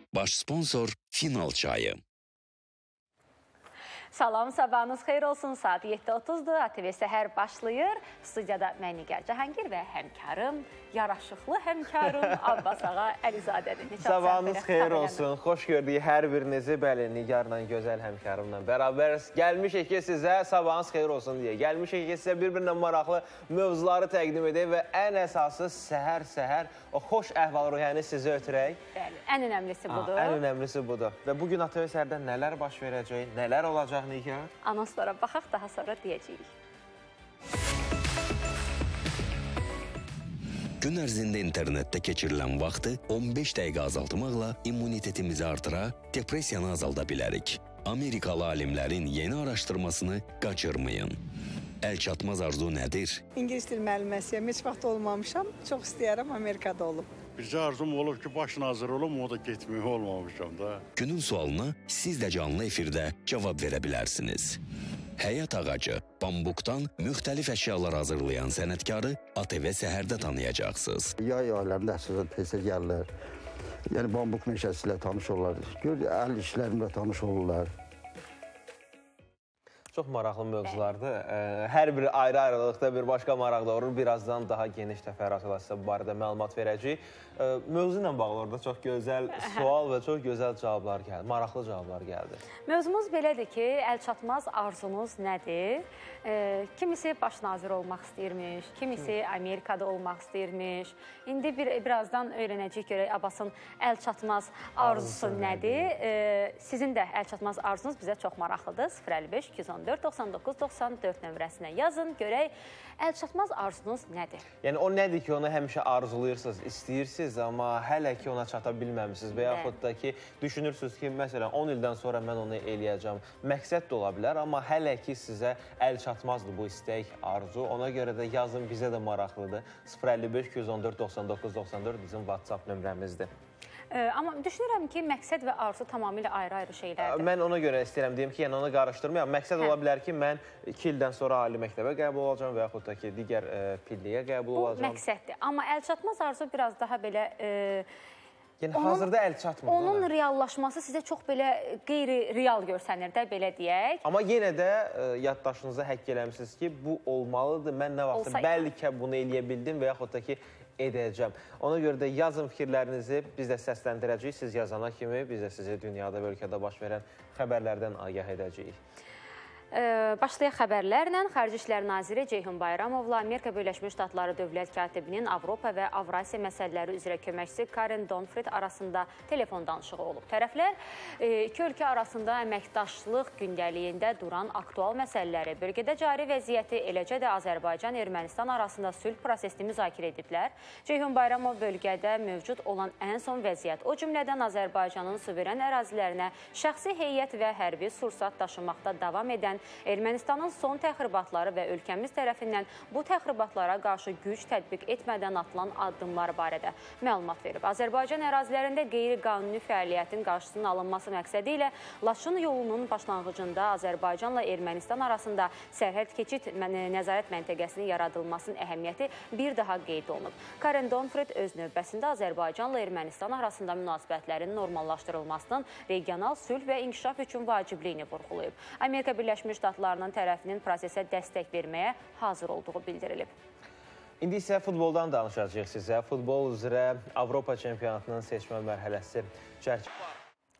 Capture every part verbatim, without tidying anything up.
Baş sponsor Final çayı. Salam, sabahınız xeyir olsun. Saat yeddi otuzdur. A T V Səhər başlayır. Studiyada mən Nigar Cahangir və həmkarım, yaraşıqlı həmkarım Abbas ağa Əlizadədir. Sabahınız xeyir olsun. Xoş gördük hər birinizi. Bəli, Nigarla, gözəl həmkarımla bərabər gəlmişik ki, sizə sabahınız xeyir olsun deyə. Gəlmişik ki, sizə bir-birindən maraqlı mövzuları təqdim edək və ən əsası səhər-səhər o xoş əhval-ruhiyyəni sizə ötürək. Bəli, ən önəmlisi budur. Ən önəmlisi budur. Və bugün A T V Səhərdə nələr baş verəcək, nələr olacaq? Anonslara baxaq, daha sonra deyəcəyik. Gün ərzində internetdə keçirilən vaxtı on beş dəqiqə azaltmaqla immunitetimizi artıra, depresiyanı azalda bilərik. Amerikalı alimlərin yeni araşdırmasını qaçırmayın. Əlçatmaz arzu nədir? İngilis dil müəlliməsiyəm, heç vaxt olmamışam, çox istəyərəm, Amerikada olub. Bircə arzum olub ki, baş nazir olum, o da getməyə olmamışam da. Günün sualına siz də canlı efirdə cavab verə bilərsiniz. Həyat ağacı, bambukdan müxtəlif əşyalar hazırlayan sənətkarı A T V Səhərdə tanıyacaqsınız. Yay aylarında əsasən tezə gəlirlər. Yəni bambuk meşəsi ilə tanış olurlar. Gör, əl işlərimlə tanış olurlar. Çox maraqlı mövzulardır. Hər biri ayrı-ayrılıqda bir başqa maraq doğurur. Birazdan daha geniş təfərrüatla sizə bu barədə məlumat verəcəyik. Mövzu ilə bağlı orada çox gözəl sual və çox gözəl cavablar gəldi. Maraqlı cavablar gəldi. Mövzumuz belədir ki, əlçatmaz arzunuz nədir? Kimisi baş nazir olmaq istəyirmiş, kimisi Amerikada olmaq istəyirmiş. İndi bir, birazdan öyrənəcəyik görək Abbasın əlçatmaz arzusu nədir? Sizin də əlçatmaz arzunuz bizə çox maraqlıdır. sıfır əlli beş iki yüz on dörd doxsan doqquz doxsan dörd nömrəsinə yazın, görək əlçatmaz arzunuz nədir? Yəni o nədir ki, onu həmişə arzulayırsınız, istəyirsiniz, amma hələ ki ona çata bilməmişsiniz və yaxud da ki, düşünürsünüz ki, məsələn, on ildən sonra mən onu eləyəcəm. Məqsəd də ola bilər, amma hələ ki sizə əl çatmazdır bu istək, arzu. Ona görə də yazın, bizə də maraqlıdır. sıfır əlli beş iki yüz on dörd doxsan doqquz doxsan dörd bizim WhatsApp nömrəmizdir. Amma düşünürəm ki, məqsəd və arzu tamamilə ayrı-ayrı şeylərdir. Mən ona görə istəyirəm, deyim ki, yəni onu qarışdırmayam. Məqsəd ola bilər ki, mən iki ildən sonra ali məktəbə qəbul olacağım və yaxud da ki, digər pilliyə qəbul olacağım. Bu məqsəddir. Amma əlçatmaz arzu biraz daha belə... Yəni, hazırda əl çatmır. Onun reallaşması sizə çox belə qeyri-real görsənir də, belə deyək. Amma yenə də yaddaşınıza həkk eləmişsiniz ki, bu olmalıdır. Mən nə vaxtı bəlkə bunu eləyə bildim və yaxud da ki, edəcəm. Ona görə də yazın fikirlərinizi biz də səsləndirəcəyik. Siz yazana kimi biz də sizi dünyada və ölkədə baş verən xəbərlərdən agah edəcəyik. Başlayaq xəbərlərlə. Xarici İşlər Naziri Ceyhun Bayramovla Amerika Birləşmiş Ştatları Dövlət Katibinin Avropa və Avrasiya məsələləri üzrə köməkçisi Karen Donfrid arasında telefon danışığı olub. Tərəflər iki ölkə arasında əməkdaşlıq gündəliyində duran aktual məsələləri, bölgədə cari vəziyyəti, eləcə də Azərbaycan-Ermənistan arasında sülh prosesini müzakirə ediblər. Ceyhun Bayramov bölgədə mövcud olan ən son vəziyyət, o cümlədən Azərbaycanın suveren ərazilərinə şəxsi heyət və hərbi sursat daşımaqda davam edən Ermənistanın son təxribatları və ölkəmiz tərəfindən bu təxribatlara qarşı güc tətbiq etmədən atılan addımlar barədə məlumat verib. Azərbaycan ərazilərində qeyri-qanuni fəaliyyətin qarşısının alınması məqsədi ilə Laçın yolunun başlanğıcında Azərbaycanla Ermənistan arasında sərhəd keçid nəzarət məntəqəsinin yaradılmasının əhəmiyyəti bir daha qeyd olunub. Karen Donfrid öz növbəsində Azərbaycanla Ermənistan arasında münasibətlərin normallaşdırılmasının regional sülh və inkişaf üçün vacibliyini vurğulayıb. Amerika Birləşmiş Ştatlarının tərəfinin prosesə dəstək verməyə hazır olduğu bildirilib. İndi isə futboldan danışacağıq sizə. Futbol üzrə Avropa çempionatının seçmə mərhələsi çərçivəsində.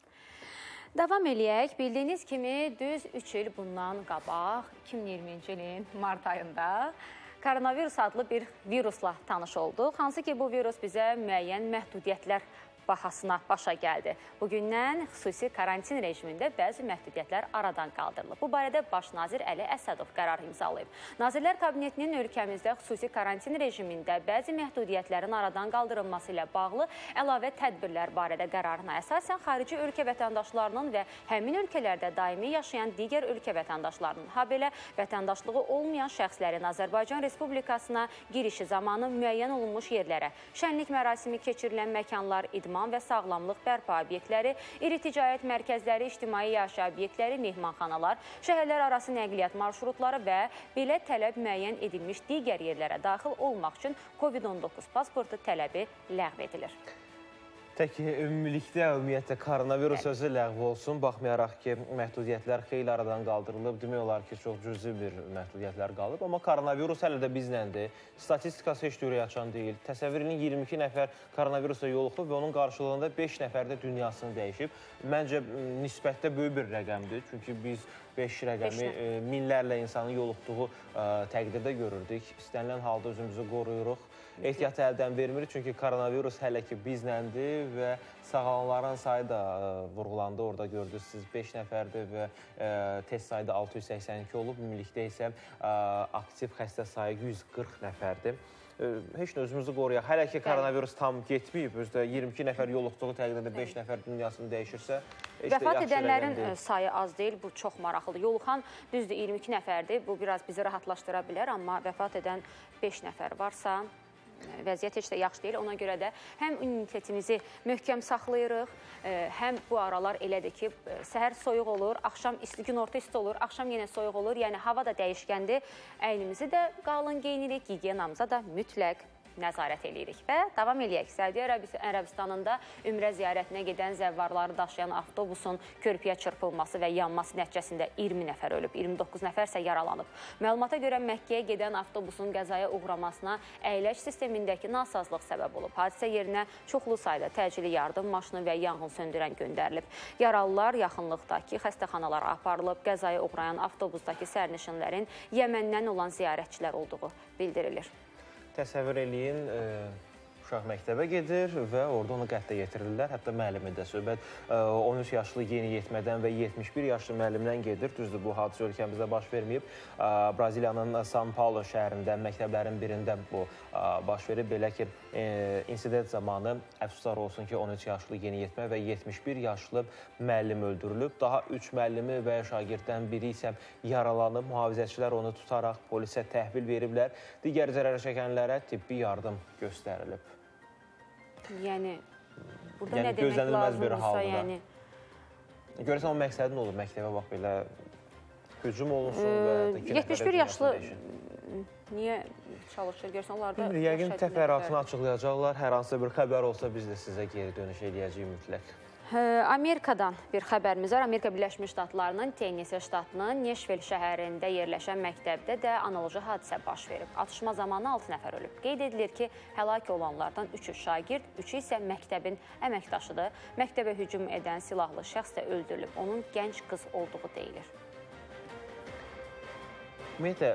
Davam eləyək. Bildiyiniz kimi düz üç il bundan qabaq, iki min iyirminci ilin mart ayında koronavirus adlı bir virusla tanış olduq. Hansı ki bu virus bizə müəyyən məhdudiyyətlər bahasına başa gəldi. Bugündən xüsusi karantin rejimində bəzi məhdudiyyətlər aradan qaldırılıb. Bu barədə Baş nazir Əli Əsədov qərar imzalayıb. Nazirlər Kabinetinin ölkəmizdə xüsusi karantin rejimində bəzi məhdudiyyətlərin aradan qaldırılması ilə bağlı əlavə tədbirlər barədə qərarına əsasən xarici ölkə vətəndaşlarının və həmin ölkələrdə daimi yaşayan digər ölkə vətəndaşlarının, habelə vətəndaşlığı olmayan şəxslərin Azərbaycan Respublikasına girişi zamanı müəyyən olunmuş yerlərə, şənlik mərasimi keçirilən məkanlar, idman və sağlamlıq bərpa obyektləri, iri ticarət mərkəzləri, ictimai yaşayış obyektləri, mehmanxanalar, şəhərlər arası nəqliyyat marşrutları və belə tələb müəyyən edilmiş digər yerlərə daxil olmaq üçün Covid on doqquz pasportu tələbi ləğv edilir. Tək ki, ümumilikdə, ümumiyyətlə, koronavirus sözü ləğv olsun, baxmayaraq ki, məhdudiyyətlər xeyli aradan qaldırılıb, demək olar ki, çox cüzi bir məhdudiyyətlər qalıb, amma koronavirus hələ də bizləndir. Statistikası heç dürüyə açan deyil. Təsəvvür edin, iyirmi iki nəfər koronavirusla yoluxub və onun qarşılığında beş nəfər də dünyasını dəyişib. Məncə, nisbətdə böyük bir rəqəmdir, çünki biz beş rəqəmi minlərlə insanın yoluxduğu təqdirdə görürdük. İstənilən halda özümüzü qoruyuruq. Ehtiyatı əldən vermirik, çünki koronavirus hələ ki bizləndir və sağalanların sayı da vurğulandı. Orada gördünüz, siz beş nəfərdir və test sayı da altı yüz səksən iki olub. Ümumilikdə isə aktiv xəstə sayı yüz qırx nəfərdir. Heç də özümüzü qoruyaq. Hələ ki koronavirus tam getməyib, özdə iyirmi iki nəfər yoluxduğu təqdirdə beş nəfər dünyasını dəyişirsə, heç də yaxşı vəfat edənlərin sayı az deyil, bu çox maraqlıdır. Yoluxan düzdür iyirmi iki nəfərdir, bu biraz bizi rahatlaşdıra bilər, amma vəfat edən beş nəfər varsa, vəziyyət heç də yaxşı deyil. Ona görə də həm immunitetimizi möhkəm saxlayırıq, həm bu aralar elədir ki, səhər soyuq olur, axşam isti, günorta isti olur, axşam yenə soyuq olur. Yəni, hava da dəyişkəndir. Əynimizi də qalın geyinirik, gigiyenamıza da mütləq nəzarət edirik və davam eləyək. Səudiyyə Ərəbistanında ümrə ziyarətinə gedən zəvvarları daşıyan avtobusun körpüyə çırpılması və yanması nəticəsində iyirmi nəfər ölüb, iyirmi doqquz nəfər isə yaralanıb. Məlumata görə Məkkəyə gedən avtobusun qəzaya uğramasına əyləc sistemindəki nasazlıq səbəb olub. Hadisə yerinə çoxlu sayda təcili yardım maşını və yanğın söndürən göndərilib. Yaralılar yaxınlıqdakı xəstəxanalara aparılıb. Qəzaya uğrayan avtobusdakı sərnişinlərin Yəməndən olan ziyarətçilər olduğu bildirilir. Təsəvvür eləyin, uşaq məktəbə gedir və orada onu qətlə yetirirlər. Hətta müəllimi də söhbət on üç yaşlı yeniyetmədən və yetmiş bir yaşlı müəllimdən gedir. Düzdür, bu hadisə ölkəmizdə baş verməyib. Braziliyanın São Paulo şəhərində, məktəblərin birində bu baş verib. Belə ki, insident zamanı əfsuslar olsun ki, on üç yaşlı yeniyetmə və yetmiş bir yaşlı müəllim öldürülüb. Daha üç müəllimi və şagirddən biri isə yaralanıb. Mühafizəçilər onu tutaraq polisə təhvil veriblər. Digər zərər çəkənlərə tibbi yardım göstərilib. Yəni, burada nə demək lazımdırsa, yəni... Görəsən, o məqsədi nə olur? Məktəbə bax, belə hücum olunsun və... yetmiş bir yaşlı niyə çalışır? Görsən, onlar da... Yəqin təfərrüatını açıqlayacaqlar. Hər hansısa bir xəbər olsa, biz də sizə geri dönüş eləyəcəyik mütləq. Amerikadan bir xəbərimiz var. Amerika Birləşmiş Ştatlarının Tennessee ştatının Nashville şəhərində yerləşən məktəbdə də analoji hadisə baş verib. Atışma zamanı altı nəfər ölüb. Qeyd edilir ki, həlak olanlardan üçü şagird, üçü isə məktəbin əməkdaşıdır. Məktəbə hücum edən silahlı şəxs də öldürülüb. Onun gənc qız olduğu deyilir. Ümumiyyətlə,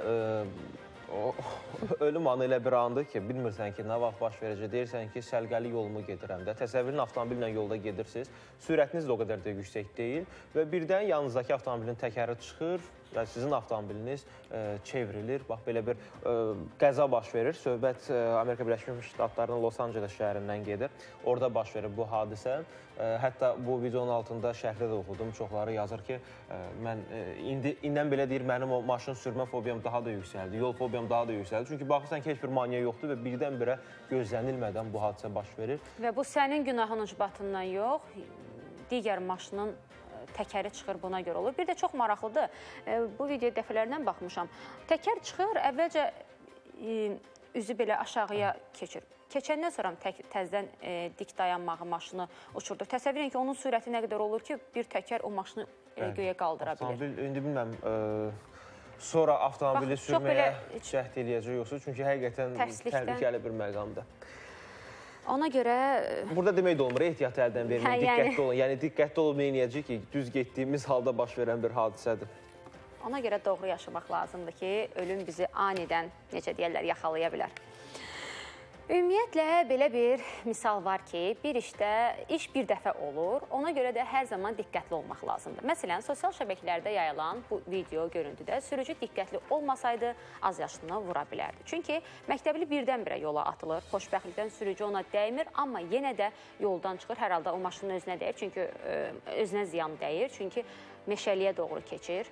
ölüm anı elə bir andır ki, bilmirsən ki, nə vaxt baş verəcək, deyirsən ki, səlqəli yolumu gedirəm də. Təsəvvürün avtomobillə yolda gedirsiniz, sürətiniz də o qədər də yüksək deyil və birdən yanınızdakı avtomobilin təkəri çıxır, yəni sizin avtomobiliniz çevrilir. Bax, belə bir qəza baş verir. Söhbət Amerika Birləşmiş Ştatlarının Los Angeles şəhərindən gedir. Orada baş verir bu hadisə. Hətta bu videonun altında şərhdə də oxudum. Çoxları yazır ki, mən indən belə deyir, mənim o maşın sürmə fobiyam daha da yüksəldi, yol fobiyam daha da yüksəldi. Çünki baxırsan ki, heç bir maniyə yoxdur və birdən-birə gözlənilmədən bu hadisə baş verir. Və bu sənin günahın ucbatından yox, digər maşının təkəri çıxır, buna görə olur. Bir də çox maraqlıdır, bu videoya dəfələrlə baxmışam. Təkər çıxır, əvvəlcə üzü belə aşağıya keçir. Keçəndən sonra təzdən dik dayanmağı maşını uçurdur. Təsəvvür edin ki, onun sürəti nə qədər olur ki, bir təkər o maşını göyə qaldıra bilir. İndi bilməm, sonra avtomobili sürməyə cəhd eləyəcək yoxsa, çünki həqiqətən təhlükəli bir məqamdır. Ona görə... Burada demək də olmur, ehtiyatı əldən verməyin, diqqətli olun. Yəni, diqqətli olub neynəyəcək ki, düz getdiyimiz halda baş verən bir hadisədir. Ona görə doğru yaşamaq lazımdır ki, ölüm bizi anidən, necə deyərlər, yaxalaya bilər. Ümumiyyətlə, belə bir misal var ki, bir işdə iş bir dəfə olur, ona görə də hər zaman diqqətli olmaq lazımdır. Məsələn, sosial şəbəkələrdə yayılan bu video görüntüdə sürücü diqqətli olmasaydı, az yaşını vura bilərdi. Çünki məktəbli birdən-birə yola atılır, xoşbəxtlikdən sürücü ona dəymir, amma yenə də yoldan çıxır, hər halda o maşının özünə dəyir, çünki özünə ziyan dəyir, çünki meşəliyə doğru keçir.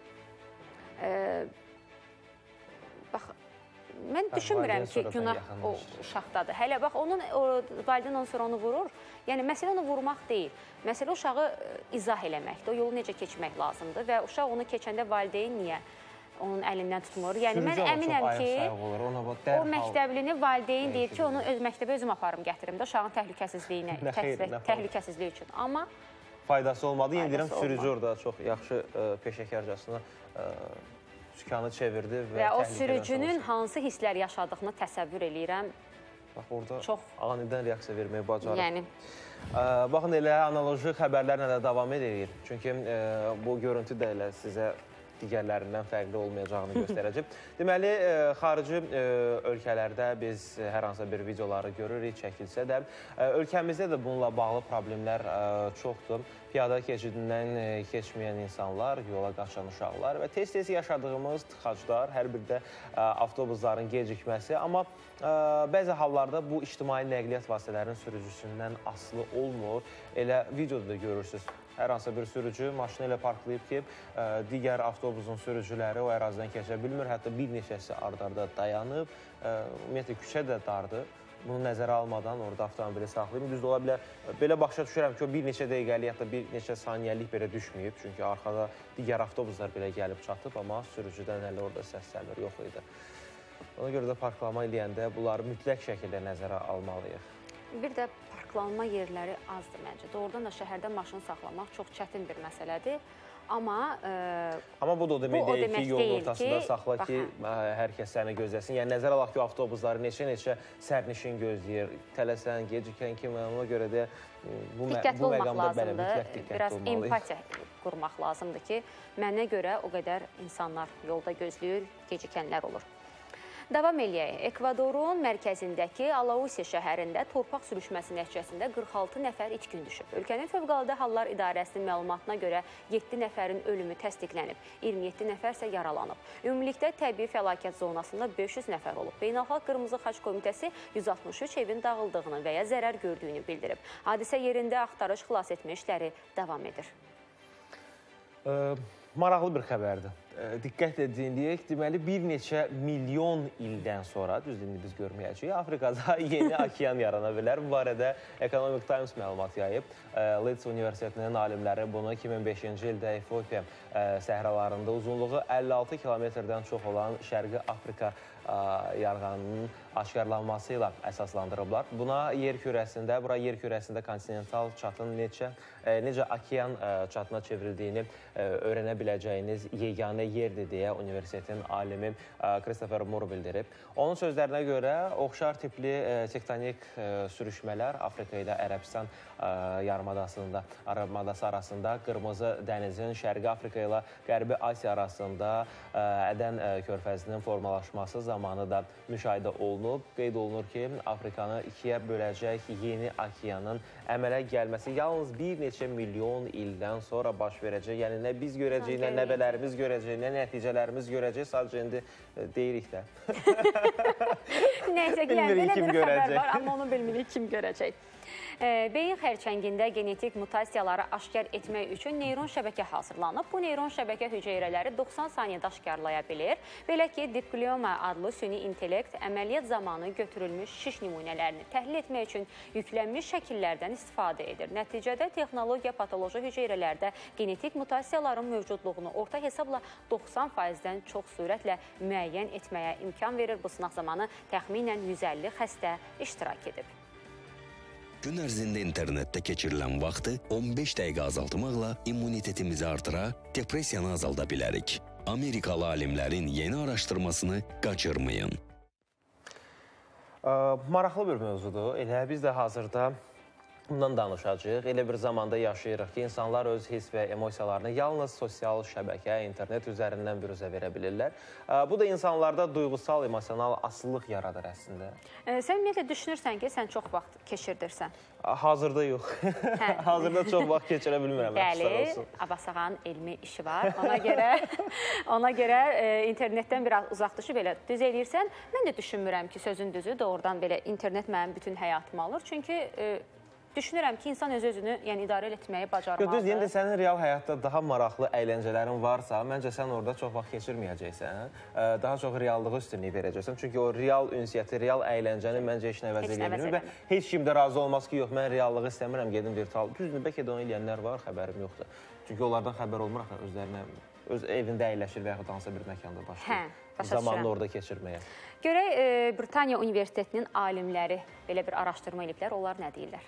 Bax, mən düşünmürəm ki, günah o uşaqdadır. Hələ bax, onun valideyn ondan sonra onu vurur. Yəni, məsələ onu vurmaq deyil. Məsələ uşağı izah eləməkdir. O yolu necə keçmək lazımdır və uşaq onu keçəndə valideyn niyə onun əlindən tutmur. Yəni mən əminəm ki, o məktəblini valideyn deyir ki, onu öz məktəbə özüm aparım gətirim də uşağın təhlükəsizliyinə, təhlükəsizliyi üçün. Amma faydası olmadı. Yenə deyirəm, sürücü orada çox yaxşı peşəkarcasına sükanı çevirdi. Və o sürücünün hansı hisslər yaşadığını təsəvvür eləyirəm. Bax, orada anidən reaksiya verməyi bacarır. Yəni. Baxın, elə analoji xəbərlərlə də davam edir. Çünki bu görüntü də elə sizə digərlərindən fərqli olmayacağını göstərəcək. Deməli, xarici ölkələrdə biz hər hansı bir videoları görürük, çəkilsə də, ölkəmizdə də bununla bağlı problemlər çoxdur. Piyada keçidindən keçməyən insanlar, yola qaçan uşaqlar və tez-tez yaşadığımız tıxaclar, hər bir də avtobusların gecikməsi. Amma bəzi hallarda bu ictimai nəqliyyat vasitələrinin sürücüsündən asılı olmur. Elə videoda da görürsünüz. Hər hansı bir sürücü maşını elə parklayıb ki, digər avtobusun sürücüləri o ərazidən keçə bilmir. Hətta bir neçəsi ard-arda dayanıb, ümumiyyətlə küçə də dardır. Bunu nəzərə almadan orada avtomobili saxlayıb. Düzdür, ola bilər, belə başa düşürəm ki, o bir neçə dəqiqəlik, hətta bir neçə saniyəlik belə düşməyib. Çünki arxada digər avtobuslar belə gəlib çatıb, amma sürücüdən hələ orada səslənmir, yox idi. Ona görə də parklama eləyəndə bunları mütləq şəkildə nəzərə almalıyıq. Bir də parklanma yerləri azdır məncə. Doğrudan da şəhərdə maşın saxlamaq çox çətin bir məsələdir. Amma Amma bu da o demək deyil ki, yolun ortasında saxla ki, hər kəs səni gözləsin. Yəni, nəzər alaq ki, avtobusları neçə-neçə sərnişin gözləyir, tələsən, gecikən kimi, ona görə də bu məqamda belə mütləq diqqətli olmalıyıq. Biraz empatiya qurmaq lazımdır ki, mənə görə o qədər insanlar yolda gözləyir, gecikənlər olur. Davam eləyək. Ekvadorun mərkəzindəki Alausi şəhərində torpaq sürüşməsi nəticəsində qırx altı nəfər itkin düşüb. Ölkənin Fövqəladə Hallar İdarəsinin məlumatına görə yeddi nəfərin ölümü təsdiqlənib, iyirmi yeddi nəfər isə yaralanıb. Ümumilikdə təbii fəlakət zonasında beş yüz nəfər olub. Beynəlxalq Qırmızı Xaç Komitəsi yüz altmış üç evin dağıldığını və ya zərər gördüyünü bildirib. Hadisə yerində axtarış xilas etmə işləri davam edir. Maraqlı bir xəbərdir. Diqqət edildik. Deməli, bir neçə milyon ildən sonra, düzdür, indi biz görməyəcəyik, Afrikada yeni okean yarana bilər. Bu barədə Economic Times məlumat yayıb. Leeds Universitetinin alimləri bunu iki min beşinci ildə Efiopiya səhralarında uzunluğu əlli altı kilometrdən çox olan Şərqi Afrika yarğanının aşkarlanması ilə əsaslandırıblar. Buna yer kürəsində, bura yer kürəsində kontinental çatın necə, necə okean çatına çevrildiyini öyrənə biləcəyiniz yeganə yerdir deyə universitetin alimi Christopher Moore bildirib. Onun sözlərinə görə oxşar tipli tektonik sürüşmələr Afrika ilə Ərəbistan yarımadasında, yarımadası arasında, Qırmızı dənizin Şərqi Afrika ilə Qərbi Asiya arasında Ədən körfəzinin formalaşması zamanı da müşahidə olunub. Qeyd olunur ki, Afrikanı ikiyə böləcək yeni okeanın əmələ gəlməsi yalnız bir neçə milyon ildən sonra baş verəcək. Yəni, nə biz görəcəyik, nə nəvələrimiz görəcək, nə nəticələrimiz görəcək, sadəcə indi deyirik də. Nəysə ki, yəni belə bir xəbər var, amma onu bilmirik kim görəcək. Beyin xərçəngində genetik mutasiyaları aşkar etmək üçün neyron şəbəkə hazırlanıb. Bu neyron şəbəkə hüceyrələri doxsan saniyədə aşkarlaya bilir. Belə ki, Diploma adlı süni intellekt əməliyyat zamanı götürülmüş şiş nümunələrini təhlil etmək üçün yüklənmiş şəkillərdən istifadə edir. Nəticədə texnologiya patoloji hüceyrələrdə genetik mutasiyaların mövcudluğunu orta hesabla doxsan faizdən çox sürətlə müəyyən etməyə imkan verir. Bu sınaq zamanı təxminən yüz əlli xəstə iştirak edib. Gün ərzində internetdə keçirilən vaxtı on beş dəqiqə azaltmaqla immunitetimizi artıra, depressiyanı azalda bilərik. Amerikalı alimlərin yeni araşdırmasını qaçırmayın. Maraqlı bir mövzudur. Elə biz də hazırda bundan danışacağıq. Elə bir zamanda yaşayırıq ki, insanlar öz hiss və emosiyalarını yalnız sosial şəbəkə, internet üzərindən büruzə verə bilirlər. Bu da insanlarda duyğusal, emosional asılılıq yaradır əslində. Sən ümumiyyətlə düşünürsən ki, sən çox vaxt keçirdirsən? Hazırda yox. Hazırda çox vaxt keçirə bilmirəm. Bəli, Abbas ağanın elmi işi var. Ona görə, ona görə internetdən biraz uzaq düşüb elə düz eləyirsən. Mən də düşünmürəm ki, sözün düzü doğrudan belə internet mənim bütün həyatımı alır. Çünki düşünürəm ki, insan öz-özünü yəni, idarə etməyi bacarmalıdır. Düz deyim də, sənin real həyatda daha maraqlı əyləncələrin varsa, məncə sən orada çox vaxt keçirməyəcəksən. Daha çox reallığı üstünlük verəcəksən. Çünki o real ünsiyyəti, real əylənəcəni məncə heç nə əvəz eləyə bilmir. Və heç kim də razı olmaz ki, yox, mən reallığı istəmirəm, gedim virtual. Düzdür, bəlkə də onu eləyənlər var, xəbərim yoxdur. Çünki onlardan xəbər olmur, özlərinə öz evində əyləşir və yaxud hansısa bir məkanda başlayır. Hə, zamanını orada keçirməyə. Görək, e, Britaniya Universitetinin alimləri belə bir araşdırma ediblər. Onlar nə deyirlər?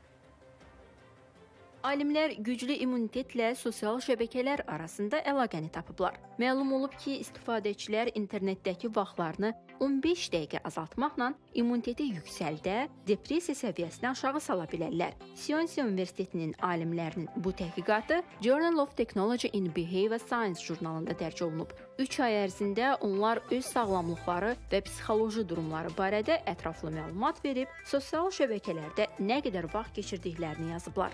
Alimlər güclü immunitetlə sosial şəbəkələr arasında əlaqəni tapıblar. Məlum olub ki, istifadəçilər internetdəki vaxtlarını on beş dəqiqə azaltmaqla immuniteti yüksəldə, depressiya səviyyəsini aşağı sala bilərlər. Science Universitetinin alimlərinin bu təhqiqatı Journal of Technology in Behavior Science jurnalında dərc olunub. üç ay ərzində onlar öz sağlamlıqları və psixoloji durumları barədə ətraflı məlumat verib, sosial şəbəkələrdə nə qədər vaxt keçirdiklərini yazıblar.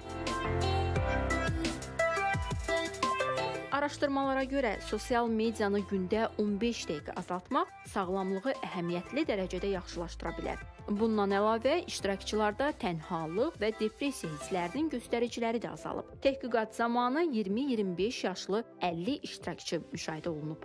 Araşdırmalara görə sosial medianı gündə on beş dəqiqə azaltmaq sağlamlığı əhəmiyyətli dərəcədə yaxşılaşdıra bilər. Bundan əlavə, iştirakçılarda tənhalıq və depressiya hisslərinin göstəriciləri də azalıb. Təhqiqat zamanı iyirmi iyirmi beş yaşlı əlli iştirakçı müşahidə olunub.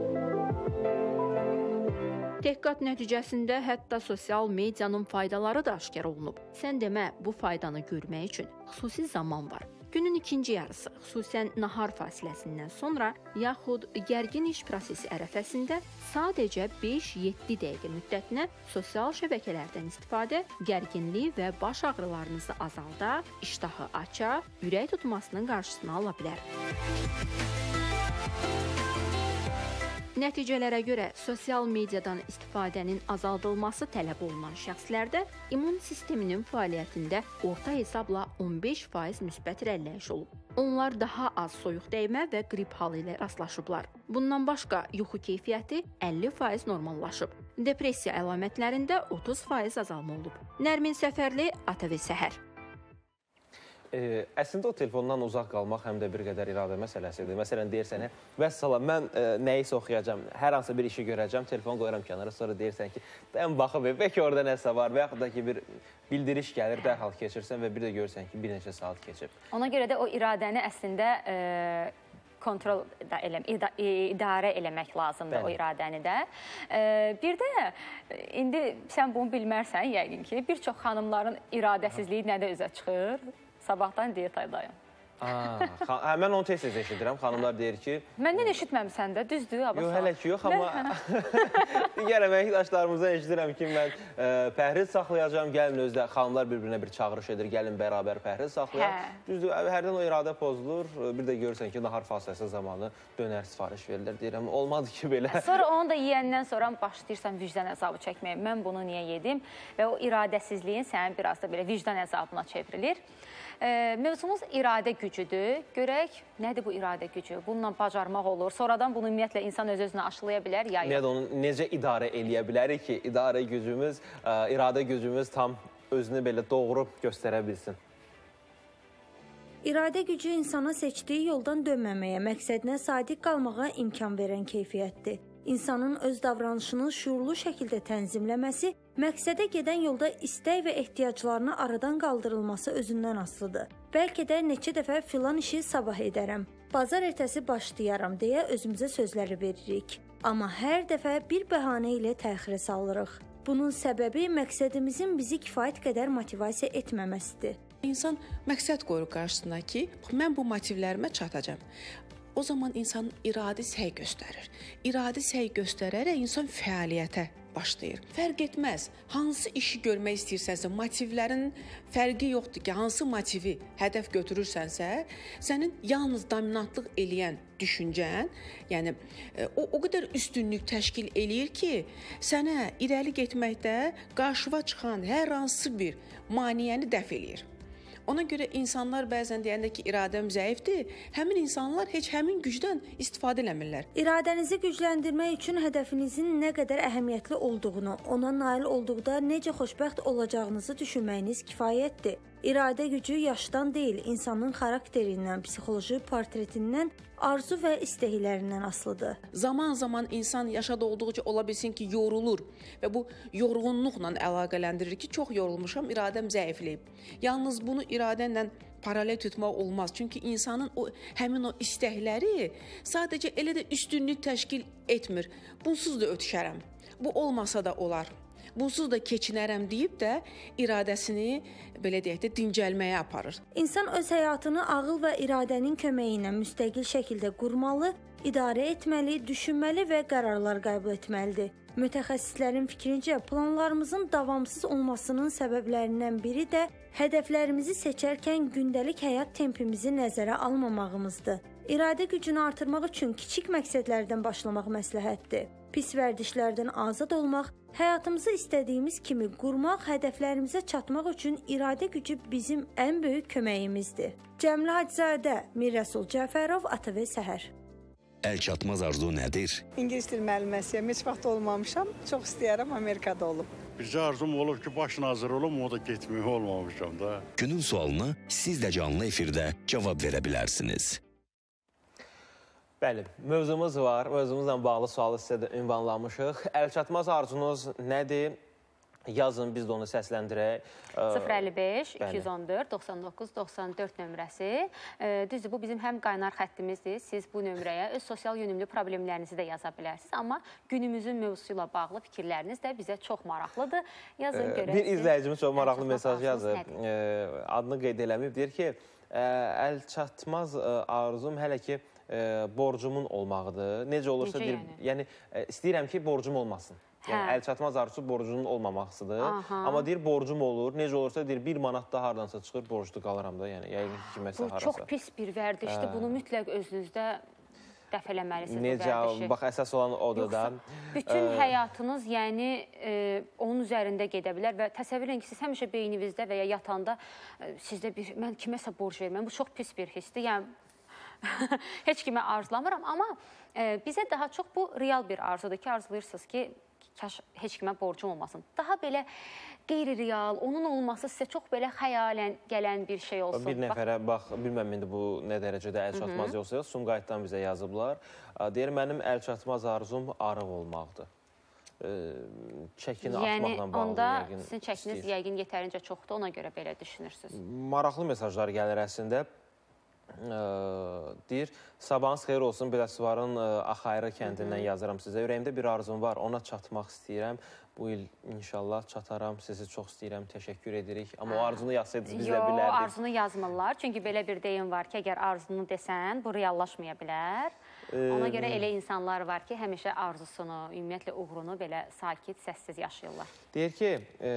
Təhqiqat nəticəsində hətta sosial medianın faydaları da aşkar olunub. Sən demə, bu faydanı görmək üçün xüsusi zaman var. Günün ikinci yarısı, xüsusən nahar fasiləsindən sonra, yaxud gərgin iş prosesi ərəfəsində sadəcə beş yeddi dəqiqə müddətinə sosial şəbəkələrdən istifadə gərginlik və baş ağrılarınızı azaldar, iştahı açar, ürək tutmasının qarşısını ala bilər. Nəticələrə görə sosial mediadan istifadənin azaldılması tələb olunan şəxslərdə immun sisteminin fəaliyyətində orta hesabla on beş faiz müsbət irəliləyiş olub. Onlar daha az soyuq dəymə və qrip halı ilə rastlaşıblar. Bundan başqa yuxu keyfiyyəti əlli faiz normallaşıb. Depressiya əlamətlərində otuz faiz azalma olub. Nərmin Səfərli, A T V Səhər. E, əslində o telefondan uzaq qalmaq həm də bir qədər iradə məsələsidir. Məsələn, deyirsən, vəssalam, mən e, nəyisə oxuyacam, hər hansı bir işi görəcəm, telefon qoyuram kənara, sonra deyirsən ki, ən baxıb, bəlkə orada nəsə var və yaxud da ki, bir bildiriş gəlir, dərhal keçirsən və bir də görürsən ki, bir neçə saat keçib. Ona görə də o iradəni əslində e, kontrol elə, ida, idarə eləmək lazımdır. Bəli. O iradəni də. E, bir də indi sən bunu bilmərsən yəqin ki, bir çox xanımların iradəsizliyi nədə üzə çıxır? Sabahdan diyetadayım. Hə, mən onu tez-tez eşidirəm. Xanımlar deyir ki... Məndən eşitməmsən də, düzdür? Yox, hələ ki yox, amma digər əməkdaşlarımızdan eşidirəm ki, mən e, pəhriz saxlayacağım, gəlin özdə xanımlar bir-birinə bir çağırış edir, gəlin bərabər pəhriz saxlayaq. Hə. Düzdür, hərdən o iradə pozulur, bir də görürsən ki, nahar fasiləsində zamanı dönər sifariş verilir. Deyirəm, olmadı ki, belə. Sonra onu da yeyəndən sonra başlayırsan vicdan əzabı çəkməyə. Mən bunu niyə yedim? Və o iradəsizliyin sənin biraz da belə vicdan əzabına çevrilir. E, mövzumuz iradə gücüdür. Görək, nədir bu iradə gücü? Bununla bacarmaq olur. Sonradan bunu ümumiyyətlə insan öz-özünə aşılaya bilər, ya yox. Ümumiyyətlə, onu necə idarə eləyə bilərik ki, idarə gücümüz, ə, iradə gücümüz tam özünü belə doğru göstərə bilsin? İradə gücü insana seçdiyi yoldan dönməməyə, məqsədinə sadiq qalmağa imkan verən keyfiyyətdir. İnsanın öz davranışını şuurlu şəkildə tənzimləməsi, məqsədə gedən yolda istək və ehtiyaclarını aradan qaldırılması özündən asılıdır. Bəlkə də neçə dəfə filan işi sabah edərəm, bazar ertəsi başlayaram deyə özümüzə sözləri veririk. Amma hər dəfə bir bəhanə ilə təxirə salırıq. Bunun səbəbi məqsədimizin bizi kifayət qədər motivasiya etməməsidir. İnsan məqsəd qoyur qarşısına ki, mən bu motivlərimə çatacağam. O zaman insanın iradi səy göstərir. İradi səy göstərərək insan fəaliyyətə başlayır. Fərq etməz, hansı işi görmək istəyirsənsə, motivlərin fərqi yoxdur ki, hansı motivi hədəf götürürsənsə, sənin yalnız dominantlıq eləyən düşüncən, yəni o, o qədər üstünlük təşkil eləyir ki, sənə irəli getməkdə qarşıva çıxan hər hansı bir maneəni dəf eləyir. Ona görə insanlar bəzən deyəndə ki, iradəm zəifdir, həmin insanlar heç həmin gücdən istifadə eləmirlər. İradənizi gücləndirmək üçün hədəfinizin nə qədər əhəmiyyətli olduğunu, ona nail olduqda necə xoşbəxt olacağınızı düşünməyiniz kifayətdir. İradə gücü yaşdan deyil, insanın xarakterindən, psixoloji portretindən, arzu və istəklərindən asılıdır. Zaman-zaman insan yaşadığı olduqca ola bilsin ki, yorulur və bu yorğunluqla əlaqələndirir ki, çox yorulmuşam, iradəm zəifləyib. Yalnız bunu iradənlə paralel tutmaq olmaz. Çünki insanın o həmin o istəkləri sadəcə elə də üstünlük təşkil etmir. Bunsuz da ötüşərəm. Bu olmasa da olar. bunsuz da keçinərəm deyib də iradəsini belə deyək də dincəlməyə aparır. İnsan öz həyatını ağıl və iradənin köməyi ilə müstəqil şəkildə qurmalı, idarə etməli, düşünməli və qərarlar qəbul etməlidir. Mütəxəssislərin fikrincə, planlarımızın davamsız olmasının səbəblərindən biri də hədəflərimizi seçərkən gündəlik həyat tempimizi nəzərə almamağımızdır. İradə gücünü artırmaq üçün kiçik məqsədlərdən başlamaq məsləhətdir. Pis vərdişlərdən azad olmaq, həyatımızı istədiyimiz kimi qurmaq, hədəflərimizə çatmaq üçün iradə gücü bizim ən böyük köməyimizdir. Cəmilə Hacızadə, Mir Rəsul Cəfərov, A T V Səhər. Əlçatmaz arzu nədir? İngilis dil müəlliməsiyəm, heç vaxt olmamışam. Çox istəyərəm, Amerikada olub. Bircə arzum olub ki, baş nazir olum, o da getmək olmamışam da. Günün sualına siz də canlı efirdə cavab verə bilərsiniz. Bəli, mövzumuz var. Mövzumuzla bağlı sualı sizə də ünvanlamışıq. Əlçatmaz arzunuz nədir? Yazın, biz də onu səsləndirək. sıfır əlli beş iki yüz on dörd doxsan doqquz doxsan dörd nömrəsi. Düzdür, bu bizim həm qaynar xəttimizdir. Siz bu nömrəyə öz sosial yönümlü problemlərinizi də yaza bilərsiniz. Amma günümüzün mövzusuyla bağlı fikirləriniz də bizə çox maraqlıdır. Yazın, görəsiniz. Bir izləyicimiz çox maraqlı mesaj yazıb. Adını qeyd eləməyib. Deyir ki, əlçatmaz arzum hələ ki borcumun olmağıdır. Necə olursa, yəni istəyirəm ki, borcum olmasın. Yəni, əlçatmaz arzusu borcunun olmamasıdır. Amma deyir, borcum olur. Necə olursa, deyir, bir manat da haradansa çıxır, borclu qalaram da. Yəni, yəqin ki, kiməsə harasa. Bu çox pis bir vərdişdir. Bunu mütləq özünüzdə dəf eləməlisiniz bu vərdişi. Necə, bax, əsas olan odur da. Bütün həyatınız, yəni, onun üzərində gedə bilər və təsəvvür edin ki, siz həmişə beyninizdə və ya yatanda sizdə bir, mən kiməsə borc verməm. Bu çox pis bir hissdir. Yəni, heç kimə arzulamıram. Amma bizə daha çox bu real bir arzudur ki, arzulayırsınız ki, kaş heç kimə borcum olmasın. Daha belə qeyri-real, onun olması sizə çox belə xəyalən gələn bir şey olsun. Bir nəfərə, bax, bilməm indi bu nə dərəcədə əlçatmaz yoxsa, Sumqayıtdan bizə yazıblar. Deyir, mənim əlçatmaz arzum arıq olmaqdır. Çəkini atmaqla bağlı. Yəni, onda sizin çəkiniz yəqin yetərincə çoxdur, ona görə belə düşünürsünüz. Maraqlı mesajlar gəlir əslində. Deyir, sabahınız xeyir olsun, Biləsuvarın Axayrı kəndindən yazıram sizə. Ürəyimdə bir arzum var, ona çatmaq istəyirəm. Bu il inşallah çataram, sizi çox istəyirəm, təşəkkür edirik. Amma o arzunu yazsaydınız biz də bilərdik. Yox, arzunu yazmırlar. Çünki belə bir deyim var ki, əgər arzunu desən, bu reallaşmaya bilər. Ona görə elə insanlar var ki, həmişə arzusunu, ümumiyyətlə uğrunu belə sakit, səssiz yaşayırlar. Deyir ki,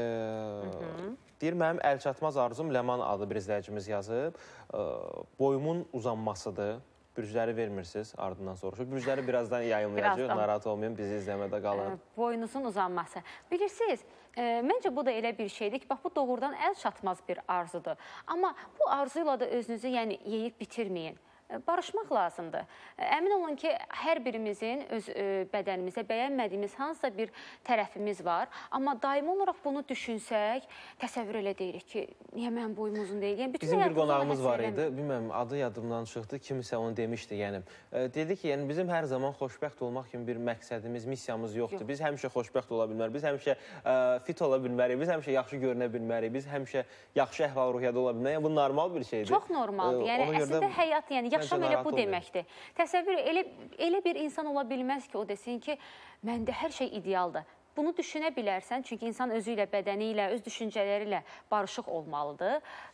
deyir, mənim əlçatmaz arzum, Ləman adlı bir izləyicimiz yazıb, boyumun uzanmasıdır. Bürcləri vermirsiniz, ardından soruşur. Bürcləri birazdan yayınlayacaq, narahat olmayın, bizi izləmədə qalın. Boynunuzun uzanması. Bilirsiniz, məncə bu da elə bir şeydir ki, bax, bu doğrudan əl çatmaz bir arzudur. Amma bu arzuyla da özünüzü yeyib bitirməyin. Barışmaq lazımdır. Əmin olun ki, hər birimizin öz bədənimizə bəyənmədiyimiz hansısa bir tərəfimiz var. Amma daimi olaraq bunu düşünsək, təsəvvür elə deyirik ki, niyə mənim boyum uzun deyil? Yəni, bizim bir qonağımız var idi, bilməm, adı yadımdan çıxdı, kimisə onu demişdi. Yəni, dedi ki, yəni, bizim hər zaman xoşbəxt olmaq kimi bir məqsədimiz, missiyamız yoxdur. Biz həmişə xoşbəxt ola bilmərik, biz həmişə fit ola bilmərik, biz həmişə yaxşı görünə bilmərik, biz həmişə yaxşı əhval-ruhiyyədə ola bilmərik. Yəni, bu normal bir şeydir. Çox normaldır. Yəni, əslində həyat, yəni, yaşam elə bu deməkdir. Təsəvvür, elə bir insan ola bilməz ki, o desin ki, məndə hər şey idealdır. Bunu düşünə bilərsən, çünki insan özü ilə, bədəni ilə, öz düşüncələri ilə barışıq olmalıdır.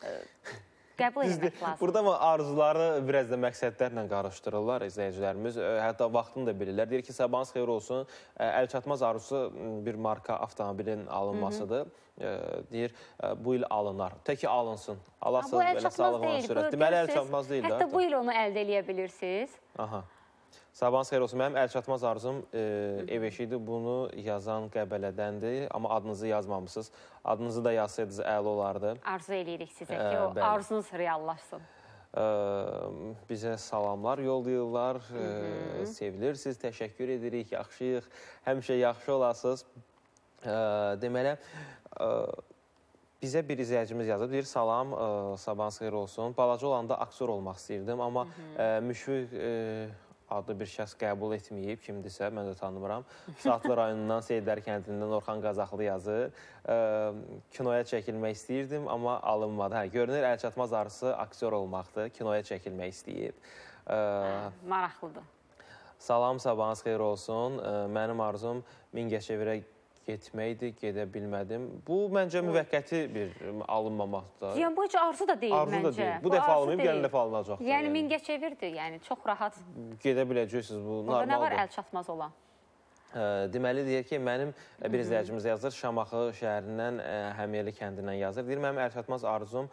Qəbul etmək lazım. Burada mı arzuları biraz da məqsədlərlə qarışdırırlar izləyicilərimiz, hətta vaxtını da bilirlər. Deyir ki, sabahınız xeyir olsun, əlçatmaz arzusu bir marka avtomobilin alınmasıdır. Deyir, bu il alınar. Təki alınsın. Alasınız belə sağlığına sürət. Deməli, əlçatmaz deyil. Hətta bu il onu əldə eləyə bilirsiniz. Aha. Sabahınız xeyir olsun. Mənim əlçatmaz arzum ev eşidir. Bunu yazan Qəbələdəndir. Amma adınızı yazmamışsınız. Adınızı da yazsaydınız əla olardı. Arzu eləyirik sizə ki, o arzunuz reallaşsın. Bizə salamlar yollayırlar. Sevilirsiniz, təşəkkür edirik, yaxşıyıq. Həmişə yaxşı olasınız. Deməli, bizə bir izləyicimiz yazıb, deyir, salam, sabahınız xeyir olsun. Balaca olanda aktyor olmaq istəyirdim, amma Müşfiq adlı bir şəxs qəbul etməyib, kimdirsə, mən də tanımıram. Saatlı rayonundan, Seydər kəndindən Orxan Qazaxlı yazır. Kinoya çəkilmək istəyirdim, amma alınmadı. Görünür, əlçatmaz arzusu aktyor olmaqdır, kinoya çəkilmək istəyib. Maraqlıdır. Salam, sabahınız xeyir olsun. Mənim arzum Mingəçevirə getməkdir, gedə bilmədim. Bu, məncə, müvəqqəti bir alınmamaqdır. Yəni, bu heç arzu da deyil, arzu məncə. Da deyil. Bu, bu dəfə alınmayıb, gələn dəfə alınacaqdır. Yəni, Mingəçevirdir, yəni, çox rahat. Gedə biləcəksiniz, bu normaldır. Burada nə var əl çatmaz olan? Deməli, deyir ki, mənim bir izləyicimiz yazır, Şamaxı şəhərindən, Həmiyəli kəndindən yazır. Deyir, mənim əlçatmaz arzum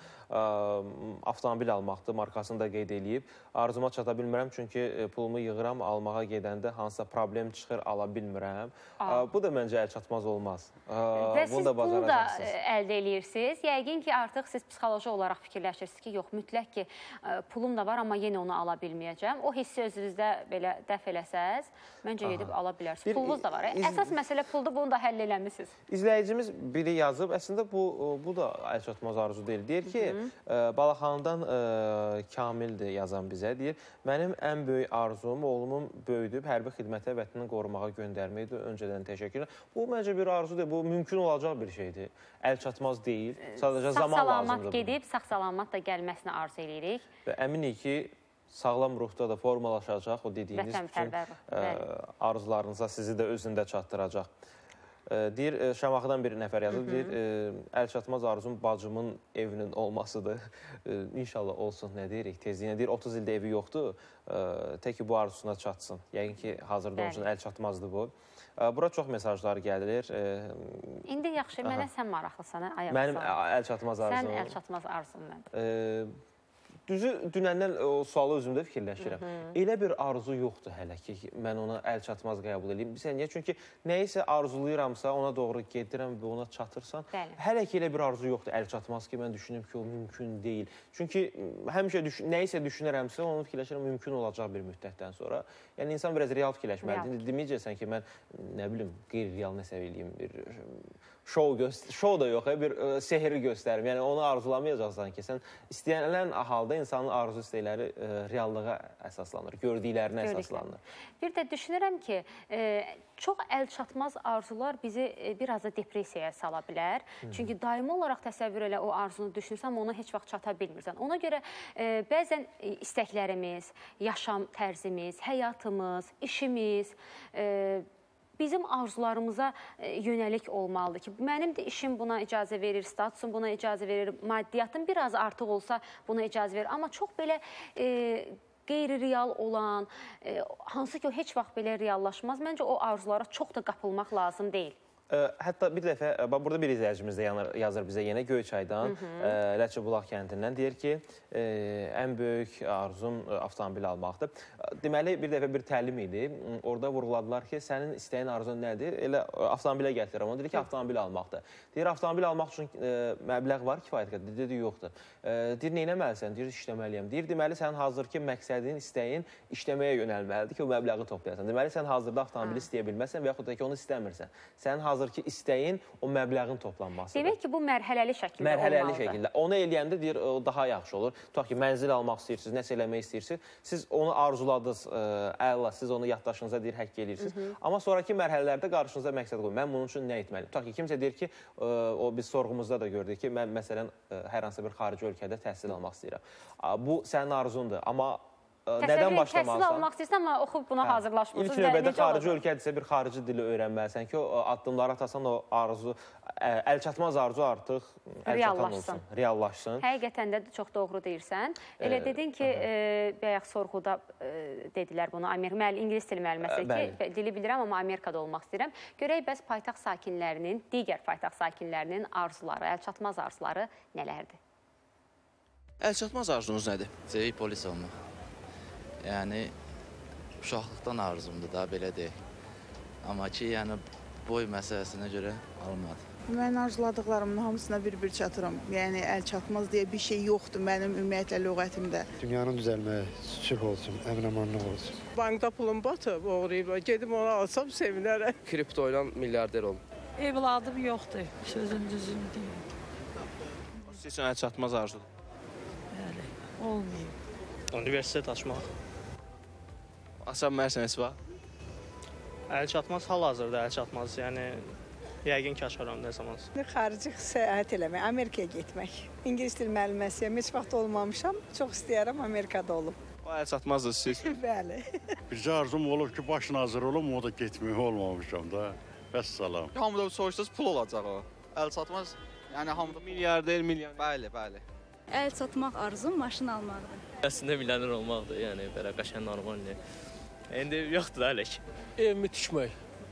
avtomobil almaqdır, markasını da qeyd edib. Arzuma çata bilmirəm, çünki pulumu yığıram, almağa gedəndə hansısa problem çıxır, ala bilmirəm. Bu da məncə əlçatmaz olmaz. Və siz bunu da əldə edirsiniz. Yəqin ki, artıq siz psixoloji olaraq fikirləşirsiniz ki, yox, mütləq ki, pulum da var, amma yenə onu ala bilməyəcəm. O hissi özünüzdə belə dəf eləsəz, məncə gedib ala bilərsiniz. Pulunuz da var. Əsas məsələ puldur, bunu da həll eləmişsiniz. İzləyicimiz biri yazıb, əslində bu da əlçatmaz arzu deyil. Deyir ki, Balaxanıdan Kamildir yazan bizə. Deyir, mənim ən böyük arzum oğlumun böyüdüb hərbi xidmətə vətənini qorumağa göndərməkdir. Öncədən təşəkkürlər. Bu, məncə bir arzudur. Bu, mümkün olacaq bir şeydir. Əlçatmaz deyil. Sadəcə zaman lazımdır. Sağ-salamat gedib, sağ-salamat da gəlməsini arzu edirik. Və əminik ki, sağlam ruhda da formalaşacaq. O dediyiniz bütün arzularınıza sizi də özündə çatdıracaq. Deyir, Şamaxıdan bir nəfər yazıb, deyir, əlçatmaz arzum bacımın evinin olmasıdır. İnşallah olsun, nə deyirik, tezliyinə. Deyir, otuz ildə evi yoxdur, tək ki, bu arzusuna çatsın. Yəqin ki, hazırda onun üçün əlçatmazdır bu. Bura çox mesajlar gəlir. İndi yaxşı, mənə sən maraqlısan, ayaq mənim əlçatmaz arzum. Sən əlçatmaz arzum mənim. Düzü, dünəndən o sualı özümdə fikirləşirəm. Elə bir arzu yoxdur hələ ki, mən ona əl çatmaz qəbul edeyim. Bilirsən, niyə? Çünki nəyisə arzulayıramsa, ona doğru gedirəm və ona çatırsan, hələ ki, elə bir arzu yoxdur, əl çatmaz ki, mən düşünüm ki, o mümkün deyil. Çünki həmişə nəyisə düşünərəmsə, onu fikirləşirəm, mümkün olacaq bir müddətdən sonra. Yəni, insan biraz real fikirləşməlidir. Deməyəcəksən ki, mən, nə bilim, qeyri-real nəsə eləyim, bir şou da yox, bir sehri göstərim. Yəni, onu arzulamayacaqsan ki, sən istəyənlən halda insanın arzu istəkləri reallığa əsaslanır, gördüklərinə əsaslanır. Bir də düşünürəm ki, çox əlçatmaz arzular bizi biraz da depressiyaya sala bilər. Çünki daimi olaraq təsəvvür elə o arzunu düşünsəm, ona heç vaxt çata bilmirsən. Ona görə bəzən istəklərimiz, yaşam tərzimiz, həyatımız, işimiz, bizim arzularımıza yönəlik olmalıdır ki, mənim də işim buna icazə verir, statusum buna icazə verir, maddiyyatım biraz artıq olsa buna icazə verir. Amma çox belə qeyri-real olan, hansı ki o heç vaxt belə reallaşmaz, məncə o arzulara çox da qapılmaq lazım deyil. Hətta bir dəfə, burada bir izləyicimiz də yazır bizə yenə Göyçaydan, Ləçibulaq kəndindən, deyir ki, ən böyük arzum avtomobil almaqdır. Deməli, bir dəfə bir təlim idi, orada vurğuladılar ki, sənin istəyin arzun nədir? Elə avtomobilə gətirirəm, onu deyir ki, avtomobil almaqdır. Deyir, avtomobil almaq üçün məbləğ var kifayət qədər, dedi, yoxdur. Deyir, neynəməlisən? Deyir, işləməliyəm. Deyir, deməli, sənin hazırki məqsədin, istəyin işləməyə yönəlməlidir ki, o məbləği toplayasan. Deməli, sən hazırda avtomobili istəyə bilməzsən və yaxud da ki, onu istəmirsən. Sənin hazırki istəyin o məbləğin toplanmasıdır. Demək ki, bu mərhələli şəkildə olmalıdır. Mərhələli şəkildə. Onu eləyəndə deyir, daha yaxşı olur. Tutaq ki, mənzil almaq istəyirsiniz, nəsə eləmək istəyirsiniz. Siz onu arzuladınız, əla, siz onu yaddaşınıza deyir, həkk eləyirsiniz. Amma sonraki mərhələlərdə qarşınıza məqsəd qoyun. Mən bunun üçün nə etməliyim? Tutaq ki, kimsə deyir ki, o biz sorğumuzda da gördük ki, mən məsələn, hər hansı bir xarici ölkədə təhsil almaq istəyirəm. Bu sənin arzundur. Amma nədən başlamalısan? Təhsil almaq istəyirsən, amma oxub buna hazırlaşmırsınız. İlk növbədə xarici ölkədirsə bir xarici dili öyrənməlisən ki, o addımları atasan o arzu, əlçatmaz arzu artıq əlçatan olsun, reallaşsın. Həqiqətən də çox doğru deyirsən. Elə dedin ki, bayaq sorğuda dedilər bunu, İngilis dili müəlliməsi ki, dili bilirəm, amma Amerikada olmaq istəyirəm. Görək, bəs paytaxt sakinlərinin, digər paytaxt sakinlərinin arzuları, əlçatmaz arzuları nələrdir? Əlçatmaz arzunuz nədir? Zəvik polis olmaq. Yəni, uşaqlıqdan arzumdur da, belə deyək. Amma ki, yəni, boy məsələsinə görə almadı. Mən arzuladıqlarımın hamısına bir-bir çatıram. Yəni, əl çatmaz deyə bir şey yoxdur mənim ümumiyyətlə lüğətimdə. Dünyanın düzəlməyi, sülh olsun, əmin-amanlıq olsun. Bankda pulum batıb, oğrayıb, gedim onu alsam sevinərəm. Kripto ilə milyarder olum. Evladım yoxdur, sözün düzünü deyil. Siz üçün əl çatmaz arzudur? Bəli, olmayıb. Universitet açmaq. Asan mərsəməsi var? Əl çatmaz, hal-hazırda əl çatmaz. Yəni, yəqin ki, açaram nə zaman. Xarici səyahət eləmək, Amerikaya getmək. İngilis dil müəlliməsiyəm, heç vaxt olmamışam. Çox istəyərəm, Amerikada olub. O əl çatmazdır siz? Bəli. Bircə arzum olur ki, baş nazir olum, o da getmək olmamışam da. Vəssalam. Hamıda soruşsuz pul olacaq o. Əl çatmaz. Yəni hamıda milyarder, milyon. Bəli, bəli. Əl çatmaq arzum maşın almaqdır. Əslində milyoner olmaqdır, yəni belə qəşəng normaldır. İndi yoxdur da hələ ki. Evimi tikmək.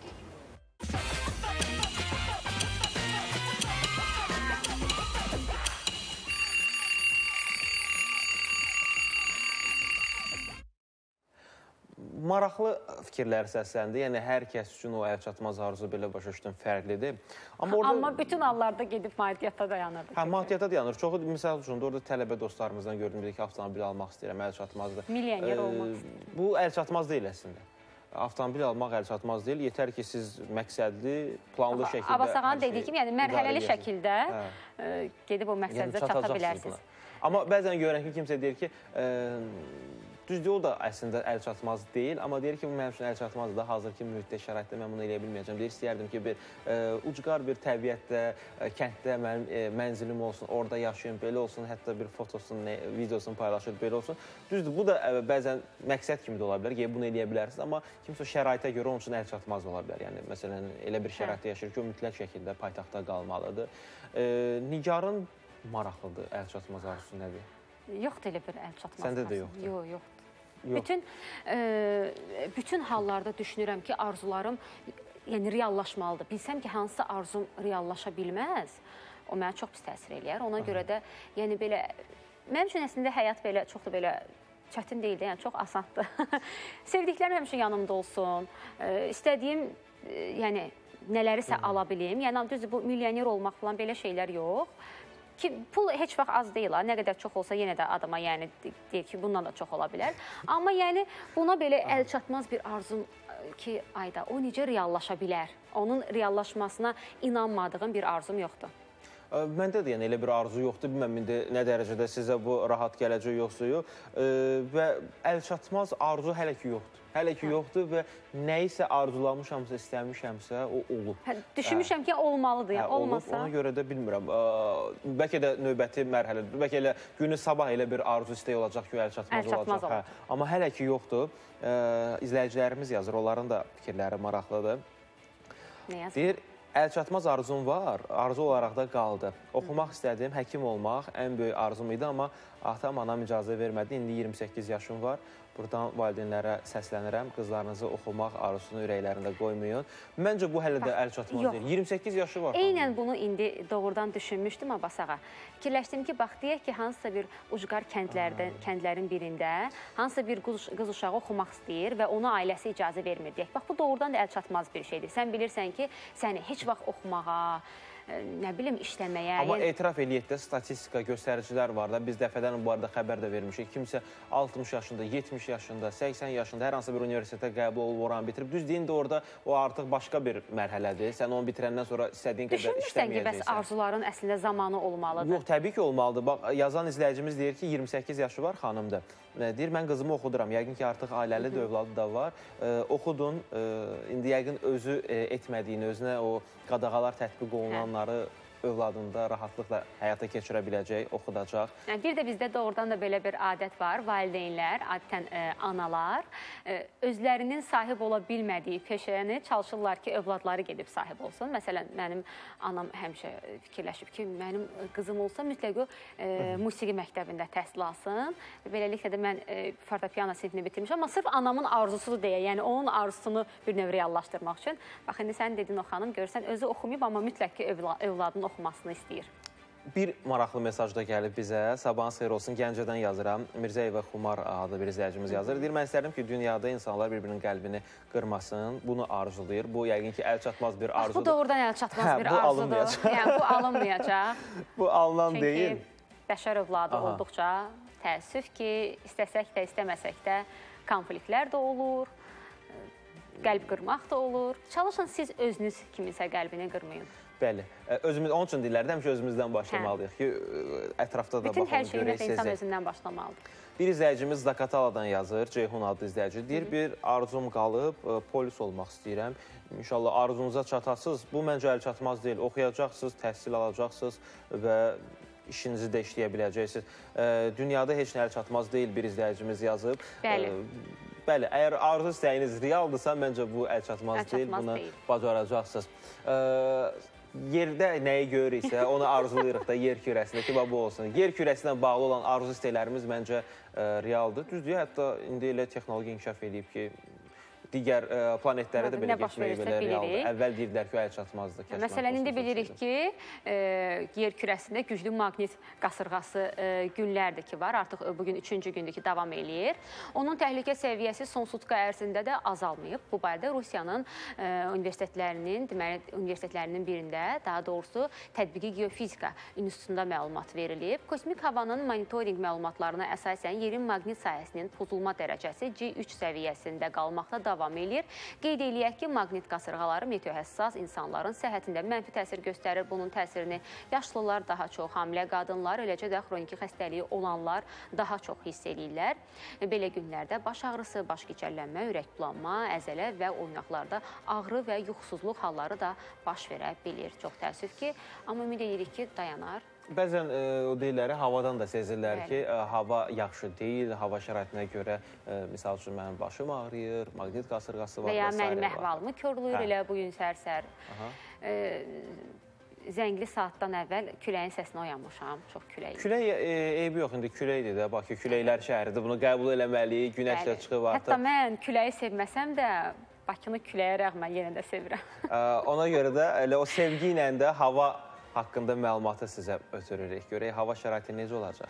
Maraqlı fikirlər səsləndi. Yəni, hər kəs üçün o əlçatmaz arzu belə başa düşdüm, fərqlidir. Amma, orada... Amma bütün hallarda gedib maddiyyata dayanır. Hə, maddiyyata dayanır. Çoxu, misal üçün, orada tələbə dostlarımızdan gördüm, ki, avtomobil almaq istəyirəm, əlçatmazdır. Milyoner ee, olmaq istəyirəm. Bu əlçatmaz deyil əslində. Avtomobil almaq əlçatmaz deyil. Yetər ki, siz məqsədli, planlı Aha, şəkildə... Abasağan dediyi kimi, yəni mərhələli şəkildə hə. gedib o məqsədə yəni, çata bilərsiniz. Buna. Amma bəzən görən ki, kimsə deyir ki, e, düzdür, o da əslində əlçatmaz deyil, amma deyir ki, bu mənim üçün əlçatmazdır da, hazır ki, mühitdə, şəraitdə mən bunu eləyə bilməyəcəm. Deyir, istəyərdim ki, bir e, ucqar bir təbiətdə, e, kənddə mənim e, mənzilim olsun, orada yaşayın, belə olsun, hətta bir fotosunu, ne, videosunu paylaşır, belə olsun. Düzdür, bu da e, bəzən məqsəd kimi də ola bilər, ki, bunu eləyə bilərsiniz, amma kimsə şəraitə görə onun üçün əlçatmaz ola bilər. Yəni, məsələn, elə bir şəraitdə yaşayır ki, o mütləq şəkildə paytaxtda qalmalıdır. E, Nigarın maraqlıdır əlçatmaz arzusu nədir? Yoxdur elə bir əlçatmaz. Səndə də yoxdur. Yox, yoxdur. Bütün, e, bütün hallarda düşünürəm ki, arzularım yəni, reallaşmalıdır. Bilsəm ki, hansısa arzum reallaşa bilməz, o mənə çox pis təsir eləyər. Ona Aha. görə də, yəni belə, mənim üçün əslində həyat belə, çox da belə çətin deyildi, yəni çox asandır. Sevdiklərim həmişə yanımda olsun, e, istədiyim, e, yəni, nələrisə Hı -hı. ala bilim. Yəni, düzdür, bu milyoner olmaq falan belə şeylər yox. Ki, pul heç vaxt az deyil, nə qədər çox olsa yenə də adama yəni deyir ki, bundan da çox ola bilər. Amma yəni buna belə əl çatmaz bir arzum ki, ayda o necə reallaşa bilər? Onun reallaşmasına inanmadığım bir arzum yoxdur. Məndə də yəni elə bir arzu yoxdur. Bilməm indi nə dərəcədə sizə bu rahat gələcək yoxsa yox. E, və əlçatmaz arzu hələ ki yoxdur. Hələ ki yoxdur və nəyisə arzulamışamsa, istəmişəmsə, o olub. Hə, düşünmüşəm hə. ki, olmalıdır, yəni, hə, olmasa. Ona görə də bilmirəm. Ə, bəlkə də növbəti mərhələdir. Bəlkə elə günü sabah elə bir arzu istəyi olacaq ki, əlçatmaz, əlçatmaz olacaq. Hə. Amma hələ ki yoxdur. Ə, izləyicilərimiz yazır, onların da fikirləri maraqlıdır. Nə yazır? Deyir, əlçatmaz arzum var, arzu olaraq da qaldı. Oxumaq istədim, həkim olmaq ən böyük arzum idi, amma atam, anam icazə vermədi. İndi iyirmi səkkiz yaşım var. Buradan valideynlərə səslənirəm, qızlarınızı oxumaq arzusunu ürəklərində qoymayın. Məncə bu hələ də əlçatmaz deyil. iyirmi səkkiz yaşı var. Eynən bunu indi doğrudan düşünmüşdüm Abasağa. Fikirləşdim ki, bax, deyək ki, hansısa bir ucqar kəndlərdən, kəndlərin birində hansısa bir qız, qız uşağı oxumaq istəyir və ona ailəsi icazə vermir deyək. Bax, bu doğrudan da əlçatmaz bir şeydir. Sən bilirsən ki, səni heç vaxt oxumağa, nə bilim, işləməyə... Amma yəni... etiraf eləyək də statistika göstəricilər var da. Biz dəfədən bu arada xəbər də vermişik. Kimsə altmış yaşında, yetmiş yaşında, səksən yaşında hər hansı bir universitetə qəbul olub, oranı bitirib. Düz deyin də orada o artıq başqa bir mərhələdir. Sən onu bitirəndən sonra istədiyin qədər işləməyəcəksən. Düşünmürsən ki, bəs arzuların əslində zamanı olmalıdır? Yox, təbii ki, olmalıdır. Bax, yazan izləyicimiz deyir ki, iyirmi səkkiz yaşı var, xanımdır. Deyir, mən qızımı oxuduram. Yəqin ki, artıq ailəlidir, övladı da var. E, oxudun, e, indi yəqin özü e, etmədiyini, özünə o qadağalar tətbiq olunanları övladında rahatlıqla həyata keçirə biləcək, oxudacaq. Yəni, bir də bizdə doğrudan da belə bir adət var. Valideynlər, adətən e, analar e, özlərinin sahib ola bilmədiyi peşəni çalışırlar ki, övladları gedib sahib olsun. Məsələn, mənim anam həmişə fikirləşib ki, mənim qızım olsa mütləq o e, musiqi məktəbində təhsil alsın. Beləliklə də mən e, fortepiano sinifini bitirmişəm. Amma sırf anamın arzusudur deyə, yəni onun arzusunu bir növ reallaşdırmaq üçün. Bax, indi sən dedin o xanım, görsən özü oxumayıb, amma mütləq ki, övladını oxumasını istəyir. Bir maraqlı mesaj da gəlib bizə. Sabahınız xeyir olsun. Gəncədən yazıram. Mirzəyevə Xumar adlı bir izləyicimiz yazır. Deyir, mən istərdim ki, dünyada insanlar bir-birinin qəlbini qırmasın. Bunu arzulayır. Bu, yəqin ki, əlçatmaz bir arzudur. Bu doğrudan əlçatmaz bir arzudur. Yəni, bu alınmayacaq. Bu alınan Çünki deyil. Çünki bəşər övladı Aha. olduqca təəssüf ki, istəsək də, istəməsək də konfliktlər də olur, qəlb qırmaq da olur. Çalışın, siz özünüz kiminsə qəlbini qırmayın. Bəli. Özümüz, onun üçün deyirlər, həmişə özümüzdən başlamalıyıq ki, ətrafda da Bütün baxın, hər şeyin görək insan sizi. özündən başlamalıdır. Bir izləyicimiz Zakataladan yazır, Ceyhun adlı izləyici. Deyir, bir arzum qalıb, polis olmaq istəyirəm. İnşallah arzunuza çatasınız. Bu məncə əl çatmaz deyil. Oxuyacaqsınız, təhsil alacaqsınız və işinizi də işləyə biləcəksiniz. Dünyada heç nə əl çatmaz deyil, bir izləyicimiz yazıb. Bəli. bəli, əgər arzu istəyiniz realdırsa, məncə bu əlçatmaz deyil, bunu bacaracaqsınız. Yerdə nəyi görürüksə, onu arzulayırıq da yer kürəsində ki, bu olsun. Yer kürəsinə bağlı olan arzu istəklərimiz məncə realdır. Düzdür, hətta indi elə texnologiya inkişaf edib ki, digər planetlərə də belə getməyi belə realdır. Əvvəl deyirdilər ki, o əlçatmazdır. Məsələn, indi bilirik ki, yer kürəsində güclü maqnit qasırğası günlərdir ki, var. Artıq bugün üçüncü gündür ki, davam eləyir. Onun təhlükə səviyyəsi son sutka ərzində də azalmayıb. Bu barədə Rusiyanın universitetlərinin, deməli, universitetlərinin birində, daha doğrusu Tətbiqi Geofizika İnstitutunda məlumat verilib. Kosmik havanın monitorinq məlumatlarına əsasən yerin maqnit sahəsinin pozulma dərəcəsi C üç səviyyəsində qalmaqda davam davam eləyir. Qeyd eləyək ki, maqnit qasırğaları meteohəssas insanların səhhətində mənfi təsir göstərir. Bunun təsirini yaşlılar daha çox, hamilə qadınlar, eləcə də xroniki xəstəliyi olanlar daha çox hiss eləyirlər. Belə günlərdə baş ağrısı, baş gicəllənmə, ürək bulanma, əzələ və oynaqlarda ağrı və yuxusuzluq halları da baş verə bilir. Çox təəssüf ki, amma ümid edirik ki, dayanar. Bəzən e, o deyirləri havadan da sezirlər ki, e, hava yaxşı deyil, hava şəraitinə görə, e, misal üçün, mənim başım ağrıyır, maqnit qasırğası var. Və ya mənim əhvalımı körlüyür hə. elə bugün sər-sər. E, zəngli saatdan əvvəl küləyin səsinə oyanmışam, çox külək. Külək e, eybi yox, indi küləkdir də, Bakı küləklər şəhəridir, bunu qəbul eləməliyik, günəşlə çıxıb artıq. Hətta mən küləyi sevməsəm də, Bakını küləyə rəğmən yenə də sevirəm. e, ona görə də elə o sevgi ilə də hava haqqında məlumatı sizə ötürürük. Görək, hava şəraiti necə olacaq?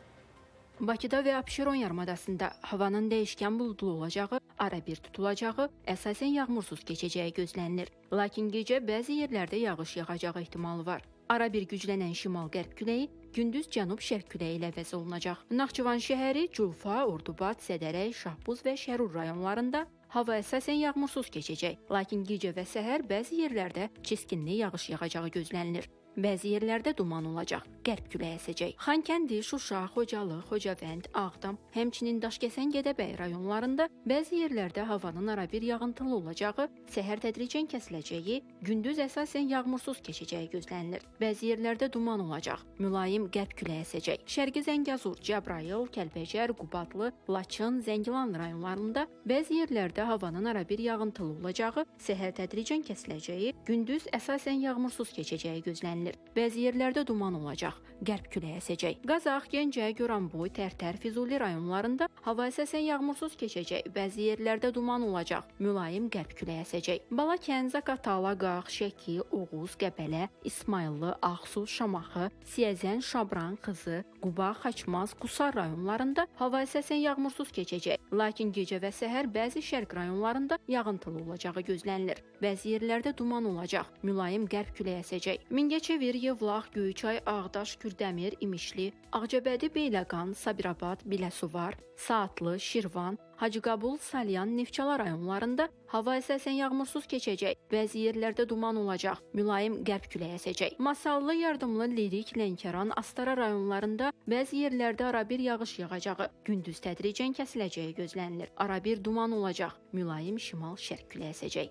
Bakıda və Abşeron yarımadasında havanın dəyişkən buludlu olacağı, ara bir tutulacağı, əsasən yağmursuz keçəcəyi gözlənilir. Lakin gecə bəzi yerlərdə yağış yağacağı ehtimalı var. Ara bir güclənən şimal-qərb küləyi, gündüz cənub-şərq küləyi ilə əvəz olunacaq. Naxçıvan şəhəri, Culfa, Ordubad, Sədərək, Şahbuz və Şərur rayonlarında hava əsasən yağmursuz keçəcək. Lakin gecə və səhər bəzi yerlərdə çiskinli yağış yağacağı gözlənilir. Bəzi yerlərdə duman olacaq, qərb küləyi əsəcək. Xankəndi, Şuşa, Xocalı, Xocavənd, Ağdam, həmçinin Daşkəsən, Gədəbəy rayonlarında bəzi yerlərdə havanın arabir yağıntılı olacağı, səhər tədricən kəsiləcəyi, gündüz əsasən yağmursuz keçəcəyi gözlənilir. Bəzi yerlərdə duman olacaq, mülayim qərb küləyi əsəcək. Şərqi Zəngəzur, Cəbrayıl, Kəlbəcər, Qubadlı, Laçın, Zəngilan rayonlarında bəzi yerlərdə havanın arabir yağıntılı olacağı, səhər tədricən kəsiləcəyi, gündüz əsasən yağmursuz keçəcəyi gözlənilir. Bəzi yerlərdə duman olacaq, qərb küləyi əsəcək. Qazax, Gəncə, Goranboy, Tərtər, Füzuli rayonlarında hava əsasən yağmursuz keçəcək. Bəzi yerlərdə duman olacaq, mülayim qərb küləyi əsəcək. Balakən, Zaqatala, Qax, Şəki, Oğuz, Qəbələ, İsmayıllı, Ağsu, Şamaxı, Siyəzən, Şabran, Xızı, Quba, Xaçmaz, Qusar rayonlarında hava əsasən yağmursuz keçəcək. Lakin gecə və səhər bəzi şərq rayonlarında yağıntılı olacağı gözlənilir. Bəzi yerlərdə duman olacaq, mülayim qərb küləyi əsəcək. Mingəçevir, Yevlax, Göyçay, Ağdaş, Kürdəmir, İmişli, Ağcabədi, Beyləqan, Sabirabad, Biləsuvar, Saatlı, Şirvan, Hacıqabul, Salyan, Neftçala rayonlarında hava əsasən yağmursuz keçəcək. Bəzi yerlərdə duman olacaq, mülayim qərb küləyi əsəcək. Masallı, Yardımlı, Lirik, Lənkəran, Astara rayonlarında bəzi yerlərdə arabir yağış yağacağı, gündüz tədricən kəsiləcəyi gözlənilir. Arabir duman olacaq, mülayim şimal-şərq küləyi əsəcək.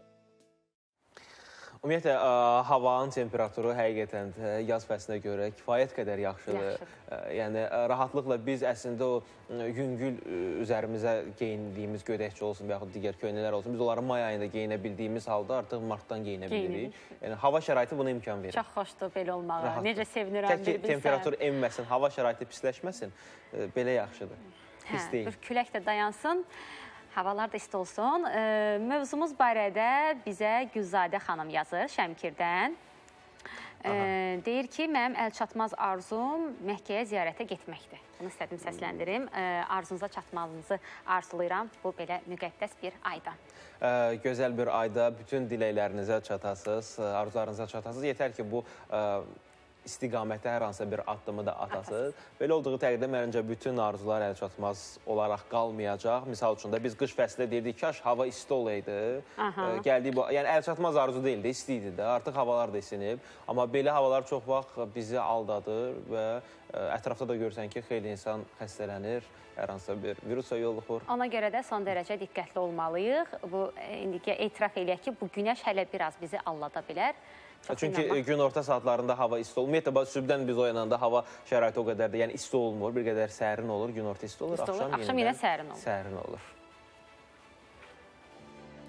Ümumiyyətlə, havanın temperaturu həqiqətən yaz fəslinə görə kifayət qədər yaxşıdır. Yaxşı. Yəni, rahatlıqla biz əslində o yüngül üzərimizə geyindiyimiz gödəkçi olsun və yaxud digər köynələr olsun, biz onları may ayında geyinə bildiyimiz halda artıq martdan geyinə bilirik. Yəni, hava şəraiti buna imkan verir. Çox xoşdur belə olmağa. Rahatdır. Necə sevinirəm bir bilsən. Tək ki, temperatur enməsin, hava şəraiti pisləşməsin, belə yaxşıdır. Pis deyil. Hə, külək də dayansın. Havalar da isti olsun. E, mövzumuz barədə bizə Gülzadə xanım yazır Şəmkirdən. E, deyir ki, mənim əlçatmaz arzum Məkkəyə ziyarətə getməkdir. Bunu istədim səsləndirim. E, arzunuza çatmalınızı arzulayıram bu belə müqəddəs bir ayda. E, gözəl bir ayda bütün diləklərinizə çatasınız, arzularınıza çatasınız. Yetər ki, bu e, istiqamətdə hər hansısa bir addımı da atasınız. Belə olduğu təqdirdə məncə bütün arzular əlçatmaz olaraq qalmayacaq. Misal üçün də biz qış fəslində deyirdik, kaş hava isti olaydı. Gəldiyi bu, yəni əlçatmaz arzu deyildi, isti idi də. Artıq havalar da isinib. Amma belə havalar çox vaxt bizi aldadır və ətrafda da görürsən ki, xeyli insan xəstələnir, hər hansısa bir virusa yoluxur. Ona görə də son dərəcə diqqətli olmalıyıq. Bu, indi etiraf eləyək ki, bu günəş hələ biraz bizi allada bilər. Çünki gün orta saatlarında hava isti olur. Ümumiyyətlə, sübdən biz oyananda hava şəraiti o qədər də, yəni isti olmur, bir qədər sərin olur, gün orta isti olur. İsti olur, axşam yenə sərin olur. Sərin olur.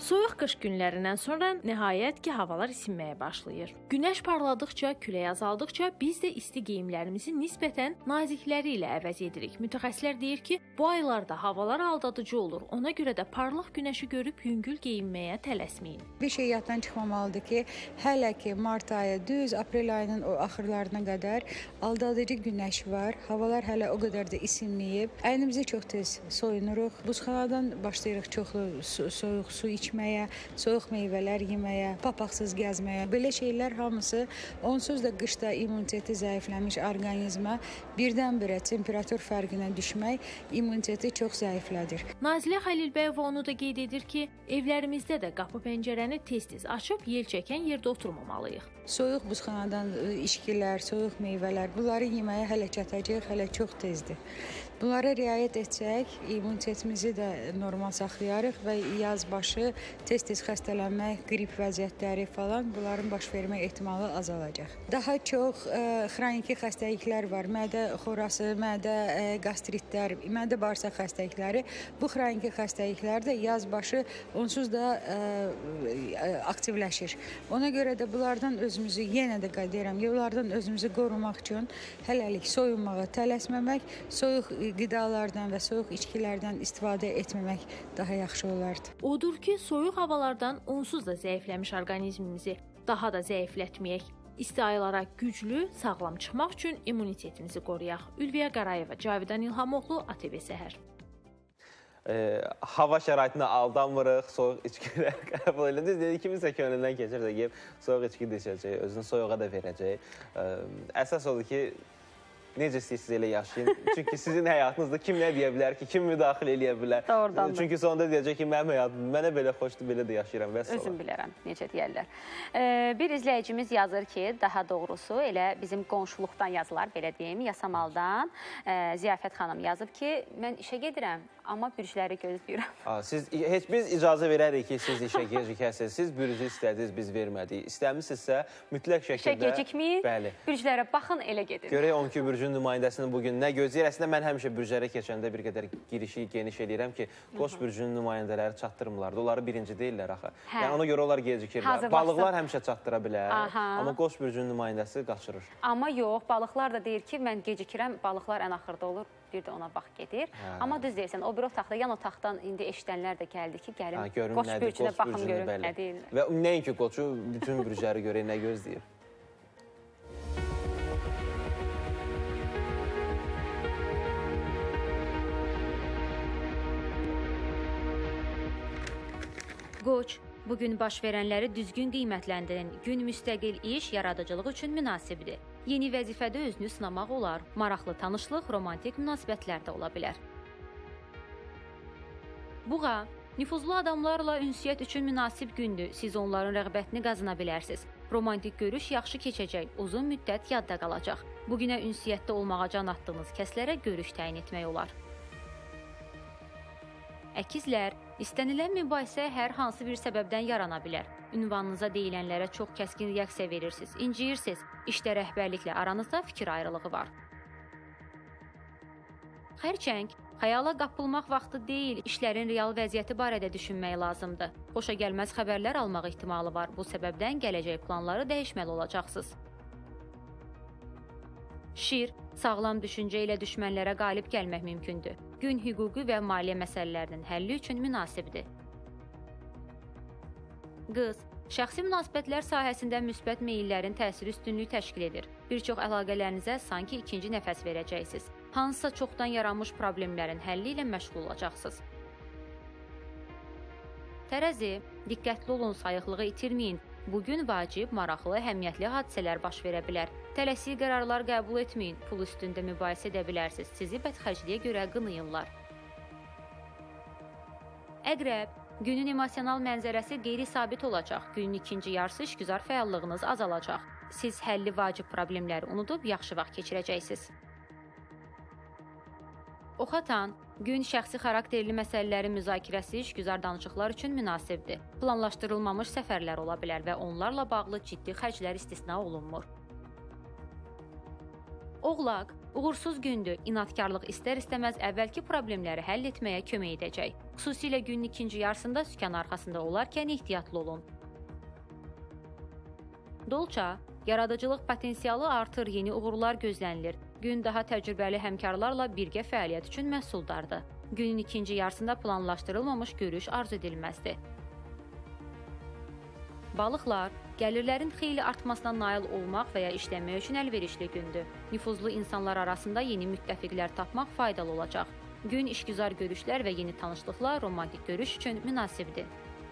Soyuq qış günlərindən sonra nəhayət ki, havalar isinməyə başlayır. Günəş parladıqca, külək azaldıqca biz də isti geyimlərimizi nisbətən nazikləri ilə əvəz edirik. Mütəxəssislər deyir ki, bu aylarda havalar aldadıcı olur. Ona görə də parlaq günəşi görüb yüngül geyinməyə tələsməyin. Bir şey yaddan çıxmamalıdır ki, hələ ki mart ayı düz aprel ayının o axırlarına qədər aldadıcı günəş var. Havalar hələ o qədər də isinməyib. Əynimizi çox tez soyunuruq. Buzxanadan başlayırıq çoxlu su, soyuq su içməyə, soyuq meyvələr yeməyə, papaqsız gəzməyə. Belə şeylər hamısı onsuz da qışda immuniteti zəifləmiş orqanizmə birdən-birə temperatur fərqinə düşmək immuniteti çox zəiflədir. Nazilə Xəlilbəyova onu da qeyd edir ki, evlərimizdə də qapı pəncərəni tez-tez açıb yel çəkən yerdə oturmamalıyıq. Soyuq buzxanadan içkilər, soyuq meyvələr, bunları yeməyə hələ çatacaq, hələ çox tezdir. Bunlara riayət etsək, immunitetimizi də normal saxlayarıq və yaz başı tez-tez xəstələnmək, qrip vəziyyətləri falan bunların baş vermə ehtimalı azalacaq. Daha çox ə, xroniki xəstəliklər var. Mədə xorası, mədə ə, qastritlər, mədə bağırsaq xəstəlikləri. Bu xroniki xəstəliklər də yaz başı onsuz da ə, ə, aktivləşir. Ona görə də bunlardan özümüzü yenə də qeyd edirəm, bunlardan özümüzü qorumaq üçün hələlik soyunmağa tələsməmək, soyuq qidalardan və soyuq içkilərdən istifadə etməmək daha yaxşı olardı. Odur ki, soyuq havalardan onsuz da zəifləmiş orqanizmimizi daha da zəiflətməyək. İsti aylara güclü, sağlam çıxmaq üçün immunitetimizi qoruyaq. Ülviyə Qarayeva, Cavidan İlhamoğlu, A T V Səhər. E, hava şəraitinə aldanmırıq, soyuq içkilər qəbul edilir. Dedi, kiminsə könlündən keçir də gəlib soyuq içki içəcək, özünü soyuğa da verəcək. E, əsas odur ki, necə istəyirsiniz elə yaşayın. Çünki sizin həyatınızda kim nə deyə bilər ki, kim müdaxilə eləyə bilər. Doğrudan. Çünki sonunda deyəcək ki, mənim həyatım, mənə belə xoşdur, belə də yaşayıram və s. Özüm bilirəm, necə deyərlər. Ee, bir izləyicimiz yazır ki, daha doğrusu elə bizim qonşuluqdan yazılar, belə deyim, Yasamaldan. E, Ziyafət xanım yazıb ki, mən işə gedirəm, amma bürcləri gözləyirəm. Siz, heç biz icazə verərik ki, siz işə gecikəsiniz. Siz bürcü istədiniz, biz vermədik. İstəmişsinizsə, mütləq şəkildə... İşə gecikməyin, bürclərə baxın, elə gedin. Görək on iki bürcün nümayəndəsini bugün nə gözləyir? Əslində, mən həmişə bürclərə keçəndə bir qədər girişi geniş eləyirəm ki, Qoç bürcünün nümayəndələri çatdırmırlar. Onları birinci deyirlər axı. Yəni, ona görə onlar gecikirlər. Balıqlar həmişə çatdıra bilər, Aha. amma Qoç bürcünün nümayəndəsi qaçırır. Amma yox, balıqlar da deyir ki, mən gecikirəm, balıqlar ən axırda olur. Bir də ona bax gedir. Hə. Amma düz deyirsən, o bir otaqda, yan otaqdan indi eşidənlər də gəldi ki, gəlin Qoç bürcünə baxım görüm, nə deyirlər. Və nəinki Qoçu, bütün bürcləri görək, nə gözləyir. Qoç, bugün baş verənləri düzgün qiymətləndirin. Gün müstəqil iş, yaradıcılıq üçün münasibdir. Yeni vəzifədə özünü sınamaq olar. Maraqlı tanışlıq, romantik münasibətlər də ola bilər. Buğa, nüfuzlu adamlarla ünsiyyət üçün münasib gündür. Siz onların rəğbətini qazana bilərsiniz. Romantik görüş yaxşı keçəcək, uzun müddət yadda qalacaq. Bugünə ünsiyyətdə olmağa can atdığınız kəslərə görüş təyin etmək olar. Əkizlər, istənilən mübahisə hər hansı bir səbəbdən yarana bilər. Ünvanınıza deyilənlərə çox kəskin reaksiya verirsiniz, inciyirsiniz. İşdə rəhbərliklə aranızda fikir ayrılığı var. Xərçəng, xəyala qapılmaq vaxtı deyil, işlərin real vəziyyəti barədə düşünmək lazımdır. Xoşa gəlməz xəbərlər almaq ehtimalı var. Bu səbəbdən gələcək planları dəyişməli olacaqsınız. Şir, sağlam düşüncə ilə düşmənlərə qalib gəlmək mümkündür. Gün hüquqi və maliyyə məsələlərinin həlli üçün münasibdir. Qız, şəxsi münasibətlər sahəsində müsbət meyillərin təsiri üstünlük təşkil edir. Bir çox əlaqələrinizə sanki ikinci nəfəs verəcəksiniz. Hansısa çoxdan yaranmış problemlərin həlli ilə məşğul olacaqsınız. Tərəzi, diqqətli olun, sayıqlığı itirməyin. Bugün vacib, maraqlı, əhəmiyyətli hadisələr baş verə bilər. Tələsik qərarlar qəbul etməyin, pul üstündə mübahisə edə bilərsiniz. Sizi bədxərcliyə görə qınayırlar. Əqrəb, günün emosional mənzərəsi qeyri-sabit olacaq. Günün ikinci yarısı işgüzar fəallığınız azalacaq. Siz həlli vacib problemləri unudub yaxşı vaxt keçirəcəksiniz. Oxatan, gün şəxsi xarakterli məsələlərin müzakirəsi işgüzar danışıqlar üçün münasibdir. Planlaşdırılmamış səfərlər ola bilər və onlarla bağlı ciddi xərclər istisna olunmur. Oğlaq, Uğursuz gündür, inatkarlıq istər-istəməz əvvəlki problemləri həll etməyə kömək edəcək. Xüsusilə günün ikinci yarısında sükan arxasında olarkən ehtiyatlı olun. Dolça, yaradıcılıq potensialı artır, yeni uğurlar gözlənilir. Gün daha təcrübəli həmkarlarla birgə fəaliyyət üçün məhsuldardır. Günün ikinci yarısında planlaşdırılmamış görüş arzu edilməzdir. Balıqlar, gəlirlərin xeyli artmasına nail olmaq və ya işləmək üçün əlverişli gündür. Nüfuzlu insanlar arasında yeni müttəfiqlər tapmaq faydalı olacaq. Gün işgüzar görüşlər və yeni tanışlıqlar romantik görüş üçün münasibdir.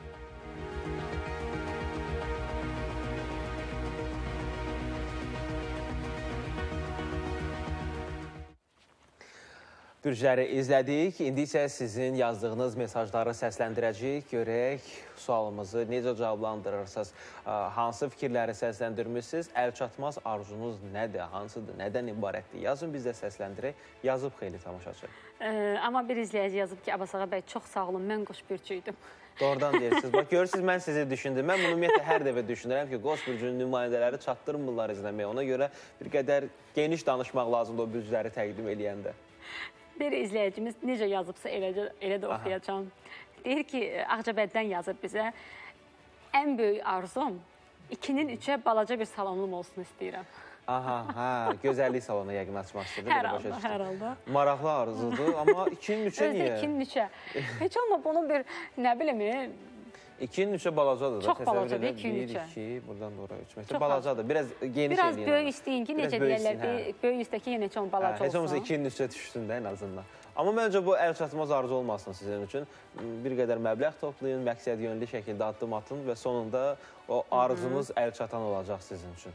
Bürcləri izlədik. İndi isə sizin yazdığınız mesajları səsləndirəcəyik. Görək, sualımızı necə cavablandırırsınız? Hansı fikirləri səsləndirmişsiniz? Əlçatmaz arzunuz nədir? Hansıdır? Nədən ibarətdir? Yazın, biz də səsləndirək. Yazıb xeyli tamaşaçı. Ee, amma bir izləyici yazıb ki, Abbas ağa bəy, çox sağ olun, mən qoç bürcüydüm. Doğrudan deyirsiniz. Bax, görürsünüz, mən sizi düşündüm. Mən bunu ümumiyyətlə hər dəfə düşünürəm ki, qoç bürcünün nümayəndələri çatdırmırlar izləməyə. Ona görə bir qədər geniş danışmaq lazımdır o bürcləri təqdim eləyəndə. Bir izləyicimiz necə yazıbsa eləcə, elə də oxuyacağım. Deyir ki, Ağcabəddən yazıb bizə, ən böyük arzum ikinin üçə balaca bir salonum olsun istəyirəm. Aha, hə, gözəllik salonu yəqin açmaq istədir. Hər halda, hər halda. Maraqlı arzudur, amma ikinin üçə niyə? Özdə ikinin üçə. Heç olma bunu bir, nə bilimi, İkinin üçə balacadır da. Çox balacadır, ikinin üçə. Bir, iki, buradan da oraya üçməkdə balacadır. Biraz geniş eləyin. Biraz böyük istəyin ki, necə deyərlər, böyük istəki yenə heç on balaca olsun. Heç olmasa ikinin üçə düşsün də ən azından. Amma məncə bu əl çatmaz arzu olmasın sizin üçün. Bir qədər məbləğ toplayın, məqsəd yönlü şəkildə addım atın və sonunda o arzunuz əl çatan olacaq sizin üçün.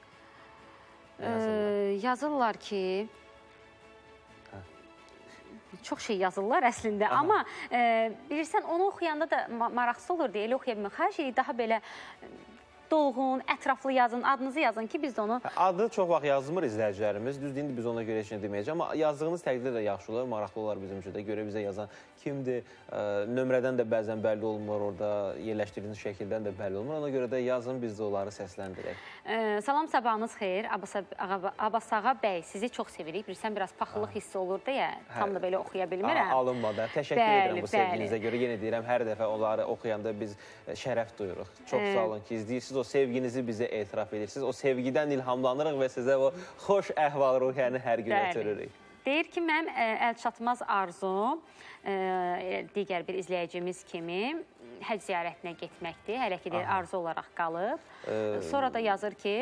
Yazırlar ki, çox şey yazırlar əslində, aha. Amma e, bilirsən, onu oxuyanda da maraqsız olur deyə elə oxuya bilmək. Hər şeyi daha belə dolğun, ətraflı yazın, adınızı yazın ki, biz də onu... Adı çox vaxt yazmır izləyicilərimiz, düzdür, indi biz ona görə heç nə deməyəcəm, amma yazdığınız təqdirdə də yaxşı olar, maraqlı olar bizim üçün də, görə bizə yazan kimdir, nömrədən də bəzən bəlli olmur, orada yerləşdirdiyiniz şəkildən də bəlli olmur, ona görə də yazın, biz də onları səsləndirək. Salam, sabahınız xeyir, Abbas ağa bəy, sizi çox sevirik, bilirsən, biraz paxıllıq hissi olur deyə, tam da belə oxuya bilmirəm. Alınmadı, təşəkkür edirəm bu sevginizə görə, yenə deyirəm, hər dəfə onları oxuyanda biz şərəf duyuruq. Çox sağ olun ki, izləyirsiniz, o sevginizi bizə etiraf edirsiniz, o sevgidən ilhamlanırıq və sizə o xoş əhval-ruhiyyəni hər gün ötürürük. Deyir ki, mənim əlçatmaz arzum, digər bir izləyicimiz kimi həcc ziyarətinə getməkdir, hələ ki, arzu olaraq qalıb. Sonra da yazır ki,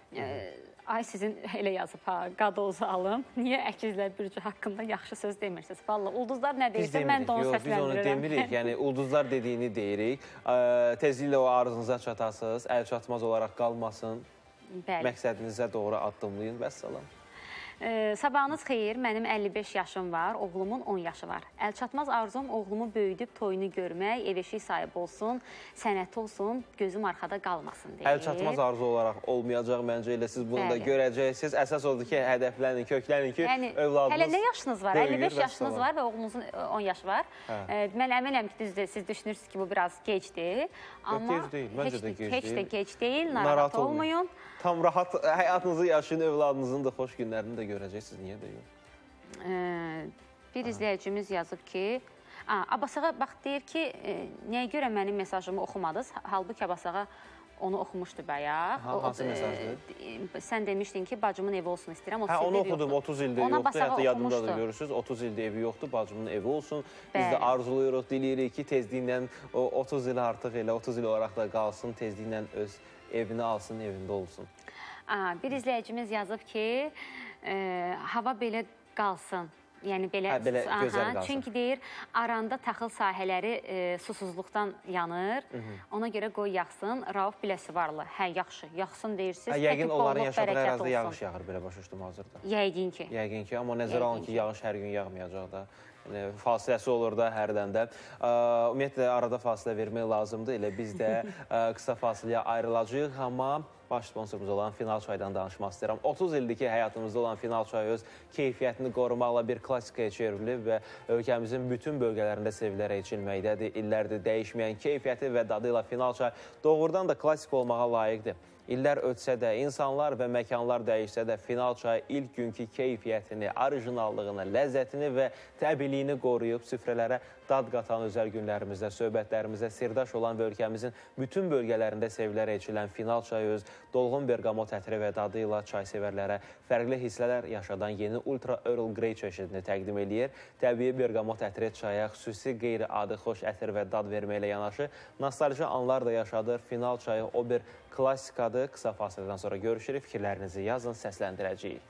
ay sizin elə yazıb, qadozu alım, niyə əkizlər bürcü haqqında yaxşı söz demirsiniz? Valla, ulduzlar nə deyirsə, mən də onu səsləndirirəm. Biz onu demirik, yəni ulduzlar dediyini deyirik. Tezliklə o arzunuza çatasınız, əl çatmaz olaraq qalmasın, məqsədinizə doğru addımlayın, vəssalam. Sabahınız xeyir, mənim əlli beş yaşım var, oğlumun on yaşı var. Əlçatmaz arzum oğlumu böyüdüb toyunu görmək, ev-eşik sahib olsun, sənəti olsun, gözüm arxada qalmasın deyir. Əlçatmaz arzu olaraq olmayacaq məncə, elə siz bunu da görəcəksiniz. Əsas odur ki, hədəflənin, köklənin ki, övladınız... Hələ nə yaşınız var? əlli beş yaşınız var və oğlunuzun on yaşı var. Mən əminəm ki, düzdür, siz düşünürsünüz ki, bu biraz gecdir. Amma heç də gec deyil, narahat olmayın. Tam rahat həyatınızı yaşayın, övladınızın da xoş günlərini də görəcəksiniz, niyə də yox? Bir izləyicimiz yazıb ki, Abbas ağa, bax, deyir ki, nəyə görə mənim mesajımı oxumadınız? Halbuki Abbas ağa onu oxumuşdu bayaq. Hansı mesajdır? Sən demişdin ki, bacımın evi olsun istəyirəm. Hə, onu oxudum, otuz ildir yoxdur, hətta yadımda da görürsünüz, otuz ildir evi yoxdur, bacımın evi olsun. Biz də arzuluyuruq, diləyirik ki, tezliklə o otuz il artıq elə, otuz il olaraq da qalsın, tezliklə öz evini alsın, evində olsun. Bir izləyicimiz yazıb ki, hava belə qalsın. Yəni belə, çünki deyir, aranda taxıl sahələri susuzluqdan yanır, ona görə qoy yaxsın. Rauf Biləsivarlı, hə, yaxşı, yaxsın deyirsiniz. Yəqin onların yaşadığı ərazidə yağış yağır, belə başa düşdüm hazırda. Yəqin ki. Yəqin ki, amma nəzərə alın ki, yağış hər gün yağmayacaq da. Fasiləsi olur da hərdən də. Ümumiyyətlə, arada fasilə vermək lazımdır. Elə biz də qısa fasiləyə ayrılacağıq, amma baş sponsorumuz olan Final Çaydan danışmaq istəyirəm. otuz ildir ki, həyatımızda olan Final Çay öz keyfiyyətini qorumaqla bir klassikaya çevrilib və ölkəmizin bütün bölgələrində sevilərək içilməkdədir. İllərdir dəyişməyən keyfiyyəti və dadı ilə Final Çay doğrudan da klassik olmağa layiqdir. İllər ötsə də, insanlar və məkanlar dəyişsə də, Final çayı ilk günkü keyfiyyətini, orijinallığını, ləzzətini və təbiiliyini qoruyub süfrələrə dad qatan özəl günlərimizdə, söhbətlərimizdə sirdaş olan və ölkəmizin bütün bölgələrində sevilərək içilən Final çayı öz dolğun bergamot ətri və dadı ilə çay sevərlərə fərqli hisslər yaşadan yeni Ultra Earl Grey çeşidini təqdim edir. Təbii bergamot ətri çaya xüsusi qeyri-adi xoş ətir və dad verməklə yanaşı, nostalji anlar da yaşadır. Final çayı o bir klassikadır. Qısa fasilədən sonra görüşürük. Fikirlərinizi yazın, səsləndirəcəyik.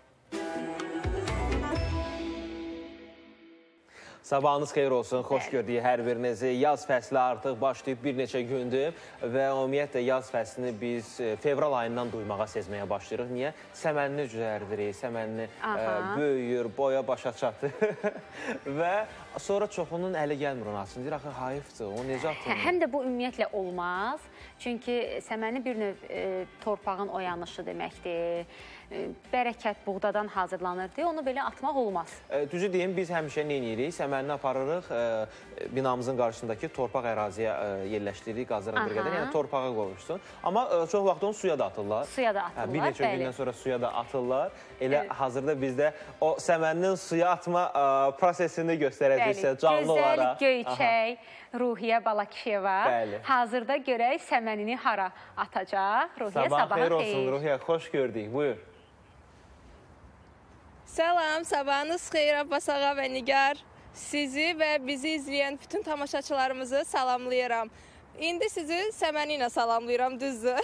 Sabahınız xeyir olsun, xoş gördük hər birinizi. Yaz fəsli artıq başlayıb bir neçə gündür və ümumiyyətlə yaz fəslini biz fevral ayından duymağa, sezməyə başlayırıq. Niyə? Səmənini cüzərdirik, səmənini ə, böyüyür, boya başa çatır və sonra çoxunun əli gəlmir ona açın. Deyir, axı, hayıfdır, o necə atılır? Həm də bu ümumiyyətlə olmaz. Çünki səməni bir növ e, torpağın oyanışı deməkdir. E, bərəkət buğdadan hazırlanır deyə onu belə atmaq olmaz. E, düzü deyim, biz həmişə nə edirik? Səmənini aparırıq, e, binamızın qarşısındakı torpaq əraziyə e, yerləşdiririk, qazırıq bir qədər, yəni torpağa qovuşsun. Amma e, çox vaxt onu suya da atırlar. Suya da atırlar, hə, bir neçə bəli. gündən sonra suya da atırlar. Elə evet. Hazırda bizdə o səməninin suya atma e, prosesini göstərəcəksə canlı olaraq. Gözəl Göyçək, Aha. Ruhiyyə Balakişeva bəli. Hazırda görək səmənini hara atacaq. Ruhiyyə, sabah sabahın xeyir olsun, Ruhiyyə, xoş gördük. Buyur. Salam, sabahınız xeyir Abbas ağa və Nigar. Sizi və bizi izləyən bütün tamaşaçılarımızı salamlayıram. İndi sizi səməni ilə salamlayıram, düzdür.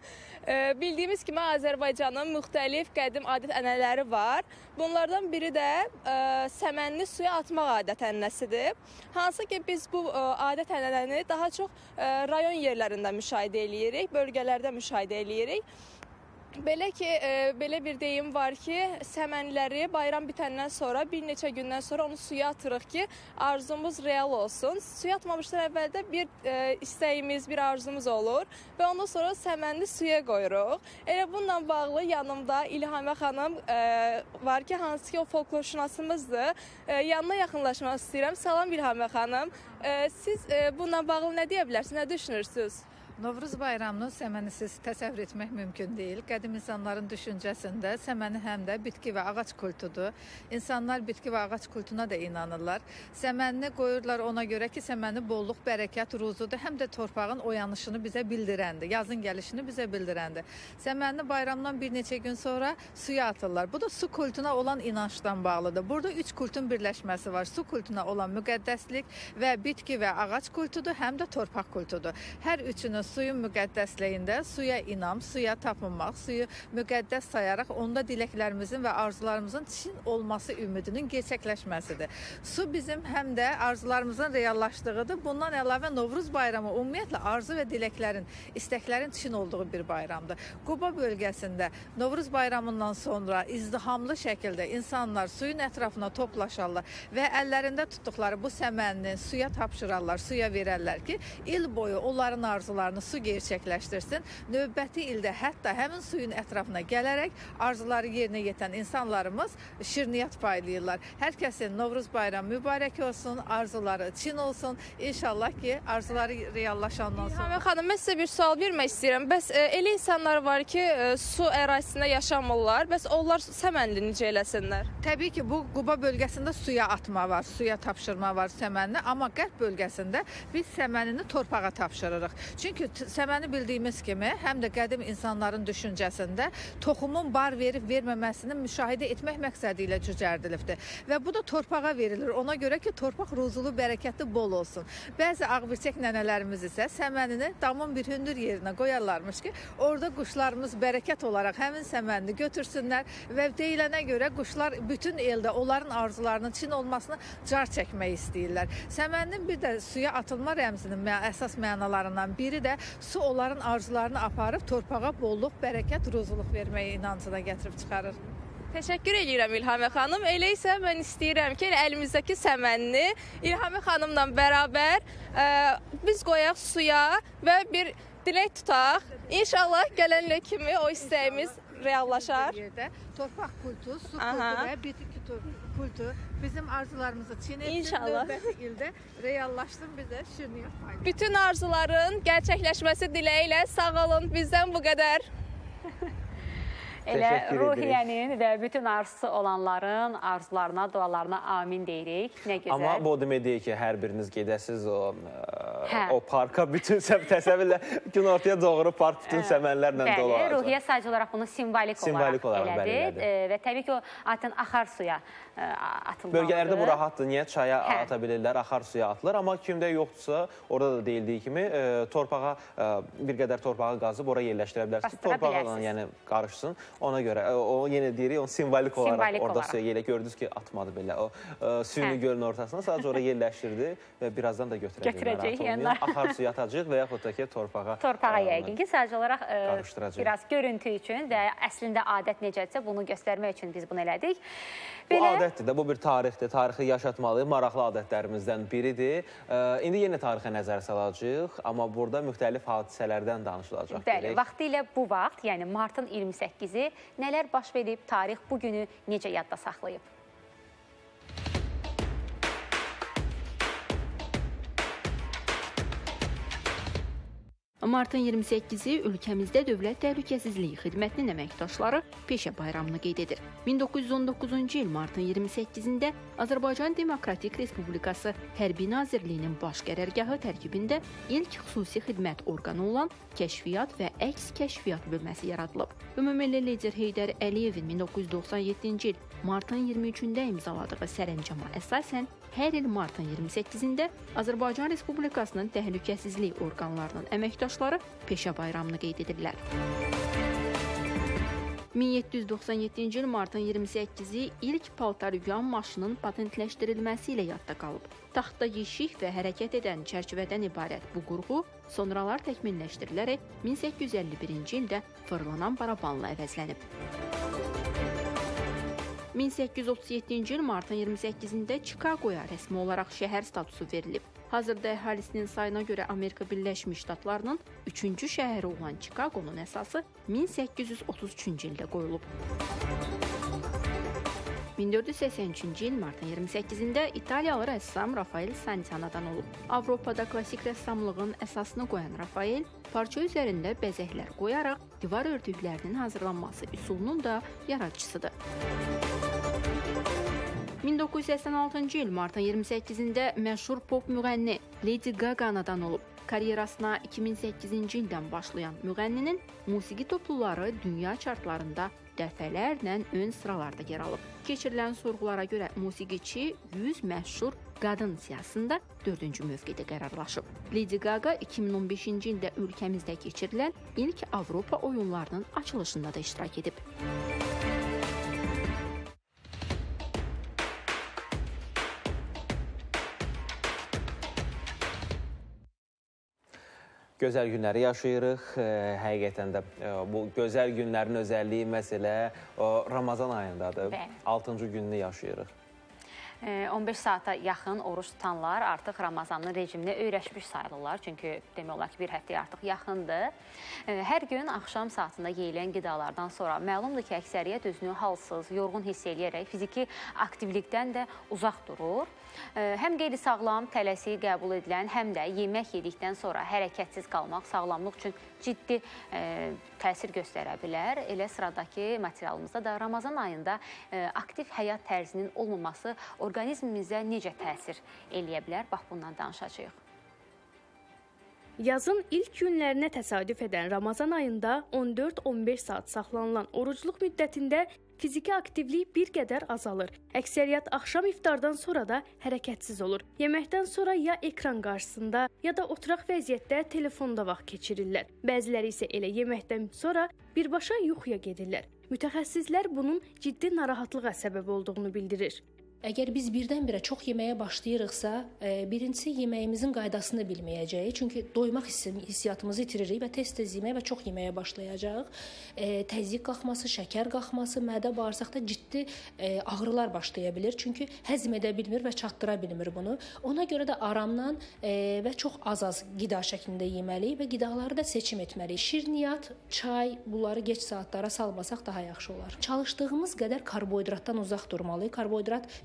Bildiyimiz kimi Azərbaycanın müxtəlif qədim adət-ənənələri var. Bunlardan biri də ə, səmənli suya atmaq adət-ənənəsidir. Hansı ki biz bu ə, adət-ənənəni daha çox ə, rayon yerlərində müşahidə eləyirik, bölgələrdə müşahidə eləyirik. Belə ki, e, belə bir deyim var ki, səmənləri bayram bitəndən sonra, bir neçə gündən sonra onu suya atırıq ki, arzumuz real olsun. Suya atmamışdan əvvəldə bir e, istəyimiz, bir arzumuz olur və ondan sonra səmənli suya qoyuruq. Elə bununla bağlı yanımda İlhamə xanım e, var ki, hansı ki o folklorşünasımızdır. E, yanına yaxınlaşmaq istəyirəm. Salam İlhamə xanım. E, siz e, bununla bağlı nə deyə bilərsiniz, nə düşünürsünüz? Novruz bayramını səmənisiz təsəvvür etmək mümkün deyil. Qədim insanların düşüncəsində səməni həm də bitki və ağac kultudur. İnsanlar bitki və ağac kultuna da inanırlar. Səmənini qoyurlar ona görə ki, səməni bolluq, bərəkət, ruzudur. Həm də torpağın oyanışını bizə bildirəndir. Yazın gəlişini bizə bildirəndir. Səmənini bayramdan bir neçə gün sonra suya atırlar. Bu da su kultuna olan inançdan bağlıdır. Burada üç kultun birləşməsi var. Su kultuna olan müqəddəslik və bitki və ağac kultudur, həm də torpaq kultudur. Hər üçünün suyun müqəddəsliyində suya inam, suya tapınmaq, suyu müqəddəs sayaraq onda diləklərimizin və arzularımızın çin olması ümidinin gerçəkləşməsidir. Su bizim həm də arzularımızın reallaşdığıdır. Bundan əlavə Novruz bayramı ümumiyyətlə arzu və diləklərin, istəklərin çin olduğu bir bayramdır. Quba bölgəsində Novruz bayramından sonra izdihamlı şəkildə insanlar suyun ətrafına toplaşarlar və əllərində tutduqları bu səmənini suya tapşırarlar, suya verərlər ki, il boyu onların arzularını su gerçəkləşdirsin. Növbəti ildə hətta həmin suyun ətrafına gələrək arzuları yerinə yetən insanlarımız şirniyyat paylayırlar. Hər kəsin Novruz bayramı mübarək olsun, arzuları çin olsun. İnşallah ki, arzuları reallaşandan sonra. İlhamə xanım, mən sizə bir sual vermək istəyirəm. Bəs e, elə insanlar var ki, e, su ərazisində yaşamırlar. Bəs onlar səmənli necə eləsinlər? Təbii ki, bu Quba bölgəsində suya atma var, suya tapşırma var səmənini. Amma qərb bölgəsində biz səmənini torpağa tapşırırıq. Çünki səməni bildiyimiz kimi, həm də qədim insanların düşüncəsində toxumun bar verib verməməsini müşahidə etmək məqsədi ilə cücərdilibdir. Və bu da torpağa verilir. Ona görə ki, torpaq ruzulu, bərəkətli, bol olsun. Bəzi ağbirçək nənələrimiz isə səmənini damın bir hündür yerinə qoyarlarmış ki, orada quşlarımız bərəkət olaraq həmin səmənini götürsünlər və deyilənə görə quşlar bütün ildə onların arzularının çin olmasını car çəkmək istəyirlər. Səməninin bir də suya atılma rəmzinin əsas mənalarından biri də su onların arzularını aparıb torpağa bolluq, bərəkət, ruzuluq verməyə inancına gətirib çıxarır. Təşəkkür edirəm İlhamə xanım. Elə isə mən istəyirəm ki, əlimizdəki səmənini İlhamə xanımla bərabər ə, biz qoyaq suya və bir dilək tutaq. İnşallah gələn ilə kimi o istəyimiz reallaşar. Torpaq kultu, su kultu və bitki kultu buydu. Bizim arzularımızı çiğ etsin. İnşallah. Növbəti ildə reallaşsın bizə şirniyyat faydalı. Bütün arzuların gerçekleşmesi dileğiyle sağ olun. Bizden bu kadar. Elə Ruhiyyənin və bütün arzusu olanların arzularına, dualarına amin deyirik. Nə gözəl. Amma bu demək deyir ki, hər biriniz gedəsiz o, hə. o parka bütün təsəvvürlə gün ortaya doğru park bütün səmənlərlə Bəli, dolu olacaq. Ruhiyyə sadəcə olaraq bunu simvolik, simvolik olaraq, olaraq elədi. elədi. E, və təbii ki, o atın axar suya e, atılmalıdır. Bölgələrdə bu rahatdır. Niyə? Çaya hə. ata bilirlər, axar suya atılır. Amma kimdə yoxdursa, orada da deyildiyi kimi e, torpağa, e, bir qədər torpağı qazıb ora yerləşdirə bilərsiniz. Torpaqla yəni qarışsın. Ona görə o yenə deyirik, onu simvolik olaraq simvolik orada suya yerlə gördünüz ki, atmadı belə. O e, süni hə. gölün ortasına sadəcə oraya yerləşdirdi və birazdan da götürəcək. Götürəcək, yəni. Axar suya atacaq və yaxud da ki, torpağa torpağa yəqin ki, sadəcə olaraq e, biraz görüntü üçün və əslində adət necədirsə bunu göstərmək üçün biz bunu elədik. Bu belə... adətdir də, bu bir tarixdir. Tarixi yaşatmalı, maraqlı adətlərimizdən biridir. E, indi yenə tarixə nəzər salacağıq, amma burada müxtəlif hadisələrdən danışılacaq. Bəli, vaxtı ilə bu vaxt, yəni martın iyirmi səkkizi nələr baş verib, tarix bugünü necə yadda saxlayıb? Martın iyirmi səkkizi ölkəmizdə Dövlət Təhlükəsizliyi Xidmətinin əməkdaşları peşə bayramını qeyd edir. min doqquz yüz on doqquzuncu il martın iyirmi səkkizində Azərbaycan Demokratik Respublikası Hərbi Nazirliyinin baş qərargahı tərkibində ilk xüsusi xidmət orqanı olan Kəşfiyyat və Əks Kəşfiyyat bölməsi yaradılıb. Ümummilli lider Heydər Əliyevin min doqquz yüz doxsan yeddinci il martın iyirmi üçündə imzaladığı sərəncama əsasən hər il martın iyirmi səkkizində Azərbaycan Respublikasının təhlükəsizlik orqanlarının əməkdaşları peşə bayramını qeyd edirlər. min yeddi yüz doxsan yeddinci il martın iyirmi səkkizi ilk paltar yuyan maşının patentləşdirilməsi ilə yadda qalıb. Taxta yeşik və hərəkət edən çərçivədən ibarət bu qurğu sonralar təkmilləşdirilərək min səkkiz yüz əlli birinci ildə fırlanan barabanla əvəzlənib. min səkkiz yüz otuz yeddinci il martın iyirmi səkkizində Çikaqoya rəsmi olaraq şəhər statusu verilib. Hazırda əhalisinin sayına görə Amerika Birləşmiş Ştatlarının üçüncü şəhəri olan Çikaqonun əsası min səkkiz yüz otuz üçüncü ildə qoyulub. min dörd yüz səksən üçüncü il martın iyirmi səkkizində İtaliyalı rəssam Rafael Santi anadan olub. Avropada klassik rəssamlığın əsasını qoyan Rafael parça üzərində bəzəklər qoyaraq divar örtüklərinin hazırlanması üsulunun da yaradıcısıdır. min doqquz yüz səksən altıncı il martın iyirmi səkkizində məşhur pop müğənni Lady Gaga anadan olub. Karyerasına iki min səkkizinci ildən başlayan müğənninin musiqi topluları dünya çartlarında dəfələrlə ön sıralarda yer alıb. Keçirilən sorğulara görə musiqiçi yüz məşhur qadın siyahısında dördüncü mövqedə qərarlaşıb. Lady Gaga iki min on beşinci ildə ölkəmizdə keçirilən ilk Avropa oyunlarının açılışında da iştirak edib. Gözəl günləri yaşayırıq. Həqiqətən də bu gözəl günlərin özəlliyi məsələ Ramazan ayındadır. altıncı gününü yaşayırıq. on beş saata yaxın oruç tutanlar artıq Ramazanın rejiminə öyrəşmiş sayılırlar. Çünki demək olar ki, bir həftəyə artıq yaxındır. Hər gün axşam saatında yeyilən qidalardan sonra məlumdur ki, əksəriyyət özünü halsız, yorğun hiss eləyərək fiziki aktivlikdən də uzaq durur. Həm qeyri-sağlam, tələsi qəbul edilən, həm də yemək yedikdən sonra hərəkətsiz qalmaq sağlamlıq üçün ciddi e, təsir göstərə bilər. Elə sıradakı materialımızda da Ramazan ayında e, aktiv həyat tərzinin olmaması orqanizmimizə necə təsir eləyə bilər? Bax, bundan danışacağıq. Yazın ilk günlərinə təsadüf edən Ramazan ayında on dörd on beş saat saxlanılan orucluq müddətində fiziki aktivlik bir qədər azalır. Əksəriyyət axşam iftardan sonra da hərəkətsiz olur. Yeməkdən sonra ya ekran qarşısında, ya da oturaq vəziyyətdə telefonda vaxt keçirirlər. Bəziləri isə elə yeməkdən sonra birbaşa yuxuya gedirlər. Mütəxəssislər bunun ciddi narahatlığa səbəb olduğunu bildirir. Əgər biz birdən-birə çox yeməyə başlayırıqsa, birincisi yeməyimizin qaydasını bilməyəcəyik. Çünki doymaq hissiyatımızı itiririk və tez-tez yeməyə və çox yeməyə başlayacağıq. Təzyiq qalxması, şəkər qalxması, mədə bağırsaqda ciddi ağrılar başlaya bilir. Çünki həzm edə bilmir və çatdıra bilmir bunu. Ona görə də aramdan və çox az-az qida şəklində yeməliyik və qidaları da seçim etməliyik. Şirniyyat, çay, bunları geç saatlara salmasaq daha yaxşı olar. Çalışdığımız qədər karbohidratdan uzaq durmalıyıq. Karbohidrat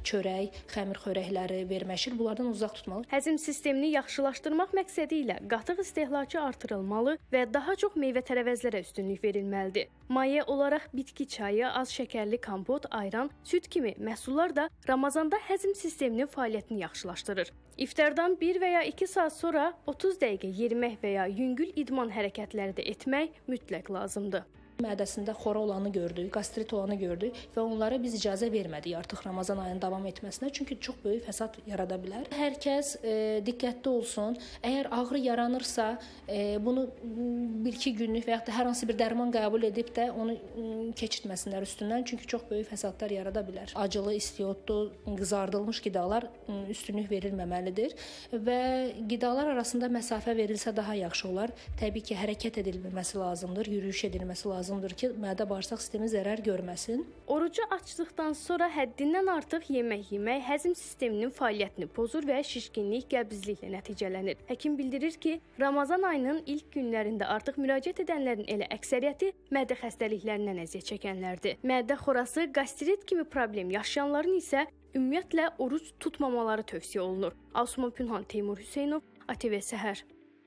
çörək, xəmir xörəkləri, verməşil bunlardan uzaq tutmalı. Həzm sistemini yaxşılaşdırmaq məqsədi ilə qatıq istehlakı artırılmalı və daha çox meyvə-tərəvəzlərə üstünlük verilməlidir. Maye olaraq bitki çayı, az şəkərli kompot, ayran, süd kimi məhsullar da Ramazanda həzm sisteminin fəaliyyətini yaxşılaşdırır. İftardan bir və ya iki saat sonra otuz dəqiqə yerimək və ya yüngül idman hərəkətləri də etmək mütləq lazımdır. Mədəsində xora olanı gördük, qastrit olanı gördük və onlara biz icazə vermədik artıq Ramazan ayının davam etməsinə, çünki çox böyük fəsad yarada bilər. Hər kəs e, diqqətli olsun. Əgər ağrı yaranırsa, e, bunu bir-iki günlük və ya da hər hansı bir dərman qəbul edib də onu keçirtməsinlər üstündən, çünki çox böyük fəsadlar yarada bilər. Acılı, istiyotlu, qızardılmış qidalar üstünlük verilməməlidir və qidalar arasında məsafə verilsə daha yaxşı olar. Təbii ki, hərəkət edilməsi lazımdır, yürüyüş edilməsi lazımdır. lazımdır ki, mədə-bağırsaq sistemi zərər görməsin. Orucu açdıqdan sonra həddindən artıq yemək yemək həzm sisteminin fəaliyyətini pozur və şişkinlik, qəbizliklə nəticələnir. Həkim bildirir ki, Ramazan ayının ilk günlərində artıq müraciət edənlərin elə əksəriyyəti mədə xəstəliklərindən əziyyət çəkənlərdir. Mədə xorası, qastrit kimi problem yaşayanların isə ümumiyyətlə oruc tutmamaları tövsiyə olunur. Asuman Pünhan, Teymur Hüseynov, A T V Səhər.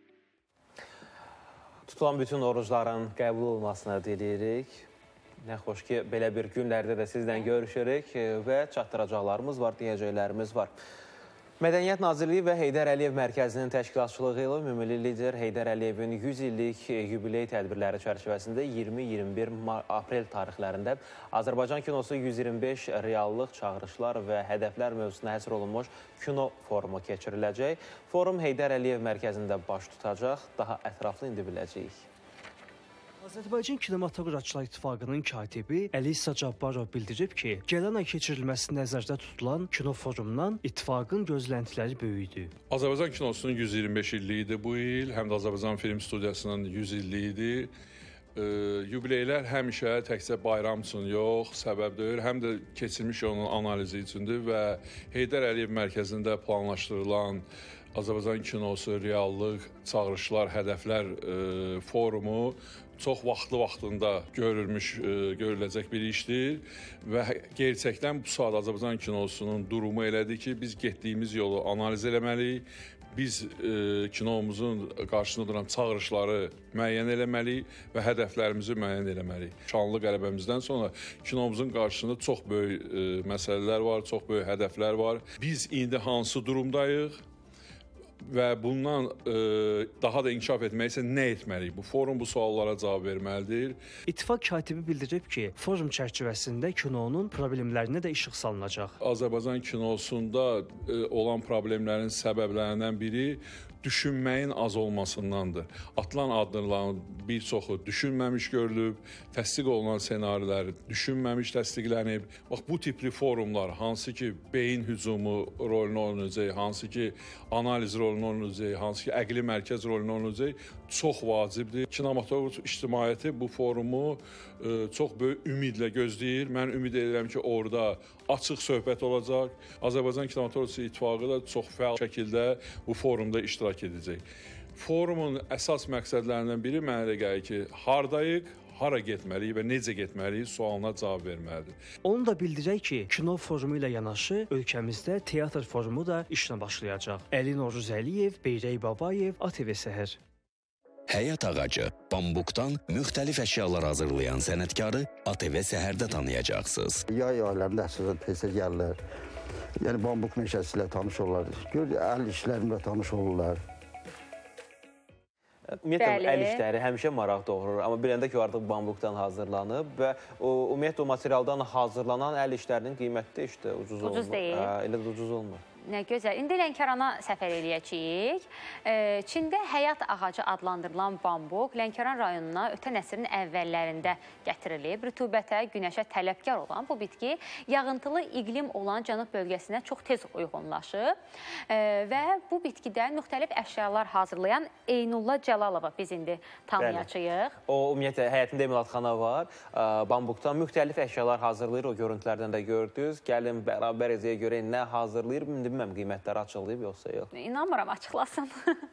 Tutulan bütün orucların qəbul olmasına deyirik. Nə xoş ki, belə bir günlərdə də sizdən görüşürük və çatdıracaqlarımız var, deyəcəklərimiz var. Mədəniyyət Nazirliyi və Heydər Əliyev Mərkəzinin təşkilatçılığı ilə ümumi lider Heydər Əliyevin yüz illik yubiley tədbirləri çərçivəsində iyirmi iyirmi bir aprel tarixlərində Azərbaycan kinosu yüz iyirmi beş reallıq, çağırışlar və hədəflər mövzusuna həsr olunmuş kino forumu keçiriləcək. Forum Heydər Əliyev Mərkəzində baş tutacaq. Daha ətraflı indi biləcəyik. Azərbaycan Kinematoqrafçılar İttifaqının katibi Əli İsa Cabbarov bildirib ki, gələn ay keçirilməsi nəzərdə tutulan kino forumundan ittifaqın gözləntiləri böyükdür. Azərbaycan kinosunun yüz iyirmi beş illiyidir bu il, həm də Azərbaycan Film Studiyasının yüz illiyidir. E, yubileylər həmişə təkcə bayram üçün yox, səbəb deyil, həm də keçirmiş onun analizi üçündür və Heydər Əliyev Mərkəzində planlaşdırılan Azərbaycan kinosu, reallıq, çağırışlar, hədəflər e, forumu çox vaxtlı-vaxtında görülmüş, e, görüləcək bir işdir və gerçəkdən bu saat Azərbaycan kinosunun durumu elədir ki, biz getdiyimiz yolu analiz eləməliyik, biz e, kinomuzun qarşısında duran çağırışları müəyyən eləməliyik və hədəflərimizi müəyyən eləməliyik. Şanlı qələbəmizdən sonra kinomuzun qarşısında çox böyük e, məsələlər var, çox böyük hədəflər var. Biz indi hansı durumdayıq? Və bundan e, daha da inkişaf etmək isə nə etməliyik? Bu forum bu suallara cavab verməlidir. İttifaq katibi bildirib ki, forum çərçivəsində kinonun problemlərinə də işıq salınacaq. Azərbaycan kinosunda e, olan problemlərin səbəblərindən biri düşünməyin az olmasındandır. Atılan addımların bir çoxu düşünməmiş görülüb, təsdiq olunan senarilər düşünməmiş təsdiqlənib. Bax, bu tipli forumlar, hansı ki beyin hücumu rolunu oynayacaq, hansı ki analiz rolunu oynayacaq, hansı ki əqli mərkəz rolunu oynayacaq, çox vacibdir. Kinematoqraf ictimaiyyəti bu forumu e, çox böyük ümidlə gözləyir. Mən ümid edirəm ki, orada açıq söhbət olacaq. Azərbaycan Kinematoqrafçılar İttifaqı da çox fəal şəkildə bu forumda iştirak edəcək. Forumun əsas məqsədlərindən biri mənə elə gəlir ki, hardayıq, hara getməliyik və necə getməliyik sualına cavab verməlidir. Onu da bildirək ki, kino forumu ilə yanaşı ölkəmizdə teatr forumu da işlə başlayacaq. Əli Noruz Əliyev, Beyrək Babayev, A T V Səhər. Həyat ağacı, bambukdan müxtəlif əşyalar hazırlayan sənətkarı A T V Səhərdə tanıyacaqsınız. Yay aylarında əsasən tezə gəlirlər. Yəni bambuk meşəsi ilə tanış olurlar. Gör, əl işlərimlə tanış olurlar. Ümumiyyətlə, əl işləri həmişə maraq doğurur. Amma biləndə ki, artıq bambukdan hazırlanıb və o, ümumiyyətlə o materialdan hazırlanan əl işlərinin qiyməti də işte ucuz olmur. Ucuz deyil. Hə, elə də ucuz olmur. Nə gözəl. İndi Lənkərana səfər eləyəcəyik. Çində həyat ağacı adlandırılan bambuk Lənkəran rayonuna ötən əsrin əvvəllərində gətirilib. Rütubətə, günəşə tələbkar olan bu bitki yağıntılı iqlim olan cənub bölgəsinə çox tez uyğunlaşıb və bu bitkidən müxtəlif əşyalar hazırlayan Eynullah Cəlalova biz indi tanıyacağıq. O, ümumiyyətlə, həyətində emalatxana var. Bambukdan müxtəlif əşyalar hazırlayır. O görüntülərdən də gördünüz. Gəlin bərabər ezəyə görə nə hazırlayır? Bilməm, qiymətləri açıqlayıb yoxsa yox. İnanmıram, açıqlasın.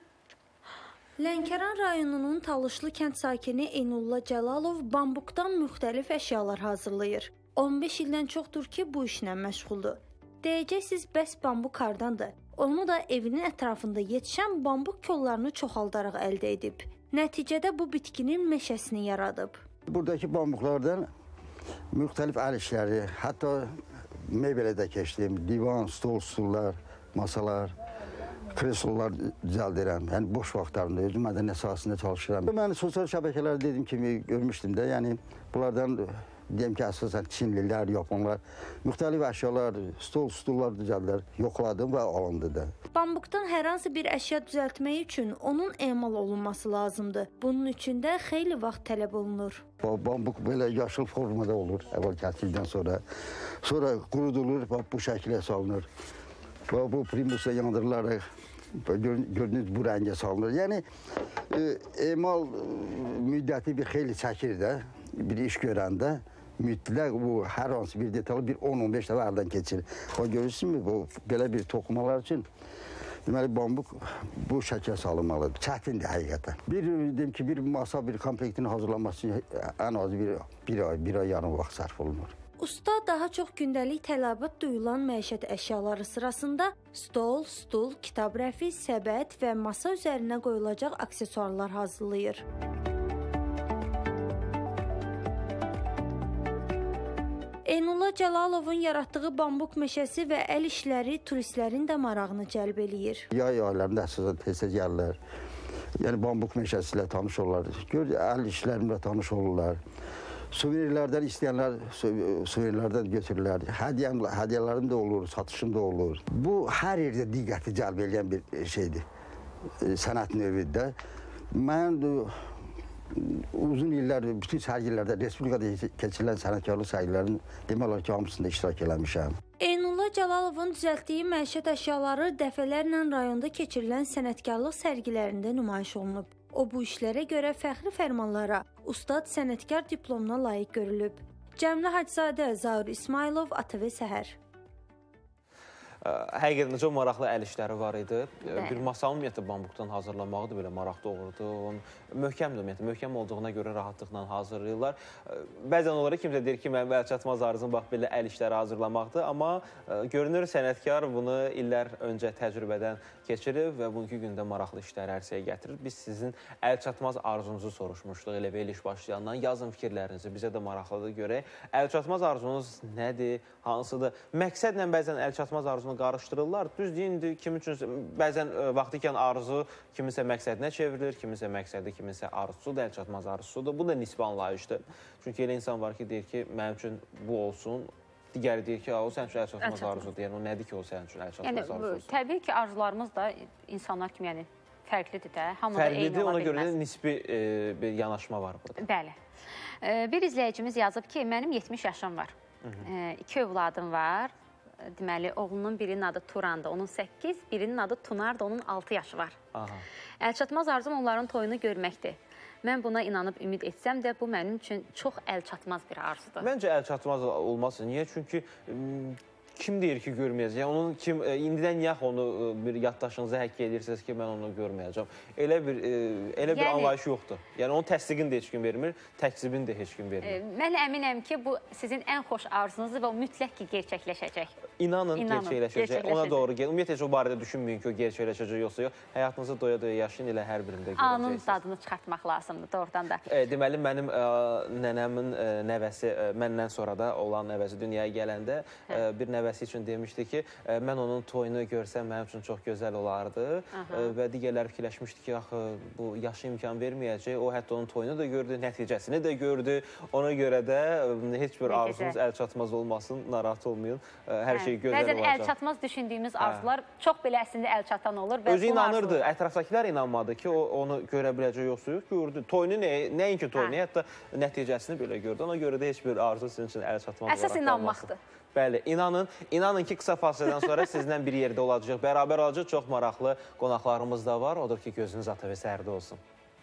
Lənkəran rayonunun Talışlı kənd sakini Eynullah Cəlalov bambukdan müxtəlif əşyalar hazırlayır. on beş ildən çoxdur ki, bu işlə məşğuldur. Deyəcəksiniz, bəs bambuk hardandır? Onu da evinin ətrafında yetişən bambuk kollarını çoxaldaraq əldə edib. Nəticədə bu bitkinin meşəsini yaradıb. Buradakı bambuklardan müxtəlif əl işləri, hətta mebel'e də keçdim, divan, stol, stullar, masalar, kreslolar düzəldirəm. Yəni boş vaxtlarımda özüm mədəniyyət sahəsində çalışıram. Mən sosial şəbəkələrdə dediyim kimi görmüşdüm də, yəni bunlardan deyim ki, əsasən Çinlilər, Yaponlar, müxtəlif əşyalar, stol, stullar düzəldilər, yoxladım və alındı da. Bambukdan hər hansı bir əşya düzəltmək üçün onun emal olunması lazımdır. Bunun üçün də xeyli vaxt tələb olunur. Bambuk belə yaşıl formada olur, əvvəl kəsildikdən sonra. Sonra qurudulur, bu şəklə salınır. Bu primusla yandırılaraq, gördüyünüz bu rəngə salınır. Yəni, emal müddəti bir xeyli çəkir də, bir iş görəndə. Mütləq bu hər hansı bir detalı bir on on beş dəfə əldən keçir. O görürsünüzmü, bu belə bir toxumalar üçün deməli bambuk bu şəklə salınmalıdır. Çətindir həqiqətən. Bir deyim ki, bir masa, bir komplektini hazırlanması üçün ən az bir, bir ay, bir ay yarım vaxt sərf olunur. Usta daha çox gündəlik tələbat duyulan məişət əşyaları sırasında stol, stul, kitab rəfi, səbət və masa üzərinə qoyulacaq aksesuarlar hazırlayır. Eynullah Cəlalovun yaratdığı bambuk meşəsi və əl işləri turistlərin də marağını cəlb eləyir. Yay aylarında əsasən tez-tez gəlirlər. Yəni bambuk meşəsi ilə tanış olurlar. Gör, əl işlərimlə tanış olurlar. Suvenirlərdən istəyənlər suvenirlərdən götürürlər. Hədiyyəm, hədiyyələrim də olur, satışım da olur. Bu hər yerdə diqqəti cəlb edən bir şeydir. Sənət növüdür. Mən uzun illər, bütün sərgilərdə, Respublikada keçirilən sənətkarlıq sərgilərinin demək olar ki, hamısında iştirak eləmişəm. Eynullah Cəlalovun düzəltdiyi məişət əşyaları dəfələrlə rayonda keçirilən sənətkarlıq sərgilərində nümayiş olunub. O bu işlərə görə fəxri fərmanlara, ustad sənətkar diplomuna layiq görülüb. Cəmlə Hacızadə, Zaur İsmailov, A T V Səhər. Həqiqətən çox maraqlı əl işləri var idi. Bir masanın ümumiyyətlə bambukdan hazırlamağı da belə maraq doğurdu. Möhkəmdir ümumiyyətlə, möhkəm olduğuna görə rahatlıqla hazırlayırlar. Bəzən onlara kimsə deyir ki, mənim əlçatmaz arzum bax belə əl işləri hazırlamaqdır. Amma görünür sənətkar bunu illər öncə təcrübədən keçirib və bugünkü gündə maraqlı işləri ərsəyə gətirir. Biz sizin əlçatmaz arzunuzu soruşmuşduq elə veriliş başlayandan. Yazın fikirlərinizi, bizə də maraqlıdır görək. Əlçatmaz arzunuz nədir, hansıdır? Məqsədlə bəzən əlçatmaz arzunu qarışdırırlar. Düz deyindir, kim üçün bəzən vaxtı ikən arzu kiminsə məqsədinə çevrilir, kiminsə məqsədi, kiminsə arzusudur, əlçatmaz arzusudur. Bu da nisbi anlayışdır. Çünki elə insan var ki, deyir ki, mənim üçün bu olsun. Digəri deyir ki, o sənin üçün əlçatmaz arzudur. Yəni, o nədir ki, o sənin üçün əlçatmaz arzudur? Təbii ki, arzularımız da insanlar kimi yəni fərqlidir də. Fərqlidir, ona görə də nisbi bir yanaşma var burada. Bəli. Bir izləyicimiz yazıb ki, mənim yetmiş yaşım var. İki övladım var. Deməli, oğlunun birinin adı Turandır, onun səkkiz, birinin adı Tunardır, onun altı yaşı var. Əlçatmaz arzum onların toyunu görməkdir. Mən buna inanıb ümid etsəm də, bu mənim üçün çox əlçatmaz bir arzudur. Məncə əlçatmaz olmasın. Niyə? Çünki kim deyir ki, görməyəcək? Yəni, onun kim, indidən yax onu bir yaddaşınıza həkk edirsiniz ki, mən onu görməyəcəm. Elə bir, elə bir anlayış yoxdur. Yəni, onun təsdiqini də heç kim vermir, təkzibini də heç kim vermir. Mən əminəm ki, bu sizin ən xoş arzunuzdur və o mütləq ki, gerçəkləşəcək. İnanın, gerçəkləşəcək. Ona doğru gəlin. Ümumiyyətlə, heç o barədə düşünməyin ki, o gerçəkləşəcək yoxsa yox. Həyatınızı doya-doya yaşayın, elə hər birində görəcəksiniz. Anın dadını çıxartmaq lazımdır, doğrudan da. Deməli, mənim nənəmin nəvəsi, məndən sonra da olan nəvəsi dünyaya gələndə bir nəvəsi üçün demişdi ki, mən onun toyunu görsəm mənim üçün çox gözəl olardı və digərləri fikirləşmişdi ki, axı bu yaşı imkan verməyəcək. O hətta onun toyunu da gördü, nəticəsini də gördü. Ona görə də heç bir arzunuz əlçatmaz olmasın, narahat olmayın. Hər şey gözəl olacaq. Bəzən əlçatmaz düşündüyümüz arzular çox belə əslində əlçatan olur. Özü inanırdı, ətrafdakılar inanmadı ki, o onu görə biləcək yoxsa yox, gördü. Toyunu nəinki toyunu, hətta nəticəsini belə gördü. Ona görə də heç bir arzu sizin üçün əlçatmaz olaraq əsas inanmaqdır. Bəli, inanın, inanın ki, qısa fasilədən sonra sizlə bir yerdə olacaq, bərabər olacaq, çox maraqlı qonaqlarımız da var. Odur ki, gözünüz A T V Səhərdə olsun.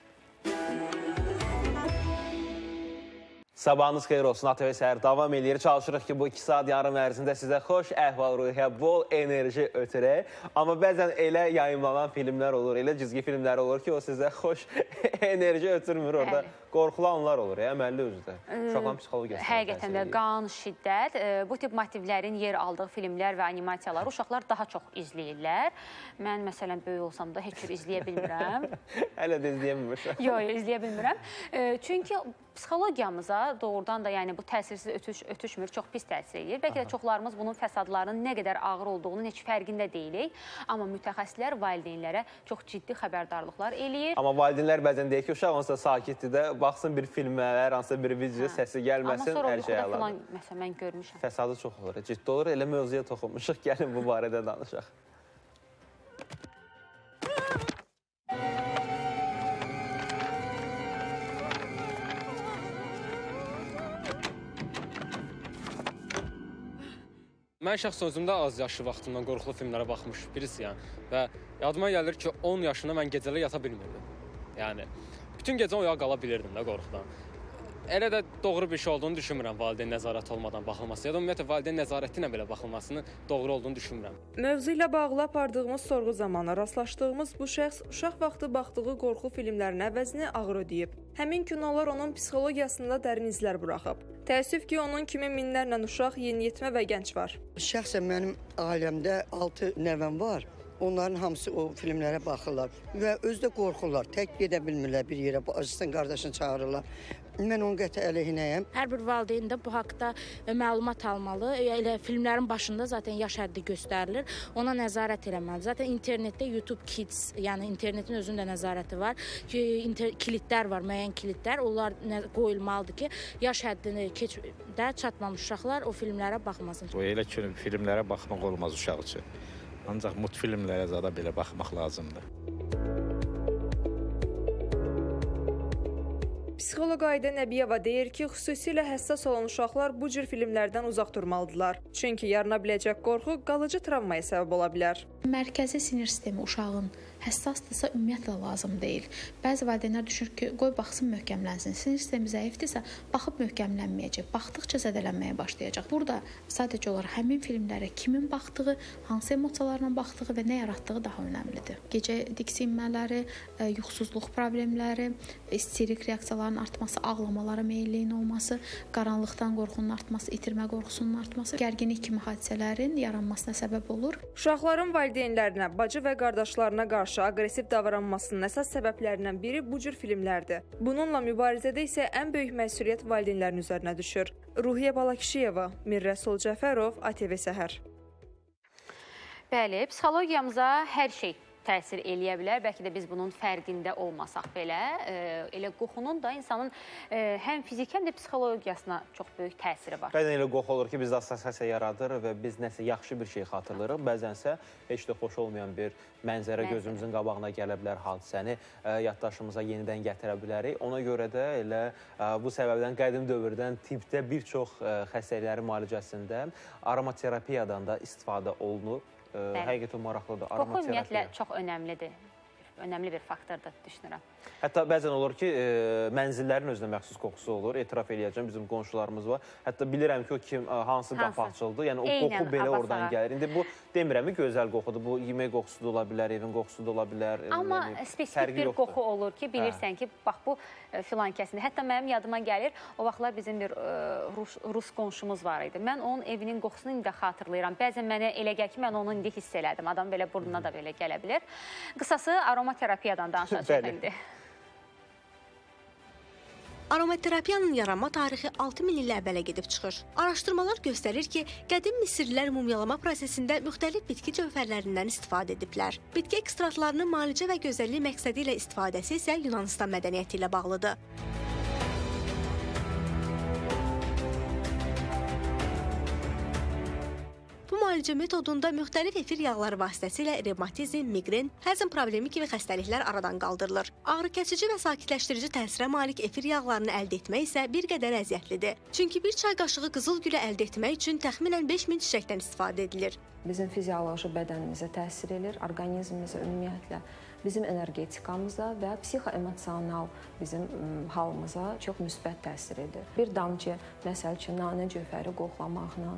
Sabahınız xeyir olsun, A T V Səhər davam edir. Çalışırıq ki, bu iki saat yarım ərzində sizə xoş əhval-ruhiyyə, bol enerji ötürək. Amma bəzən elə yayımlanan filmlər olur, elə cizgi filmlər olur ki, o sizə xoş enerji ötürmür orada. qorxulan onlar olur, əməlli özü də. Uşaqların psixologiyasına Həqiqətən də qan, şiddət, bu tip motivlərin yer aldığı filmlər və animasiyaları uşaqlar daha çox izləyirlər. Mən məsələn böyük olsam da heç cür izləyə bilmirəm. Hələ də izləyə bilmirəm. Yox, yox, izləyə bilmirəm. Çünki psixologiyamıza doğrudan da yəni bu təsirsiz ötüş, ötüşmür, çox pis təsir edir. Bəlkə də çoxlarımız bunun fəsadlarının nə qədər ağır olduğunun heç fərqində deyilik. Amma mütəxəssislər valideynlərə çox ciddi xəbərdarlıqlar eləyir. Amma valideynlər bəzən deyir ki, uşaq hansısa sakitdir də, baxsın bir filmə, hər hansısa bir video səsi gəlməsin, hər şey əladır. Amma sonra məsələn mən görmüşəm. Fəsadı çox olur, ciddi olur. Elə mövzuya toxunmuşuq, gəlin bu barədə danışaq. Mən şəxsən özümdə az yaşlı vaxtımdan qorxulu filmlərə baxmış birisiyəm və yadıma gəlir ki, on yaşında mən gecələr yata bilmirdim. Yəni, bütün gecə oyağa qala bilirdim də qorxudan. Elə də doğru bir şey olduğunu düşünmürəm valideyn nəzarəti olmadan baxılması. Ya da ümumiyyətlə valideyn nəzarəti ilə belə baxılmasının doğru olduğunu düşünmürəm. Mövzu ilə bağlı apardığımız sorğu zamanı rastlaşdığımız bu şəxs uşaq vaxtı baxdığı qorxu filmlərinin əvəzini ağır ödəyib. Həmin kinolar onun psixologiyasında dərin izlər buraxıb. Təəssüf ki, onun kimi minlərlə uşaq, yeniyetmə və gənc var. Şəxsən mənim ailəmdə altı nəvəm var. Onların hamısı o filmlərə baxırlar və özü də qorxurlar. Tək gedə bilmirlər bir yerə, acısını, qardaşını çağırırlar. Mən onun qəti əleyhinəyəm. Hər bir valideyn də bu haqda məlumat almalı. Elə filmlərin başında zaten yaş həddi göstərilir. Ona nəzarət eləməlidir. Zaten internetdə YouTube Kids, yəni internetin özünün də nəzarəti var. Kilitlər var, müəyyən kilitlər. Onlar qoyulmalıdır ki, yaş həddini keçdə çatmamış uşaqlar o filmlərə baxmasın. O elə ki, filmlərə baxmaq olmaz uşaq üçün. Ancaq multfilmlərə zada belə baxmaq lazımdır. Psixoloq Ayda Nəbiyeva deyir ki, xüsusilə həssas olan uşaqlar bu cür filmlərdən uzaq durmalıdırlar. Çünki yarana biləcək qorxu qalıcı travmaya səbəb ola bilər. Mərkəzi sinir sistemi uşağın həssasdırsa ümumiyyətlə lazım deyil. Bəzi valideynlər düşünür ki, qoy baxsın möhkəmlənsin. Sinir sistemi zəifdirsə, baxıb möhkəmlənməyəcək, baxdıqca zədələnməyə başlayacaq. Burada sadəcə olaraq həmin filmlərə kimin baxdığı, hansı emosiyalarla baxdığı və nə yaratdığı daha önəmlidir. Gecə diksinmələri, yuxusuzluq problemləri, isterik reaksiyaların artması, ağlamalara meyilliyin olması, qaranlıqdan qorxunun artması, itirmə qorxusunun artması, gərginlik kimi hadisələrin yaranmasına səbəb olur. Uşaqların valideynlərinə, bacı və qardaşlarına qarşı aqressiv davranmasının əsas səbəblərindən biri bu cür filmlərdir. Bununla mübarizədə isə ən böyük məsuliyyət valideynlərin üzərinə düşür. Ruhiyyə Balakişiyeva, Mirrəsul Cəfərov, A T V Səhər. Bəli, psixologiyamıza hər şey təsir eləyə bilər. Bəlkə də biz bunun fərqində olmasaq belə, e, elə qorxunun da insanın e, həm fiziki, həm də psixologiyasına çox böyük təsiri var. Bəzən elə qorxu olur ki, biz assosiasiya yaradır və biz nəsə yaxşı bir şey xatırlayırıq. Bəzənsə heç də xoş olmayan bir mənzərə gözümüzün qabağına gələ bilər, hadisəni e, yaddaşımıza yenidən gətirə bilərik. Ona görə də elə e, bu səbəbdən qədim dövrdən tibbdə bir çox e, xəstəliklərin müalicəsində aromaterapiyadan da istifadə olunur. Həqiqətən maraqlıdır. Qoxu ümumiyyətlə çox önəmlidir. Önəmli bir faktordur, düşünürəm. Hətta bəzən olur ki, e, mənzillərin özünə məxsus qoxusu olur. Etiraf eləyəcəm, bizim qonşularımız var. Hətta bilirəm ki, o kim, hansı qapı açıldı. Yəni o qoxu belə oradan gəlir. İndi bu demirəm ki, gözəl qoxudur. Bu yemək qoxusu da ola bilər, evin qoxusu da ola bilər. Amma yəni, spesifik bir yoxdur. Qoxu olur ki, bilirsən hə. ki, bax bu filan kəsində. Hətta mənim yadıma gəlir, o vaxtlar bizim bir Rus, Rus qonşumuz var idi. Mən onun evinin qoxusunu indi xatırlayıram. Bəzən mənə elə gəlir ki, mən onu indi hiss elədim. Adam belə burnuna da belə gələ bilər. Qısası aromaterapiyadan danışacaq indi. Aromaterapiyanın yaranma tarixi altı min il əvvələ gedib çıxır. Araşdırmalar göstərir ki, qədim Misirlilər mumyalama prosesində müxtəlif bitki cövhərlərindən istifadə ediblər. Bitki ekstratlarının müalicə və gözəllik məqsədi ilə istifadəsi isə Yunanistan mədəniyyəti ilə bağlıdır. Bu müalicə metodunda müxtəlif efir yağları vasitəsilə revmatizm, miqren, həzm problemi kimi xəstəliklər aradan qaldırılır. Ağrı kəsici və sakitləşdirici təsirə malik efir yağlarını əldə etmək isə bir qədər əziyyətlidir. Çünki bir çay qaşığı qızıl gülü əldə etmək üçün təxminən beş min çiçəkdən istifadə edilir. Bizim fizioloji bədənimizə təsir edir, orqanizmimizə ümumiyyətlə, bizim energetikamıza və psixoemosional bizim halımıza çox müsbət təsir edir. Bir damcı, məsəl üçün, nanə cövhəri qoxlamaqla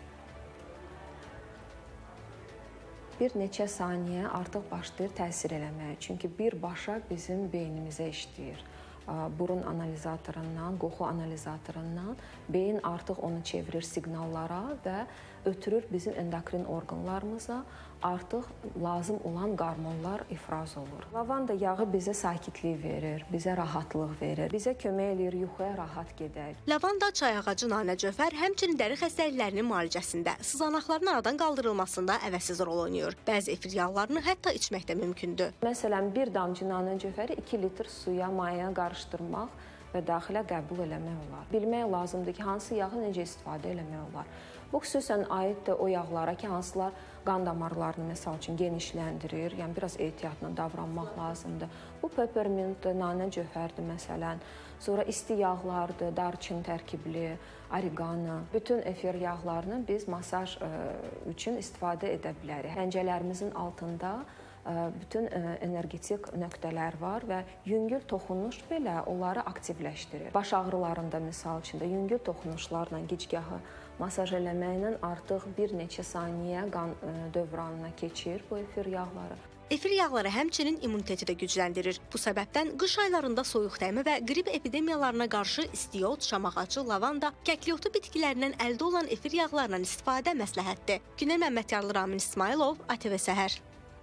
bir neçə saniyə artıq başlayır təsir eləməyə. Çünki birbaşa bizim beynimizə işləyir. burun analizatorundan, qoxu analizatorundan beyin artıq onu çevirir siqnallara və ötürür bizim endokrin orqanlarımıza, artıq lazım olan qarmonlar ifraz olur. Lavanda yağı bizə sakitlik verir, bizə rahatlıq verir, bizə kömək eləyir yuxuya rahat gedək. Lavanda, çay ağacı, nanə cövhər həmçinin dəri xəstəliklərinin müalicəsində, sızanaqların aradan qaldırılmasında əvəzsiz rol oynayır. Bəzi efir yağlarını hətta içmək də mümkündür. Məsələn, bir damcı nanə cövhəri iki litr suya, maya qarışdırmaq və daxilə qəbul eləmək olar. Bilmək lazımdır ki, hansı yağı necə istifadə eləmək olar. Bu xüsusən aiddir o yağlara ki, hansılar qan damarlarını məsəl üçün genişləndirir, yəni biraz ehtiyatla davranmaq lazımdır. Bu peppermintdir, nanə cövhərdir məsələn, sonra isti yağlardır, darçın tərkibli, oregano. Bütün efir yağlarını biz masaj üçün istifadə edə bilərik. Pəncələrimizin altında bütün energetik nöqtələr var və yüngül toxunuş belə onları aktivləşdirir. Baş ağrılarında misal üçün də yüngül toxunuşlarla gicgahı masaj eləməklə artıq bir neçə saniyə qan dövranına keçir bu efir yağları. Efir yağları həmçinin immuniteti də gücləndirir. Bu səbəbdən qış aylarında soyuq dəymi və qrip epidemiyalarına qarşı istiot, şam ağacı, lavanda, kəkliyotu bitkilərindən əldə olan efir yağlarından istifadə məsləhətdir. Günel Məmmədyanlı, Ramin İsmailov, A T V Səhər.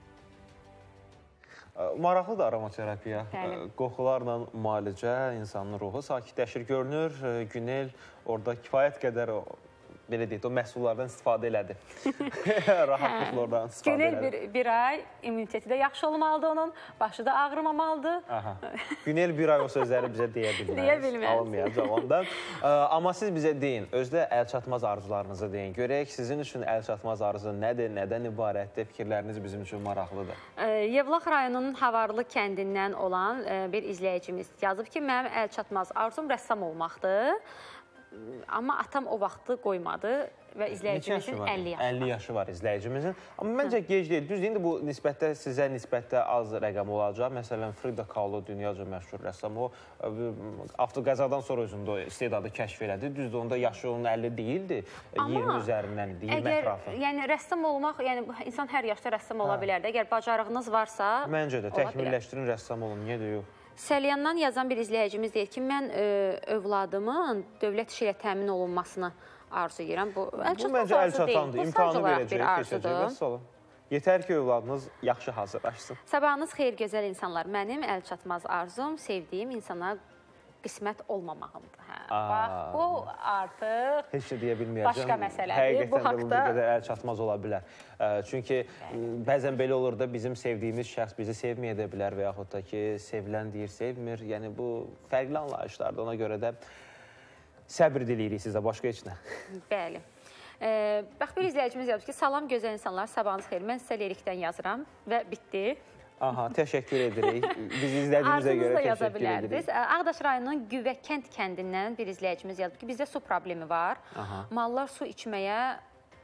Maraqlıdır aromaterapiya. Qoxularla müalicə, insanın ruhu sakitləşir. Görünür, Günel orada kifayət qədər belə deyək, o məhsullardan istifadə elədi. Rahatlıqla oradan istifadə Günel elədi. bir, bir ay immuniteti də yaxşı olmalıdır onun, başı da ağrımamalıdır. Aha. Günel bir ay o sözləri bizə deyə bilməz. Deyə bilməz. Alınmayacaq ondan. Amma siz bizə deyin, özdə əlçatmaz arzularınızı deyin. Görək, sizin üçün əlçatmaz arzu nədir, nədən ibarətdir? Fikirləriniz bizim üçün maraqlıdır. Yevlax rayonunun Havarlı kəndindən olan bir izləyicimiz yazıb ki, mənim əlçatmaz arzum rəssam olmaqdır. Amma atam o vaxtı qoymadı və izləyicimizin əlli yaşı var. əlli yaşı var izləyicimizin. Amma məncə gec deyil. Düz deyil, bu nisbətdə sizə nisbətdə az rəqəm olacaq. Məsələn, Frida Kahlo dünyaca məşhur rəssam. O, avtoqəzadan sonra özündə istedadı kəşf elədi. Düzdür, onda yaşı onun əlli deyildi. iyirmi üzərindən, iyirmi ətrafı. Yəni, rəssam olmaq, yəni insan hər yaşda rəssam ola bilər də. Əgər bacarığınız varsa, məncə də təkmilləşdirin, rəssam olun. Niyə də yox? Səlyandan yazan bir izləyicimiz deyir ki, mən övladımın dövlət işi ilə təmin olunmasını arzu edirəm. Bu məncə əl çatandır, imkanı verəcək, keçəcək, vəssalam. Yetər ki, övladınız yaxşı hazırlaşsın. Sabahınız xeyir, gözəl insanlar. Mənim əl çatmaz arzum sevdiyim insana qismət olmamağımdır. Bax, bu artıq heç də deyə bilməyəcəm. Başqa məsələdir. Bu haqda bu qədər əl çatmaz ola bilər. Çünki bəzən belə olur da bizim sevdiyimiz şəxs bizi sevməyə də bilər və yaxud da ki, sevilən deyir, sevmir. Yəni bu fərqli anlayışlardır. Ona görə də səbr diləyirik sizə, başqa heç nə. Bəli. Bax, bir izləyicimiz yazır ki, salam gözəl insanlar, sabahınız xeyir. Mən sizə lirikdən yazıram və bitdi. Aha, təşəkkür edirik. Biz izlədiyimizə görə təşəkkür edirik. Ağdaş rayonunun Güvəkənd kəndindən bir izləyicimiz yazıb ki, bizdə su problemi var. Mallar su içməyə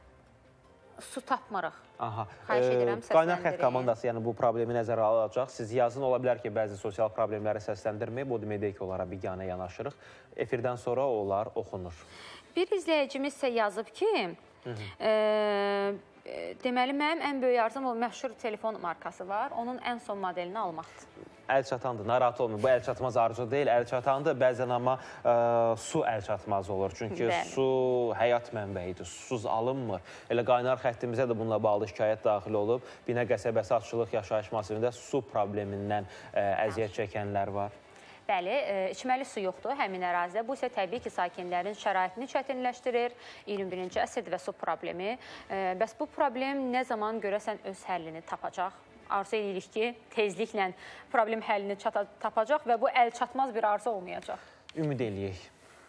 su tapmırıq. Xahiş edirəm, səsləndirin. Qaynaq xətt komandası yəni bu problemi nəzərə alacaq. Siz yazın, ola bilər ki, bəzi sosial problemləri səsləndirməyib, o deməkdir ki, onlara biganə yanaşırıq. Efirdən sonra onlar oxunur. Bir izləyicimiz isə yazıb ki, deməli, mənim ən böyük arzum o məşhur telefon markası var, onun ən son modelini almaqdır. Əl çatandır, narahat olmayın. Bu əl çatmaz arzu deyil, əl çatandır. Bəzən amma su əl çatmaz olur. Çünki su həyat mənbəyidir, susuz alınmır. Elə qaynar xəttimizə də bununla bağlı şikayət daxil olub. Binə qəsəbəsi açılıq yaşayış masivində su problemindən əziyyət çəkənlər var. Bəli, içməli su yoxdur həmin ərazidə. Bu isə təbii ki, sakinlərin şəraitini çətinləşdirir. iyirmi birinci əsrdir və su problemi. Bəs bu problem nə zaman görəsən öz həllini tapacaq? Arzu edirik ki, tezliklə problem həllini tapacaq və bu əl çatmaz bir arzu olmayacaq. Ümid eləyək.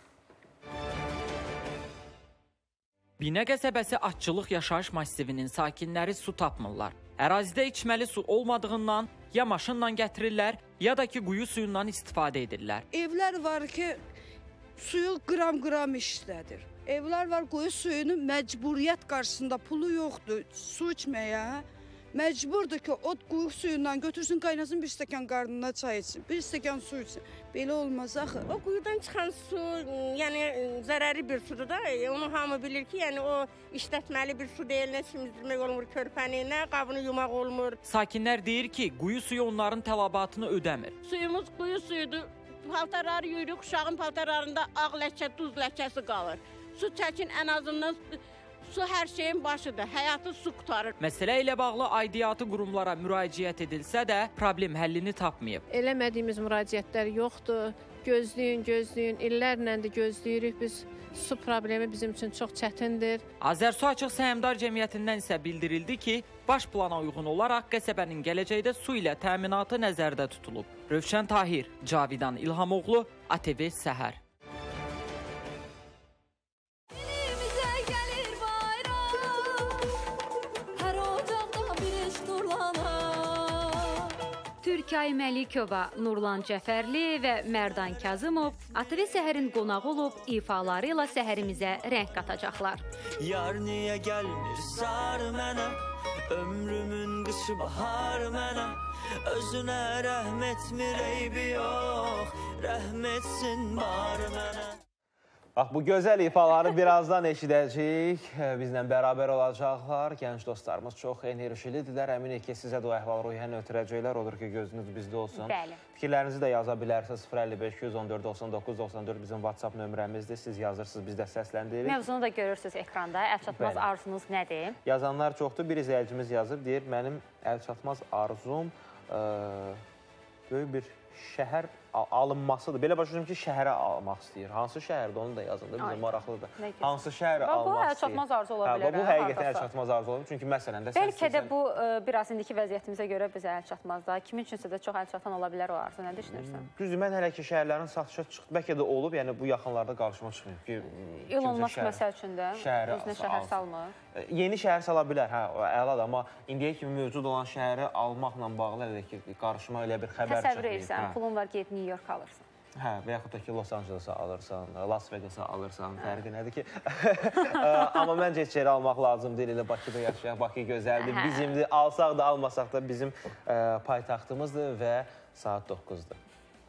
Binə qəsəbəsi atçılıq yaşayış masivinin sakinləri su tapmırlar. Ərazidə içməli su olmadığından ya maşınla gətirirlər, ya da ki, quyu suyundan istifadə edirlər. Evlər var ki, suyu qram-qram işlədir. Evlər var, quyu suyunu məcburiyyət qarşısında pulu yoxdur su içməyə. Məcburdur ki, o quyu suyundan götürsün, qaynasın bir stəkan qarnına çay içsin, bir stəkan su içsin. Belə olmaz axı. O quyudan çıxan su, yəni zərərli bir sudur da. Onu hamı bilir ki, yəni o işlətməli bir su deyil, nə simizdirmək olmur körpəni, nə qabını yumaq olmur. Sakinlər deyir ki, quyu suyu onların tələbatını ödəmir. Suyumuz quyu suyudur. paltarları yuyuruq, uşağın paltarlarında ağ ləkə, duz ləkəsi qalır. Su çəkin ən azından, su hər şeyin başıdır, həyatı su qutarır. Məsələ ilə bağlı aidiyyatı qurumlara müraciət edilsə də problem həllini tapmayıb. Eləmədiyimiz müraciətlər yoxdur. Gözləyin, gözləyin, illərlə də gözləyirik biz. Su problemi bizim üçün çox çətindir. Azərsu Açıq Səhmdar Cəmiyyətindən isə bildirildi ki, baş plana uyğun olaraq qəsəbənin gələcəkdə su ilə təminatı nəzərdə tutulub. Rövşən Tahir, Cavidan İlhamoğlu, A T V Səhər. Türkay Məlikova, Nurlan Cəfərli və Mərdan Kazımov A T V Səhərin qonağı olub ifaları ilə səhərimizə rəng qatacaqlar. Yar niyə gəlmir sar mənə, ömrümün qışı bahar mənə, özünə rəhm etmir eybi yox, rəhm etsin bar mənə. Bax, bu gözəl ifaları birazdan eşidəcəyik. Bizlə bərabər olacaqlar. Gənc dostlarımız çox enerjilidirlər. Əminik ki, sizə də o əhval-ruhiyyəni ötürəcəklər. Odur ki, gözünüz bizdə olsun. Bəli. Fikirlərinizi də yaza bilərsiniz. sıfır əlli beş iki yüz on dörd doxsan doqquz doxsan dörd bizim WhatsApp nömrəmizdir. Siz yazırsınız, biz də səsləndiririk. Mövzunu da görürsünüz ekranda. Əlçatmaz arzunuz nədir? Yazanlar çoxdur. Bir izləyicimiz yazıb, deyir, mənim əlçatmaz arzum ə, böyük bir şəhər alınmasıdır. Belə başlayacağım ki, şəhərə almaq istəyir. Hansı şəhərdə onu da yazın da, bizim maraqlıdır. Hansı şəhərə almaq istəyir? Bu əlçatmaz arzu ola bilər. Bu həqiqətən əlçatmaz arzu ola bilər. Çünki məsələn də... Bəlkə də bu, biraz indiki vəziyyətimizə görə bizə əlçatmazda. Kimin üçünsə də çox əlçatan ola bilər o arzu. Nə düşünürsən? Düzdür, mən hələ ki, şəhərlərin satışa çıxdı. Bəlkə də olub, yəni bu yaxınlarda qarşıma çıxmayıb. Elon Musk məsəl üçün də özünə şəhər salmır. Yeni şəhər sala bilər, hə, əladır. Amma indiyə kimi mövcud olan şəhəri almaqla bağlı elə ki, qarşıma elə bir xəbər çıxmayıb. Təsəvvür edirsən, pulun var, gedib New York alırsan. Hə, və yaxud da ki, Los Angeles'a alırsan, Las Vegas'a alırsan, fərqi nədir ki? Amma məncə heç yeri almaq lazım deyil, elə Bakıda yaşayaq, Bakı gözəldir, bizimdir, alsaq da, almasaq da bizim paytaxtımızdır və saat doqquzdur.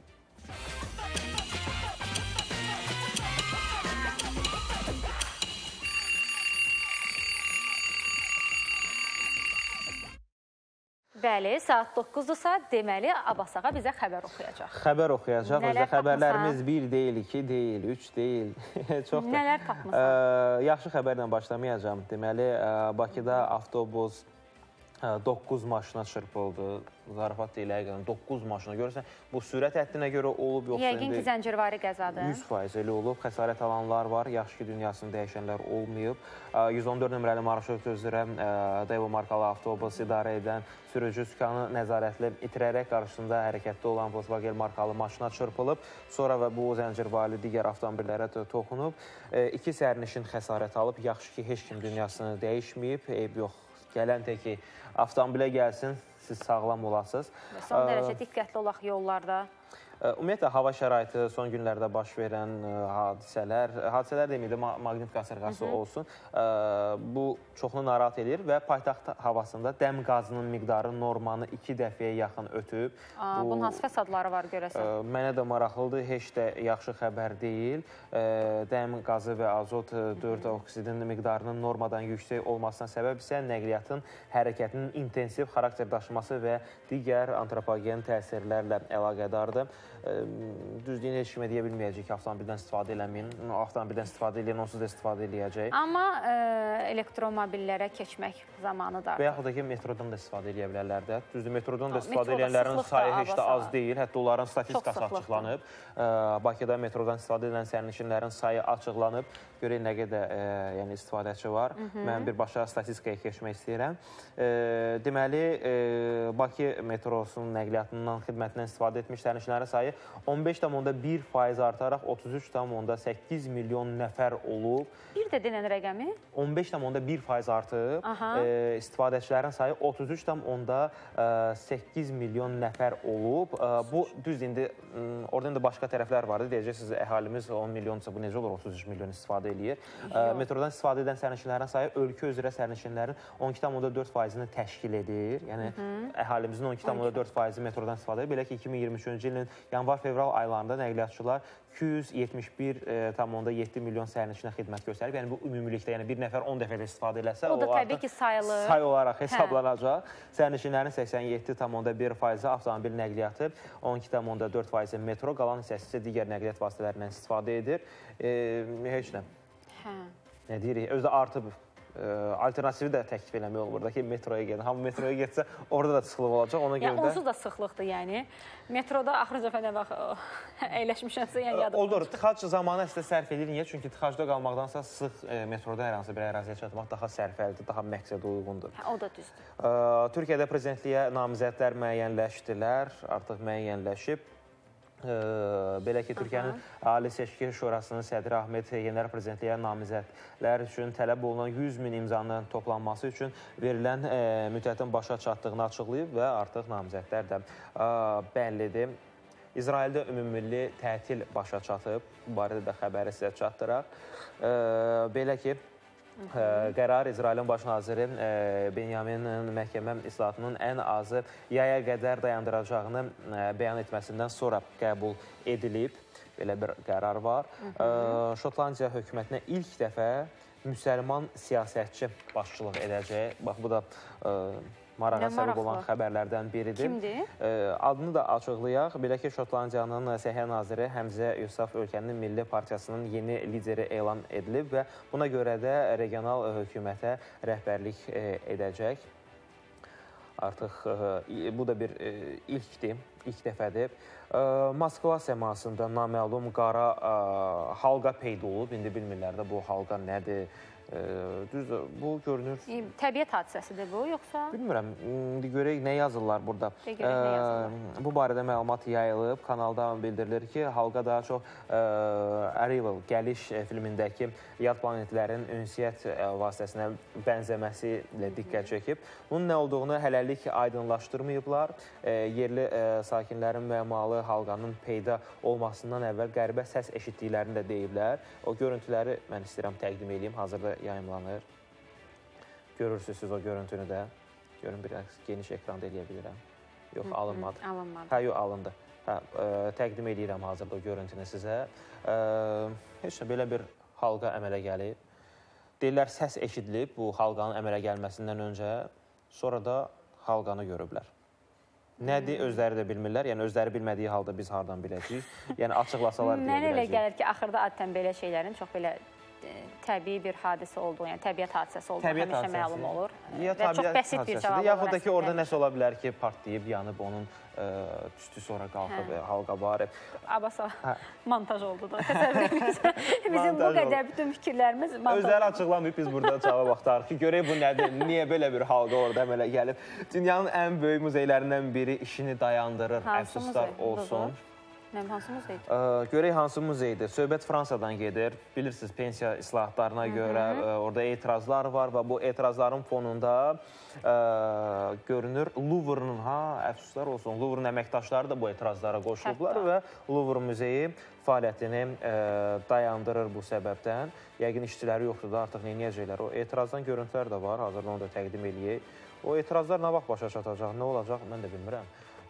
Bəli, saat doqquzdusa, deməli, Abbas ağa bizə xəbər oxuyacaq. Xəbər oxuyacaq. Özdə xəbərlərimiz bir deyil, iki deyil, üç deyil. Çoxdur. Nələr tapmısan? Yaxşı xəbərlə başlamayacağım. Deməli, Bakıda avtobus doqquz maşına çırpıldı. Zarafat deyil, həqiqətən doqquz maşına görürsən. Bu sürət həddinə görə olub, yoxsa yəqin ki, zəncirvari qəzadır. yüz faiz elə olub. Xəsarət alanlar var. Yaxşı ki, dünyasını dəyişənlər olmayıb. yüz on dörd nömrəli marşrut üzrə Daewoo markalı avtobus idarə edən sürücü sükanı nəzarətli itirərək qarşısında hərəkətdə olan Volkswagen markalı maşına çırpılıb. Sonra və bu zəncirvari digər avtomobillərə toxunub. İki sərnişin xəsarət alıb. Yaxşı ki, heç kim dünyasını dəyişməyib. Eyb yox. Gələn tək ki, avtomobilə gəlsin, siz sağlam olasınız. Son dərəcə diqqətli olaq yollarda. Ümumiyyətlə, hava şəraiti son günlərdə baş verən hadisələr, hadisələr deməkdə maqnit qasırğası olsun, bu çoxunu narahat edir və paytaxt havasında dəm qazının miqdarı normanı iki dəfəyə yaxın ötüb. Bunun hansı fəsadları var görəsən? Mənə də maraqlıdır, heç də yaxşı xəbər deyil. Dəm qazı və azot dörd oksidin miqdarının normadan yüksək olmasına səbəb isə nəqliyyatın hərəkətinin intensiv xarakter daşıması və digər antropogen təsirlərlə əlaqədardır. Düzdüyünü heç kimə deyə bilməyəcək ki, avtomobildən istifadə eləməyin. Avtomobildən istifadə eləyən, onsuz da istifadə eləyəcək. Amma elektromobillərə keçmək zamanıdır. Və yaxud da ki, metrodan da istifadə eləyə bilərlər də. Düzdür, metrodan da istifadə eləyənlərin sayı heç də az deyil. Hətta onların statistikası açıqlanıb. Bakıda metrodan istifadə edən sərnişinlərin sayı açıqlanıb. Görək nə qədər istifadəçi var. Mən birbaşa statistikaya keçmək istəyirəm. Deməli, Bakı metrosunun nəqliyyatından, xidmətindən istifadə etmiş sərnişinlərin sayı on beş tam onda bir faiz artaraq otuz üç tam onda səkkiz milyon nəfər olub. Bir də denən rəqəmi? on beş tam onda bir faiz artıb. E, istifadəçilərin sayı otuz üç tam onda səkkiz milyon nəfər olub. E, bu düz indi oradan da başqa tərəflər vardı. Deyəcəksiniz, əhalimiz on milyonsa bu necə olur otuz üç milyon istifadə eləyir. E, metrodan istifadə edən sərnişinlərin sayı ölkə üzrə sərnişinlərin on iki tam onda dörd faizini təşkil edir. Yəni Hı -hı. əhalimizin on iki tam onda dörd faizi metrodan istifadə edir. Belə ki, iki min iyirmi üçüncü ilin yanvar-fevral aylarında nəqliyyatçılar iki yüz yetmiş bir tam onda yeddi milyon sərnişinə xidmət göstərib. Yəni bu ümumilikdə, yəni bir nəfər on dəfə də istifadə eləsə, o da təbii ki, sayılır. Say olaraq hesablanacaq. Sərnişinlərin səksən yeddi tam onda bir faizi avtomobil nəqliyyatı, on iki tam onda dörd faizi metro, qalan hissəsi isə digər nəqliyyat vasitələrindən istifadə edir. E, heç nə. Hə. Nə deyirik? Özü də artıb. Alternativi də təklif eləmək olur burada ki, metroya gedin. Hamı metroya getsə, orada da sıxlıq olacaq. Ona görə də... Onsuz da sıxlıqdır, yəni. Metroda axırıncı dəfə nə vaxt əyləşmişəmsə, yəni yadım. Olur, tıxac zamanı əslində sərf edilir. Niyə? Çünki tıxacda qalmaqdansa sıx metroda hər hansı bir əraziyə çatmaq daha sərfəlidir, daha məqsədə uyğundur. O da düzdür. Türkiyədə prezidentliyə namizədlər müəyyənləşdilər, artıq müəyyənləşib. Belə ki, Türkiyənin Ali Seçki Şurasının sədri Ahmet Yener prezidentliyə namizədlər üçün tələb olunan yüz min imzanın toplanması üçün verilən müddətin başa çatdığını açıqlayıb və artıq namizədlər də bəllidir. İsraildə ümumilli tətil başa çatıb, bu barədə də xəbəri sizə çatdıraq. Belə ki, qərar İsrailin baş naziri Benyamin məhkəmə islahatının ən azı yaya qədər dayandıracağını bəyan etməsindən sonra qəbul edilib. Belə bir qərar var. Şotlandiya hökumətinə ilk dəfə müsəlman siyasətçi başçılıq edəcək. Bax, bu da marağa səbəb olan xəbərlərdən biridir. Kimdir? Adını da açıqlayaq. Belə ki, Şotlandiyanın Səhiyyə naziri Həmzə Yusaf ölkənin Milli Partiyasının yeni lideri elan edilib və buna görə də regional hökumətə rəhbərlik edəcək. Artıq bu da bir ilkdir, ilk dəfədir. Moskva səmasında naməlum qara halqa peyda olub. İndi bilmirlər də bu halqa nədir? Düzdür, bu görünür... Təbiət hadisəsidir bu, yoxsa? Bilmirəm, indi görək nə yazırlar burada. Bu barədə məlumat yayılıb. Kanalda bildirilir ki, halqa daha çox Arrival, Gəliş filmindəki yad planetlərin ünsiyyət vasitəsinə bənzəməsi ilə diqqət çəkib. Bunun nə olduğunu hələlik aydınlaşdırmayıblar. Yerli sakinlərin müəmmalı halqanın peyda olmasından əvvəl qəribə səs eşitdiklərini də deyiblər. O görüntüləri mən istəyirəm təqdim edeyim, hazırda yayımlanır. Görürsünüz siz o görüntünü də. Görün, biraz geniş ekranda eləyə bilirəm. Yox, alınmadı. Alınmadı. Hə, yox, alındı. Hə, təqdim edirəm hazırda o görüntünü sizə. Heç nə, belə bir halqa əmələ gəlib. Deyirlər, səs eşidilib bu halqanın əmələ gəlməsindən öncə, sonra da halqanı görüblər. Nədir, özləri də bilmirlər. Yəni, özləri bilmədiyi halda biz hardan biləcəyik. Yəni, açıqlasalar deyə biləcəyik. Mənə elə gəlir ki, axırda adətən belə şeylərin çox belə təbii bir hadisə olduğu, yəni təbiət hadisəsi olduğu həmişə məlum olur. Və çox bəsit bir cavab olur. Yaxud da ki, orada nəsə ola bilər ki, partlayıb, yanıb, onun tüstü sonra qalxıb, halqa var. Abasa, montaj oldu da. Bizim bu qədər bütün fikirlərimiz montaj oldu. Özləri açıqlamayıb, biz burada cavab axtarıq ki, görək bu nədir, niyə belə bir halqa orada əmələ gəlib. Dünyanın ən böyük muzeylərindən biri işini dayandırır, əfsuslar olsun. Hansı muzeydir? Görək hansı muzeydir. Söhbət Fransadan gedir. Bilirsiniz, pensiya islahatlarına görə orada etirazlar var və bu etirazların fonunda görünür Louvre-nun, ha, əfsuslar olsun, Louvre-nun əməkdaşları da bu etirazlara qoşulublar və Louvre muzeyi fəaliyyətini dayandırır bu səbəbdən. Yəqin işçiləri yoxdur da, artıq neynəyəcəklər? O etirazdan görüntülər də var, hazırda onu da təqdim eləyək. O etirazlar nə vaxt başa çatacaq, nə olacaq, mən də bilmirəm.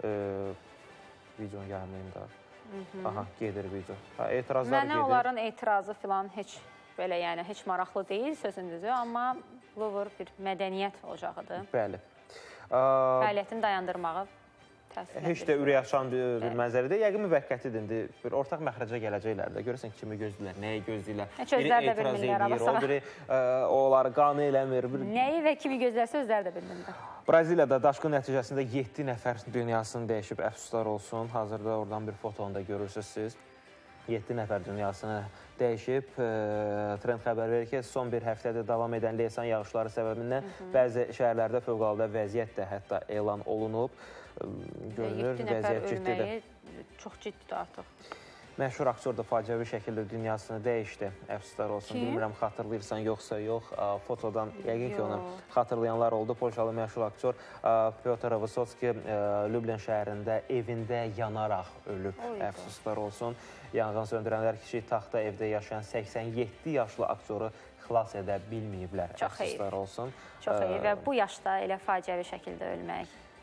Videonu yayımlayım da. Aha, gedir video. Etirazlar gedir. Mənə onların etirazı filan heç belə, yəni heç maraqlı deyil sözün düzü, amma Louvre bir mədəniyyət ocağıdır. Bəli. Fəaliyyətini dayandırmağı təəssüf Heç də ürək açan bir mənzərədir. Yəqin müvəqqətidir indi. Bir ortaq məxrəcə gələcəklər də. Görürsən kimi gözləyirlər, nəyi gözləyirlər. Heç özləri də bilmirlər. O biri onları qane eləmir. Nəyi və kimi gözlərsə özləri də bilmirlər. Braziliyada daşqın nəticəsində yeddi nəfər dünyasını dəyişib, əfsuslar olsun. Hazırda oradan bir fotonu da görürsünüz siz. yeddi nəfər dünyasını dəyişib. Trend xəbər verir ki, son bir həftədə davam edən leysan yağışları səbəbindən bəzi şəhərlərdə fövqəladə vəziyyət də hətta elan olunub. Görünür, vəziyyət ciddidir. Çox ciddidir artıq. Məşhur aktyor da faciəvi şəkildə dünyasını dəyişdi. Əfsuslar olsun. Bilmirəm, xatırlayırsan yoxsa yox. Fotodan yəqin ki, onu xatırlayanlar oldu. Polşalı məşhur aktyor Pyotr Vysotski Lüblin şəhərində evində yanaraq ölüb. Əfsuslar olsun. Yanğın söndürənlər kiçik taxta evdə yaşayan səksən yeddi yaşlı aktyoru xilas edə bilməyiblər. Əfsuslar olsun. Çox iyi və bu yaşda elə faciəvi şəkildə ölmək.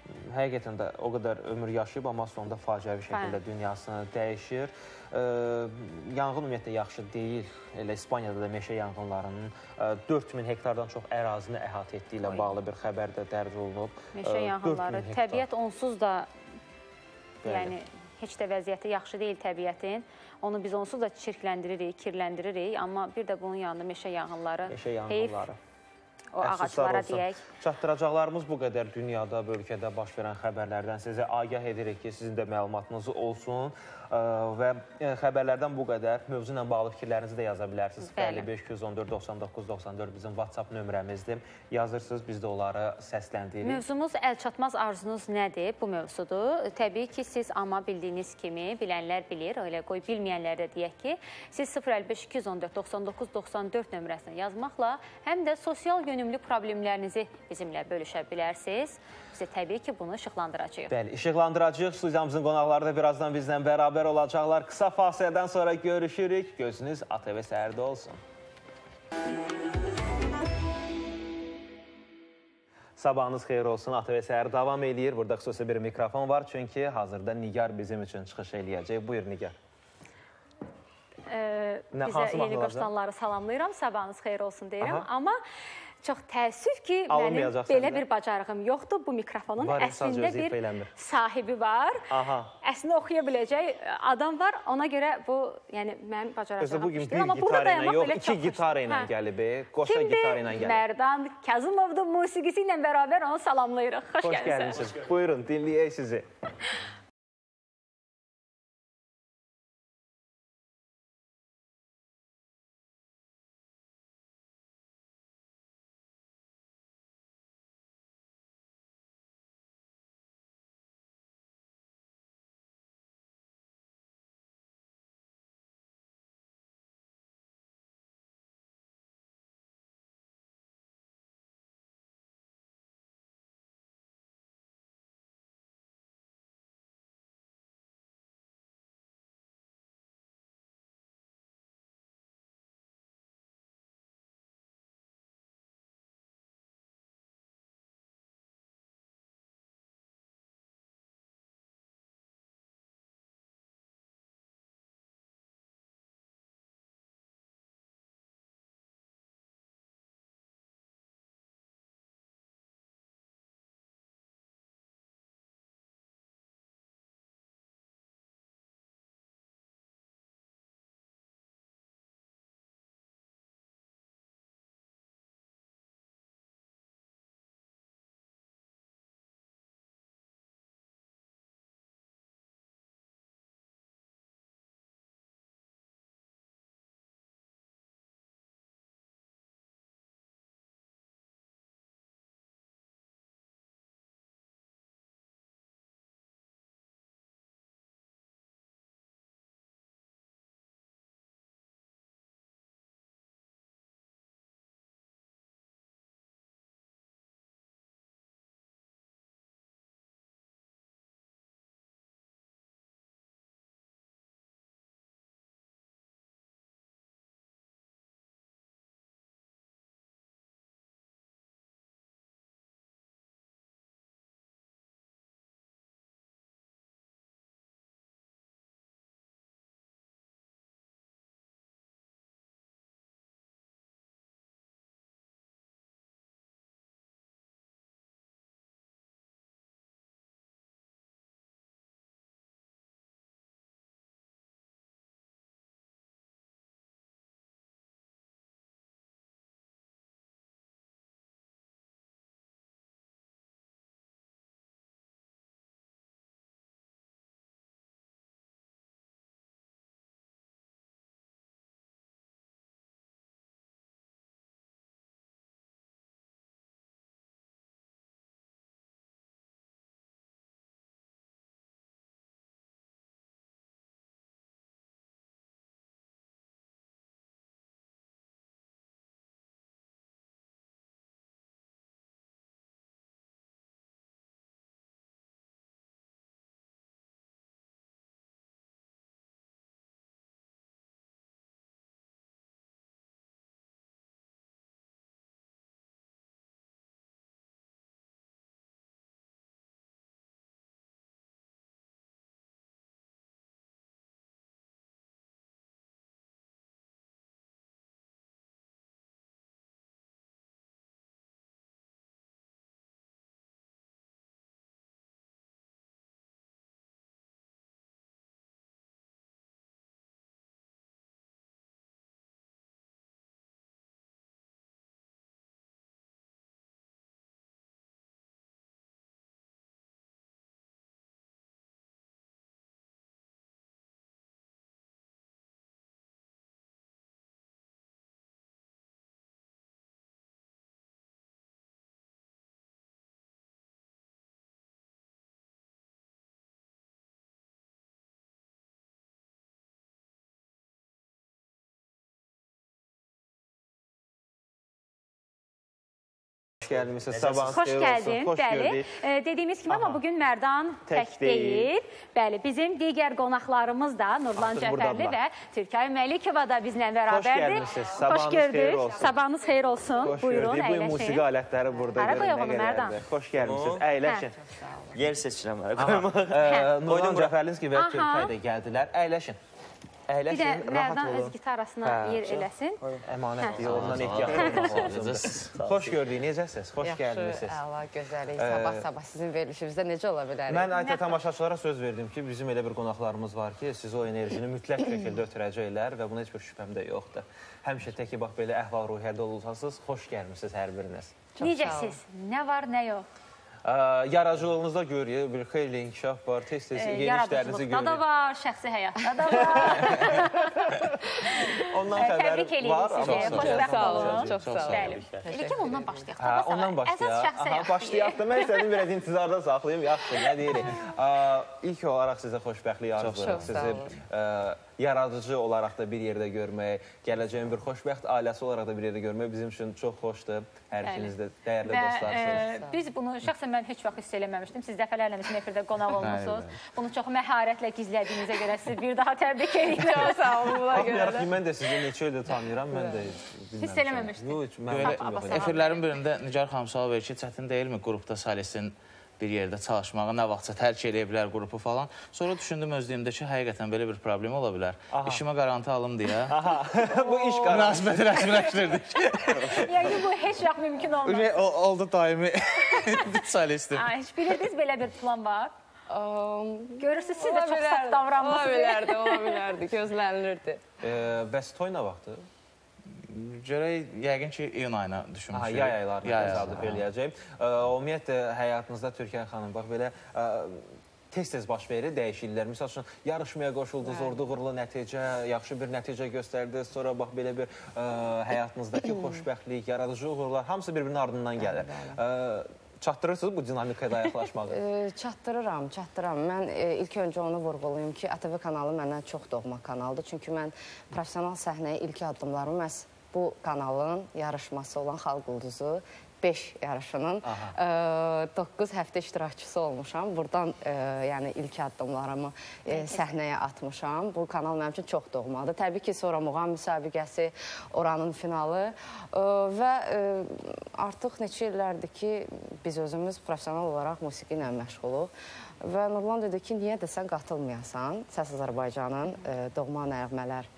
həqiqətən də o qədər ömür yaşayıb, amma sonunda faciəvi şəkildə dünyasını dəyişir. Yanğın ümumiyyətlə yaxşı deyil. Elə İspaniyada da meşə yanğınlarının dörd min hektardan çox ərazini əhatə etdiyi ilə bağlı bir xəbər də dərc olunub. Meşə yanğınları, təbiət onsuz da, yəni heç də vəziyyəti yaxşı deyil təbiətin. Onu biz onsuz da çirkləndiririk, kirləndiririk, amma bir də bunun yanında meşə yanğınları, meşə yanğınları. O ağaclara deyək. Çatdıracaqlarımız bu qədər dünyada, bölgədə baş verən xəbərlərdən sizə agah edirik ki, sizin də məlumatınız olsun və xəbərlərdən bu qədər. Mövzu ilə bağlı fikirlərinizi də yaza bilərsiniz. sıfır beş iki yüz on dörd doxsan doqquz doxsan dörd bizim WhatsApp nömrəmizdir. Yazırsınız, biz də onları səsləndirik. Mövzumuz əlçatmaz arzunuz nədir? Bu mövzudur. Təbii ki, siz amma bildiyiniz kimi, bilənlər bilir, elə qoy bilməyənlər də deyək ki, siz sıfır beş iki yüz on dörd doxsan doqquz doxsan dörd nömrəsinə yazmaqla həm də sosial yönümlü problemlərinizi bizimlə bölüşə bilərsiniz. Bizə təbii ki, bunu işıqlandıracağıq. Bəli, işıqlandıracağıq. Studiyamızın qonaqları da birazdan bizlə bərabər olacaqlar. Qısa fasilədən sonra görüşürük. Gözünüz A T V Səhərdə olsun. Sabahınız xeyir olsun. A T V Səhər davam eləyir. Burada xüsusi bir mikrofon var. Çünki hazırda Nigar bizim üçün çıxış eləyəcək. Buyur Nigar. Ee, bizə yeni qoşulanları salamlayıram. Sabahınız xeyir olsun deyirəm. Amma çox təəssüf ki, mənim belə bir bacarığım yoxdur. Bu mikrofonun əslində bir sahibi var. Əslində oxuya biləcək adam var. Ona görə bu, yəni mənim bacaracağım işdir. Amma burada dayanmaq belə çox İki gitar ilə gəlib, qoşa gitar ilə gəlib. Kimdir? Mərdan Kazımovdur musiqisi ilə bərabər onu salamlayırıq. Xoş gəlmisiniz. Buyurun, dinləyək sizi. gəlmişsiniz. Sabahınız xoş xeyir gəldin, olsun. Xoş bəli. gördük. E, dediyimiz kimi, amma bugün Mərdan Tək tək deyil. Bəli, bizim digər qonaqlarımız da Nurlan Artıq Cəfərli buradadılar. və Türkay Məlikova da bizlə bərabərdir. gəlmisiniz. Xoş Sabahınız xeyir gördük. olsun. Sabahınız xeyir olsun. Xoş Buyurun, gördük. Bu əyləşin. musiqi alətləri burada Hara görün, qoyaq nə onu, Mərdan? qədərdir. Xoş gəlmisiniz. Əyləşin. Yer seçirəm mənə Aha, qoymaq. e, Nurlan Cəfərlinski və Aha. Türkay da gəldilər. Əyləşin. Bir də Əyləşin, rahat Mərdan olun. öz gitarasına Hə. yer eləsin. Əmanətdir, ondan ehtiyatlı olmaq lazımdır. Xoş gördük, necəsiniz? Xoş gəldiniz. Əla, gözəlik. Ə, Sabah-sabah sizin verilişinizdə necə ola bilərik? Mən aytə tamaşaçılara söz verdim ki, bizim elə bir qonaqlarımız var ki, siz o enerjini mütləq şəkildə ötürəcəklər və buna heç bir şübhəm də yoxdur. Həmişə tək ki, bax, belə əhval-ruhiyyədə olursanız, xoş gəlmişsiniz hər biriniz. Necəsiz? Nə var, nə yox? Yaradıcılığınızda görürük, bir xeyli inkişaf var, tez-tez yeni işlərinizi görürük. Yaradıcılıqda da var, şəxsi həyatda da var. Ondan xəbər var. Xoşbəxt olun. Çox sağ olun. Elə ki, ondan başlayaq. Hə, ondan başlayaq. Aha, başlayaq da mən istədim biraz intizarda saxlayayım, yaxşı, nə deyirik. İlk olaraq sizə xoşbəxtlik arzulayırıq. Sizi yaradıcı olaraq da bir yerdə görmək, gələcəyin bir xoşbəxt ailəsi olaraq da bir yerdə görmək bizim üçün çox xoşdur. Hər ikiniz də dəyərli dostlarsınız. Və biz bunu şəxsən mən heç vaxt hiss eləməmişdim. Siz dəfələrlə bizim efirdə qonaq olmusunuz. Bunu çox məharətlə gizlədiyinizə görə sizi bir daha təbrik edirəm. Çox sağ olun buna görə. Baxmayaraq ki, mən də sizi neçə ildir tanıyıram, mən də bilməmişəm. Hiss eləməmişdim. Efirlərin birində Nigar xanım sual verir ki, çətin deyilmi qrupda solistin bir yerdə çalışmağı, nə vaxtsa tərk eləyə bilər qrupu falan. Sonra düşündüm özlüyümdə ki, həqiqətən belə bir problem ola bilər. İşimə qarantı alım deyə. Bu iş qarantı. Münasibəti rəsmiləşdirdik. Yəni bu heç vaxt mümkün olmaz. Oldu daimi solistim. Heç bilirdiniz belə bir plan var? Görürsünüz, siz də çox saf davranmışsınız. Ola bilərdi, ola bilərdi, gözlənilirdi. Bəs toy nə vaxtdır? Görək, yəqin ki, iyun ayına düşünmüşük. Yay aylarına təsadüf eləyəcək. Ümumiyyətlə, həyatınızda Türkan xanım, bax belə tez-tez baş verir dəyişikliklər. Misal üçün, yarışmaya qoşuldunuz, orada uğurlu nəticə, yaxşı bir nəticə göstərdiniz, sonra bax belə bir həyatınızdakı xoşbəxtlik, yaradıcı uğurlar, hamısı bir-birinin ardından gəlir. Çatdırırsınız bu dinamikaya yaxlaşmağı? Çatdırıram, çatdırıram. Mən ilk öncə onu vurğulayım ki, A T V kanalı məndən çox doğma kanaldır. Çünki mən profesional səhnəyə ilk addımlarımı məhz bu kanalın yarışması olan Xalq Ulduzu beş yarışının doqquz həftə iştirakçısı olmuşam. Buradan yəni ilk addımlarımı səhnəyə atmışam. Bu kanal mənim üçün çox doğmadır. Təbii ki, sonra Muğam müsabiqəsi, oranın finalı və artıq neçə illərdir ki, biz özümüz profesional olaraq musiqi ilə məşğuluq. Və Nurlan dedi ki, niyə də sən qatılmayasan Səs Azərbaycanın doğma nəğmələr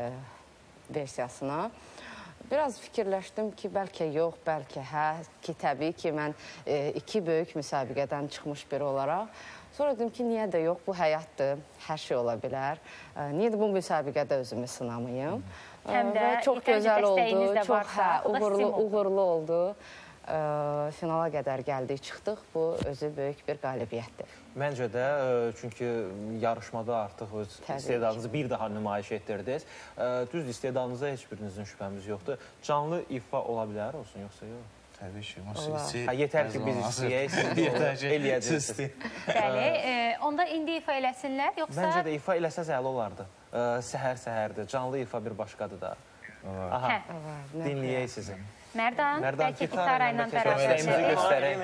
versiyasına. Biraz fikirləşdim ki, bəlkə yox, bəlkə hə, ki, təbii ki, mən iki böyük müsabiqədən çıxmış biri olaraq. Sonra dedim ki, niyə də yox, bu həyatdır, hər şey ola bilər. Niyə də bu müsabiqədə özümü sınamayım? Həm də çox gözəl oldu, çox uğurlu oldu. Finala qədər gəldik, çıxdıq. Bu özü böyük bir qalibiyyətdir. Məncə də, çünki yarışmada artıq öz istedadınızı bir daha nümayiş etdirdiniz. Düzdür, istedadınıza heç birinizin şübhəmiz yoxdur. Canlı ifa ola bilər olsun, yoxsa yox? Təbii ki, musiqisi... Yetər ki, biz istəyək, siz eləyəcəksiniz. Bəli, onda indi ifa eləsinlər, yoxsa... Məncə də ifa eləsəz əli olardı. Səhər-səhərdir, canlı ifa bir başqadır da. Aha, dinləyək sizi. Mərdan, bəlkə gitara ilə bərabər göstərək.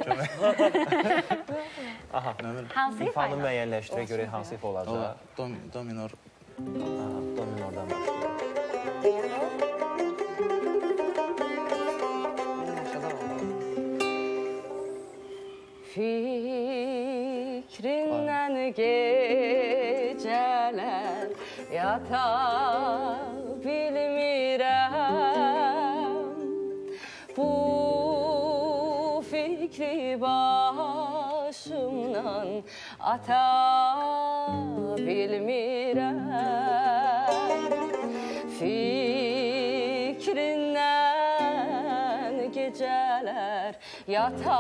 Hansı ifa İfanı müəyyənləşdirək, görək hansı ifa olacaq. Dominor. Dominordan başlayaq. Fikrindən gecələr yata bilmirəm. Bu fikri başımdan ata bilmirəm. Fikrindən gecələr yata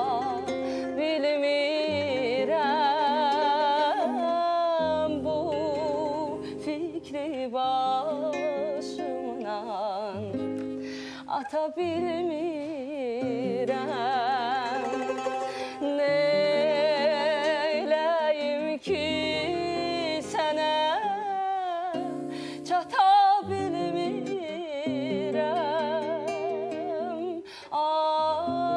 bilmirəm. Bu fikri başımdan ata bilmirəm. Neyləyim ki sənə çata bilmirəm.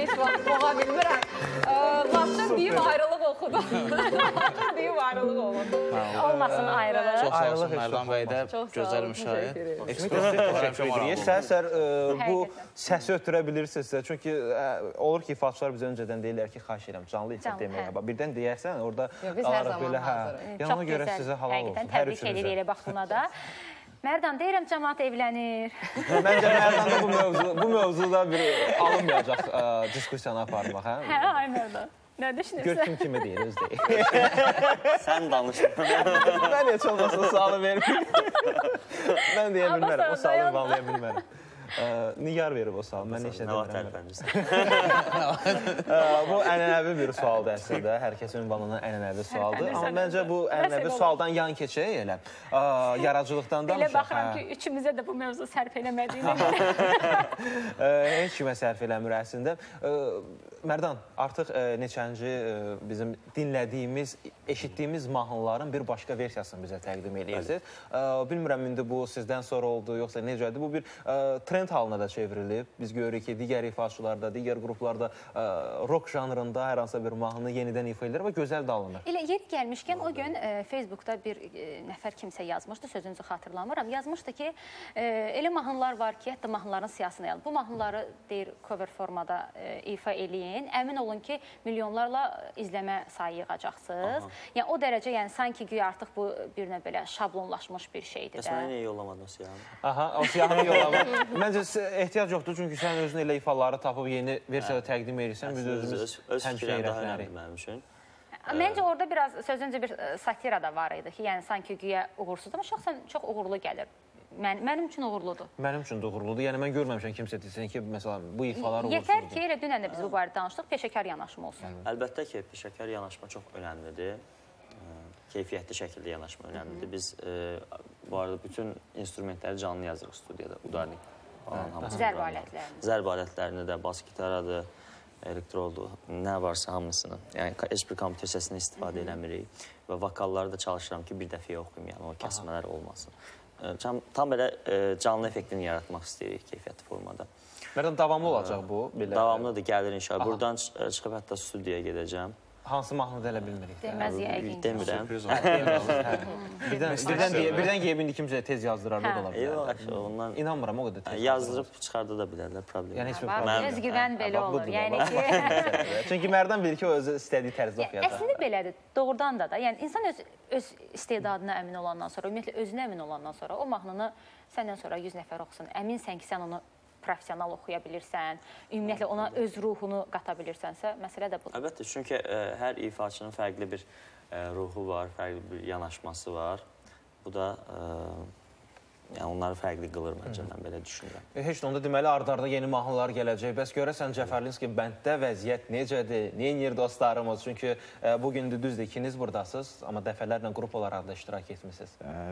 heç vaxt boğa bilmirəm. Laçın deyib ayrılıq oxudum. Laçın deyib ayrılıq olun. Olmasın ayrılıq. Çox sağ olsun Mərdan bəy də, gözəl müşahid. Səhər bu səsi ötürə bilirsinizsə, çünki olur ki, ifaçılar bizə öncədən deyirlər ki, xahiş edirəm, canlı ifad deməyə. Birdən deyərsən, orada qalarıq belə, hə. Yəni ona görə sizə halal olsun, hər üçünüzə. Təbrik edirik bax buna da. Mərdan, deyirəm, cəmaat evlənir. Məncə Mərdanda bu mövzuda bir alınmayacaq diskussiyanı aparmaq, hə? Hə, ay Mərdan. Nə düşünürsən? Gör kim kimi deyir, öz deyir. Sən danışma. Mən heç olmasın, sualı verməyim. Mən deyə bilmərəm, o sualı bağlaya bilmərəm. Nigar verib o sualı, mən heç nə demirəm. Bu ənənəvi bir sualdır əslində, hər kəsin ünvanlanan ənənəvi sualdır. Amma məncə bu ənənəvi sualdan yan keçək elə, yaradıcılıqdan danışaq. Elə baxıram ki, üçümüzə də bu mövzu sərf eləmədiyini. Heç kimə sərf eləmir əslində. Mərdan, artıq neçənci bizim dinlədiyimiz, eşitdiyimiz mahnıların bir başqa versiyasını bizə təqdim edirsiniz. Bilmirəm, indi bu sizdən sonra oldu, yoxsa necədir? Bu bir trend halına da çevrilib. Biz görürük ki, digər ifaçılarda, digər qruplarda rock janrında hər hansısa bir mahnını yenidən ifa edilir və gözəl də alınır. Elə yeri gəlmişkən o gün Facebookda bir nəfər kimsə yazmışdı, sözünüzü xatırlamıram. Yazmışdı ki, elə mahnılar var ki, hətta mahnıların siyasını yazın. Bu mahnıları deyir cover formada ifa eləyin. Əmin olun ki, milyonlarla izləmə sayı yığacaqsınız. Yəni o dərəcə, yəni sanki güya artıq bu bir növ belə şablonlaşmış bir şeydir də. Bəs mənə niyə yollamadın o siyahını? Aha, o siyahını yollamadın. Məncə ehtiyac yoxdur, çünki sən özün elə ifaları tapıb yeni versiyada təqdim edirsən, biz özümüz həmşirə rəhbəri. Məncə orada biraz sözüncə bir satira da var idi ki, yəni sanki güya uğursuz, amma şəxsən çox uğurlu gəlir. Mənim üçün uğurludur. Mənim üçün də uğurludur. Yəni, mən görməmişəm kimsə desin ki, məsələn, bu ifalar uğursuzdur. Yetər ki, elə dünən də biz bu barədə danışdıq, peşəkar yanaşma olsun. Əlbəttə ki, peşəkar yanaşma çox önəmlidir. Keyfiyyətli şəkildə yanaşma önəmlidir. Biz bu arada bütün instrumentləri canlı yazırıq studiyada. Udarnik falan hamısı. Zərb alətlərini. Zərb alətlərini də, bas gitaradır, elektrodur, nə varsa hamısını. Yəni, heç bir kompüter səsini istifadə eləmirik və vokalları da çalışıram ki, bir dəfəyə oxuyum, yəni o kəsmələr olmasın. Tam belə canlı effektini yaratmaq istəyirik keyfiyyətli formada. Mərdən, davamlı olacaq bu? Davamlıdır, gəlir inşallah. Buradan çıxıb hətta studiyaya gedəcəm. Hansı mahnıda elə bilmirik? Deməz yəqin. Demirəm. Birdən qeyə bildi kimsə tez yazdırardı da ola bilər. İnanmıram, o qədər tez. Yazdırıb çıxarda da bilərlər, problem. Özgüvən belə olur. Çünki Mərdan bilir ki, o özü istədiyi tərzdə oxuyacaq. Əslində belədir, doğrudan da da. Yəni, insan öz istedadına əmin olandan sonra, ümumiyyətlə özünə əmin olandan sonra o mahnını səndən sonra yüz nəfər oxusun. Əminsən ki, sən onu professional oxuya bilirsən, ümumiyyətlə ona öz ruhunu qata bilirsənsə, məsələ də budur. Əlbəttə, çünki hər ifaçının fərqli bir ruhu var, fərqli bir yanaşması var. Bu da onları fərqli qılır məncə, mən belə düşünürəm. Heç də onda deməli, ard-arda yeni mahnılar gələcək. Bəs görəsən, Cəfərlinski, bənddə vəziyyət necədir, neynir dostlarımız? Çünki bugün də düzdür, ikiniz buradasınız, amma dəfələrlə qrup olaraq da iştirak etmişsiniz.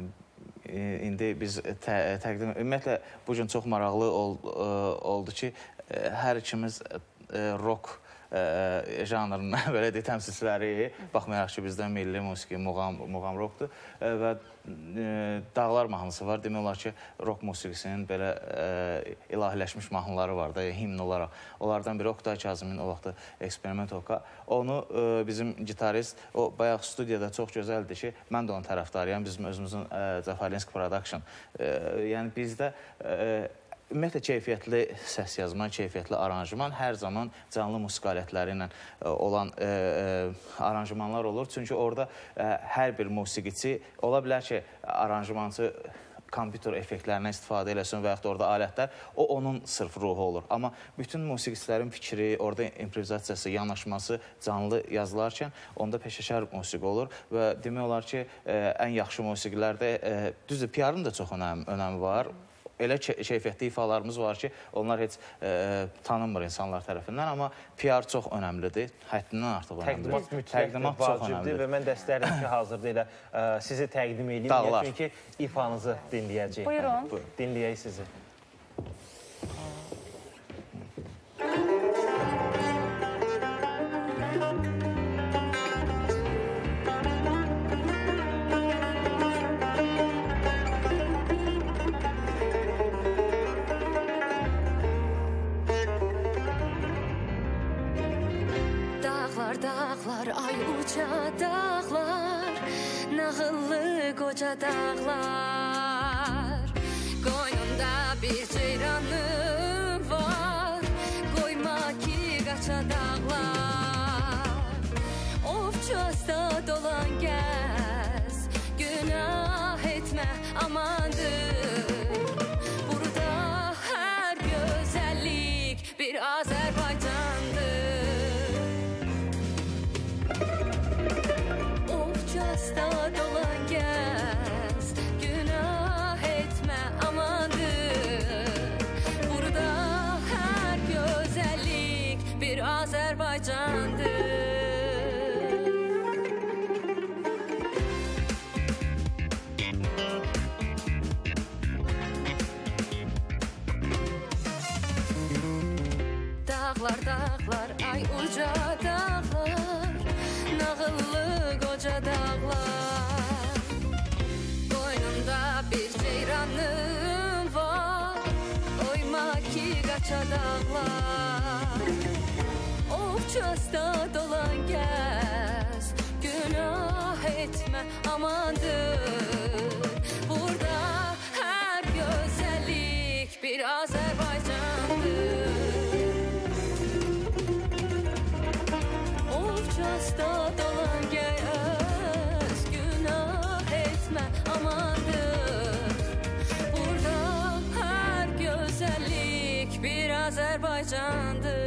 İndi biz təqdim, ümumiyyətlə, bugün çox maraqlı oldu ki, hər ikimiz rock janrının belə deyək təmsilçiləri, baxmayaraq ki, bizdə milli musiqi, muğam rockdur və Dağlar mahnısı var. Demək olar ki, rock musiqisinin belə ilahiləşmiş mahnıları var da, himn olaraq. Onlardan biri Oktay Kazımın o vaxtı Eksperiment Oka. Onu bizim gitarist, o bayaq studiyada çox gözəldir ki, mən də onun tərəfdarıyam, bizim özümüzün Cəfərlinski Production. Yəni bizdə ümumiyyətlə, keyfiyyətli səs yazma, keyfiyyətli aranjman hər zaman canlı musiqi alətləri ilə olan aranjmanlar olur. Çünki orada hər bir musiqiçi, ola bilər ki, aranjmançı kompüter effektlərindən istifadə eləsin və yaxud da orada alətlər, o onun sırf ruhu olur. Amma bütün musiqiçilərin fikri, orada improvizasiyası, yanaşması canlı yazılarkən onda peşəkar musiqi olur və demək olar ki, ən yaxşı musiqilərdə, düzdür, P R-ın da çox önəmi var. Elə keyfiyyətli ifalarımız var ki, onlar heç tanınmır insanlar tərəfindən, amma P R çox önəmlidir, həddindən artıq önəmlidir. Təqdimat vacibdir və mən də istərdim ki, hazırda elə sizi təqdim edeyim, çünki ifanızı dinləyəcəyik. Buyurun. Dinləyək sizi. dağlar, nağıllı qoca dağlar. Qoynumda bir ceyranım var, qoyma ki qaça dağlar. Ovçasta dolan gəz, günah etmə amandır. Burada hər gözəllik bir Azərbaycandır. Ovçasta dolan gəz, günah etmə amandır. Burada hər gözəllik bir Azərbaycandır. Dağlar, dağlar, ay uca dağlar, nağıllı qoca dağlar. Qoynumda bir ceyranım var, oyma ki qaça dağlar. Ovçasta dolan gəz, günah etmə amandır. Burada hər gözəllik bir Azərbaycandır. Ovçasta dolan gəz, günah etmə amandır. Burada hər gözəllik bir Azərbaycandır.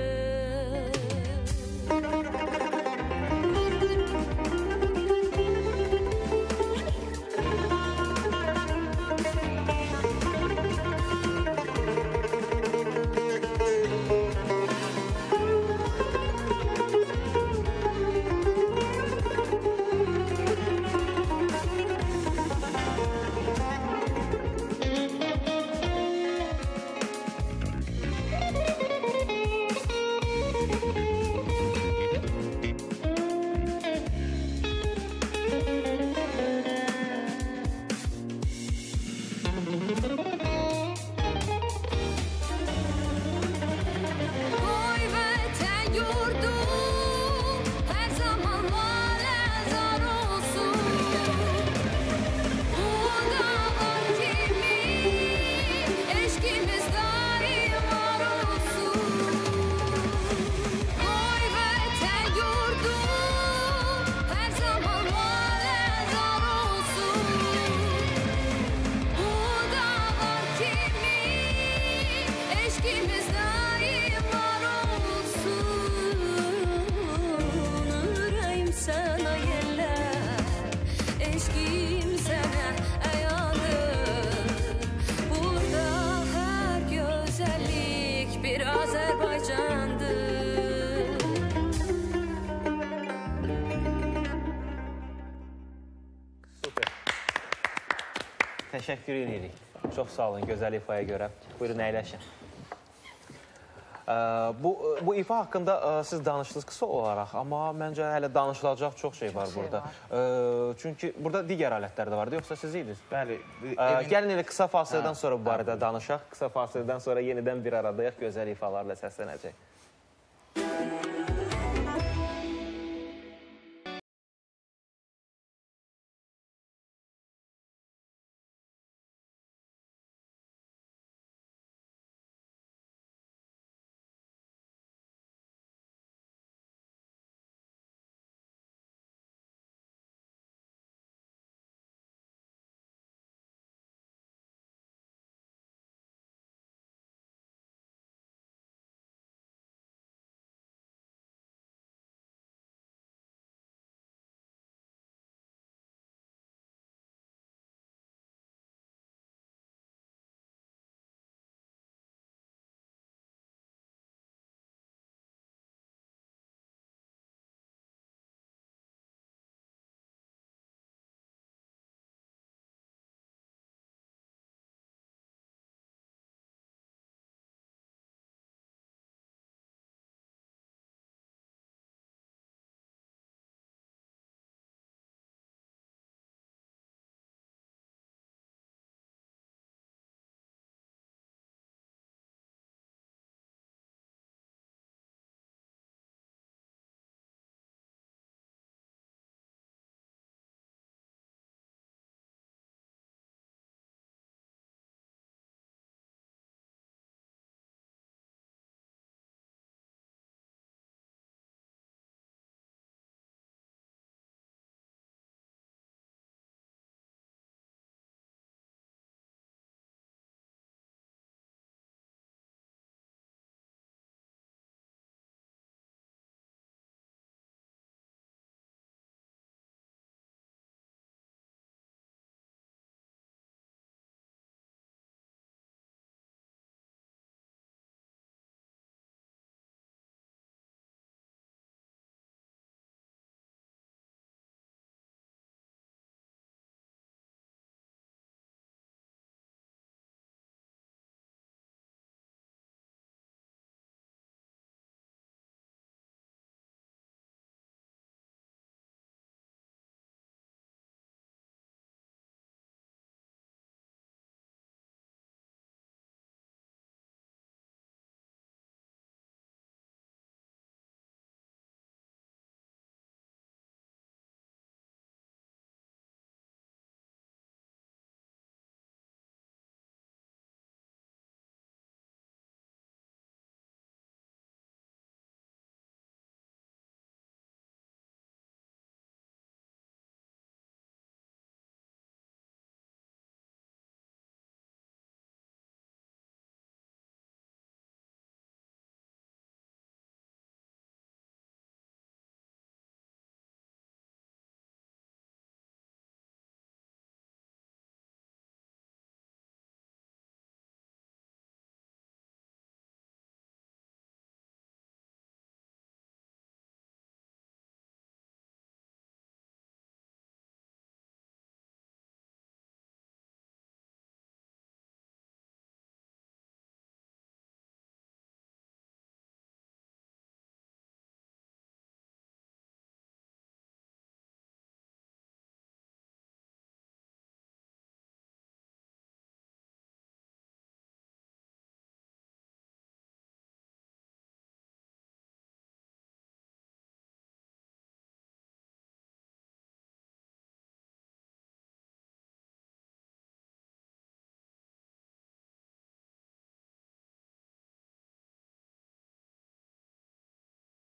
Qoy vətən yurdum, hər zaman laləzar olsun. Bu dağlar kimi eşqimiz daim var olsun. Qoy vətən yurdum, hər zaman laləzar olsun. Bu dağlar kimi eşqimiz daim var olsun. Ürəyim sənə yellər, eşqim sənə əyandır. Burada hər gözəllik bir Azərbaycandır. Super. Təşəkkür edirik. Çox sağ olun gözəl ifaya görə. Buyurun, əyləşin. Ə, Bu, bu ifa haqqında ə, siz danışdınız qısa olaraq, amma məncə hələ danışılacaq çox şey var burada. Ə, Çünki burada digər alətlər də vardı, yoxsa siz idiniz? Bəli. Ə, Gəlin elə qısa fasilədən sonra bu barədə danışaq. Qısa fasilədən sonra yenidən bir aradayıq, gözəl ifalarla səslənəcək.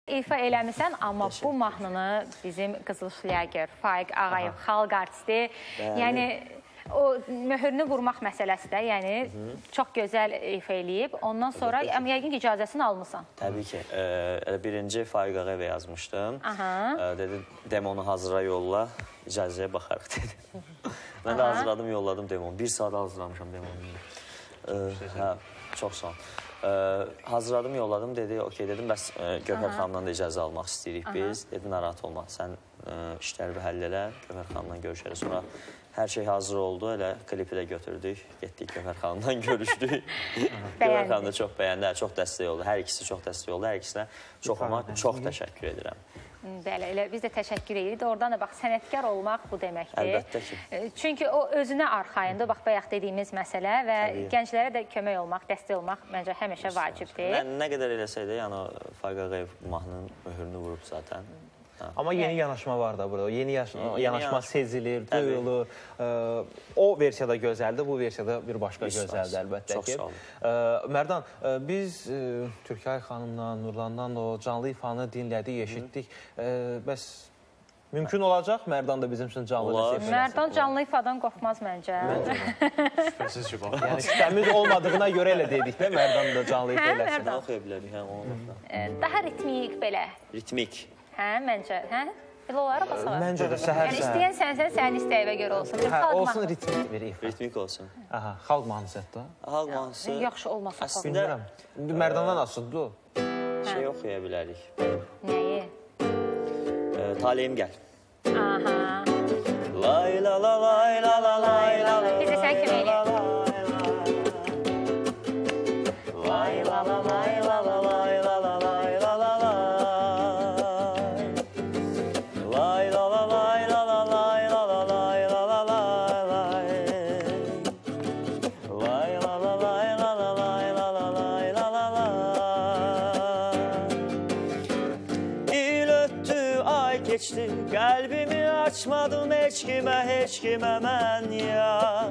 İfa eləmirsən, amma bu mahnını bizim Qızıl Şlyager, Faiq Ağayev, xalq artisti, yəni o möhürünü vurmaq məsələsi də, yəni çox gözəl ifa eləyib. Ondan sonra yəqin ki, icazəsini almısan. Təbii ki. Birinci Faiq Ağayevə yazmışdım. Dedi, demonu hazıra yolla, icazəyə baxarıq dedi. Mən də hazırladım, yolladım demonu. Bir saat hazırlamışam demonu. Hə, çox sağ ol. Hazırladım, yolladım, dedi, okey dedim, bəs Gövhər xanımdan da icazə almaq istəyirik biz. Dedi, narahat olma, sən işləri həll elə, Gövhər xanımdan görüşərik. Sonra hər şey hazır oldu, elə klipi də götürdük, getdik Gövhər xanımdan görüşdük. Gövhər xanım da çox bəyəndi, çox dəstək oldu, hər ikisi çox dəstək oldu, hər ikisinə çox ama çox təşəkkür edirəm. Bəli, elə biz də təşəkkür edirik. Oradan da bax, sənətkar olmaq bu deməkdir. Əlbəttə ki. Çünki o özünə arxayındır, bax, bayaq dediyimiz məsələ və gənclərə də kömək olmaq, dəstək olmaq məncə həmişə vacibdir. Mən nə qədər eləsəydə, yəni Faiq Ağayev mahnının möhürünü vurub zaten. Amma yeni yanaşma var da burada. Yeni yanaşma sezilir, duyulur. O versiyada gözəldir, bu versiyada bir başqa gözəldir əlbəttə ki. Mərdan, biz Türkay xanımla, Nurlandan da o canlı ifanı dinlədik, eşitdik. Bəs mümkün olacaq Mərdan da bizim üçün canlı ifa? Mərdan canlı ifadan qorxmaz məncə. Şübhəsiz ki, bax. Yəni sistəmiz olmadığına görə elə dedik də Mərdan da canlı ifa eləsin. Hə, Mərdan. Oxuya bilərik, hə, daha ritmik belə. Ritmik. Hə, məncə, hə? Elə olaraq basalar. Məncə də səhər-səhər. Yəni, istəyən sənsən, sənin istəyivə görə olsun. Hə, olsun ritmik bir ifa. Ritmik olsun. Aha, xalq mahnısı hətta. Xalq mahnısı. Yaxşı olmasa. Bilmirəm. Mərdandan asıldı o. Şey oxuya bilərik. Nəyi? Taleyim gəl. Aha. Lay la la lay la la lay la la. Biz də sən kimi eləyək. Lay la la lay la la lay la la lay la la lay. Lay la la lay la la lay la la lay la la lay. Lay la la lay la la lay la la lay la la lay. İl ötdü, ay keçdi, qəlbimi açmadım heç kimə, heç kimə mən ya.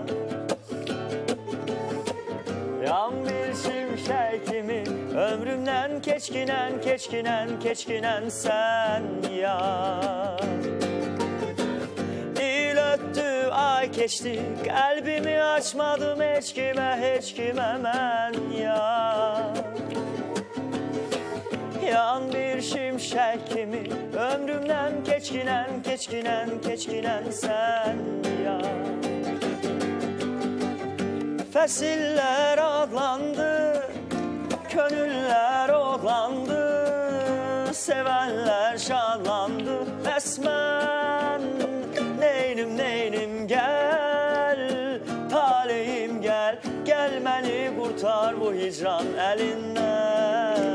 Yan bir şimşək kimi ömrümdən keçkinən, keçkinən, keçkinən sən ya. İl ötdü, ay keçdi, qəlbimi açmadım heç kimə, heç kimə mən ya. Yan bir şimşək kimi ömrümdən keçkinən, keçkinən, keçkinən sən ya. Fəsillər adlandı, könüllər oğlandı, sevənlər şadlandı. Bəs mən neynim, neynim gəl, taleyim gəl, gəl məni qurtar bu hicran əlindən.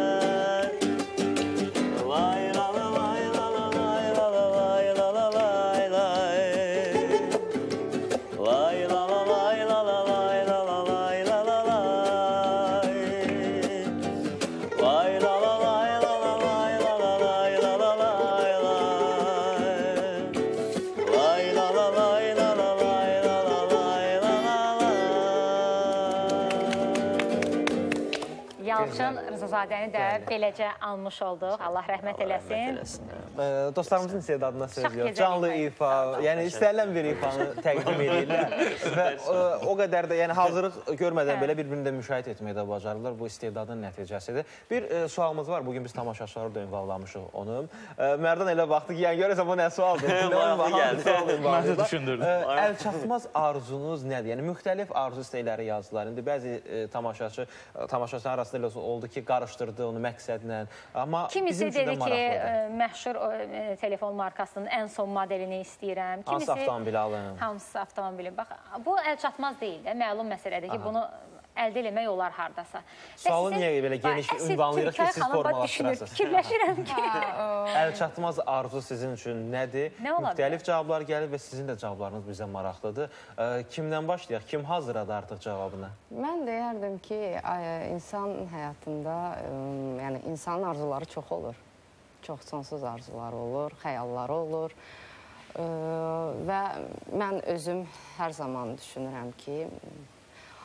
Lay la la lay la la lay la la lay la la lay lay. Lay la la lay la la lay la la lay la la lay. Lay la la lay la la lay la la lay la la lay lay. Lay la la lay la la lay la la lay la la lay. Yalçın Rızazadəni də beləcə almış olduq. Allah rəhmət eləsin. Dostlarımızın istedadına söylüyor. Canlı ifa, yəni istənilən bir ifanı təqdim edirlər və o qədər də yəni hazırlıq görmədən belə bir-birini də müşahidə etməyə də bacarırlar. Bu istedadın nəticəsidir. Bir sualımız var. Bugün biz tamaşaçıları da ünvanlamışıq onu. Mərdan elə baxdı ki, yəni görəsən bu nə sualdır? Maraqlı gəldi. Mən də düşündürdüm. Əl çatmaz arzunuz nədir? Yəni müxtəlif arzu istəkləri yazdılar. İndi bəzi tamaşaçı, tamaşaçılar arasında elə oldu ki, qarışdırdı onu məqsədlə. Amma kimisi dedi ki, məşhur telefon markasının ən son modelini istəyirəm. Hansı avtomobili alın? Hansısa avtomobili. Bax, bu əl çatmaz deyil də, məlum məsələdir ki, bunu əldə eləmək olar hardasa. Sualı niyə belə geniş ünvanlayırıq ki, siz formalaşdırasınız? Fikirləşirəm ki. Əl çatmaz arzu sizin üçün nədir? Müxtəlif cavablar gəlir və sizin də cavablarınız bizə maraqlıdır. Kimdən başlayaq? Kim hazırladı artıq cavabını? Mən deyərdim ki, insan həyatında, yəni insanın arzuları çox olur. Çox sonsuz arzuları olur, xəyalları olur. Və mən özüm hər zaman düşünürəm ki,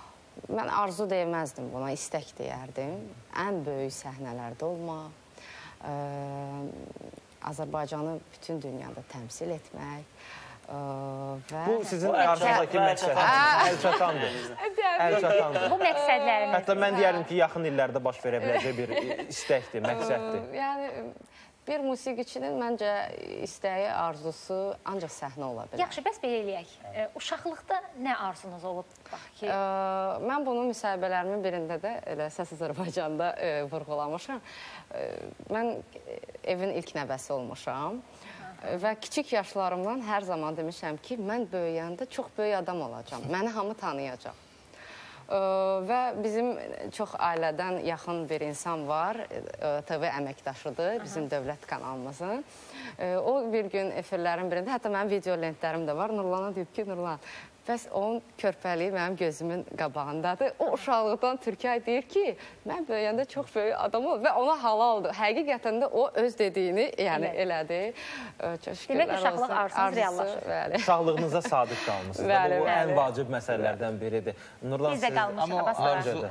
mən arzu deyməzdim buna, istək deyərdim. Ən böyük səhnələrdə olmaq, Azərbaycanı bütün dünyada təmsil etmək. Və bu sizin qarşınızdakı məqsəddir. Əl çatandır. Əl çatandır. Bu məqsədlərimiz. Hətta mən deyərdim ki, yaxın illərdə baş verə biləcək bir istəkdir, məqsəddir. Yəni, bir musiqiçinin məncə istəyi, arzusu ancaq səhnə ola bilər. Yaxşı, bəs belə eləyək. Uşaqlıqda nə arzunuz olub? Ki... Mən bunu müsahibələrimin birində də elə Səs Azərbaycanda vurğulamışam. Mən evin ilk nəvəsi olmuşam. Və kiçik yaşlarımdan hər zaman demişəm ki, mən böyüyəndə çox böyük adam olacam. Məni hamı tanıyacaq. Və bizim çox ailədən yaxın bir insan var, T V əməkdaşıdır, bizim dövlət kanalımızın. O bir gün efirlərin birində, hətta mənim video lentlərim də var, Nurlana deyib ki, Nurlan, bəs onun körpəliyi mənim gözümün qabağındadır. O uşaqlıqdan Türkiyə deyir ki, mən böyüyəndə çox böyük adam olur və ona halaldır. Həqiqətən də o öz dediyini yəni elədi. Demək, uşaqlıq arzunuz reallaşır. Uşaqlığınıza sadiq qalmışsınız. Bu ən vacib məsələlərdən biridir. Biz də qalmışıq.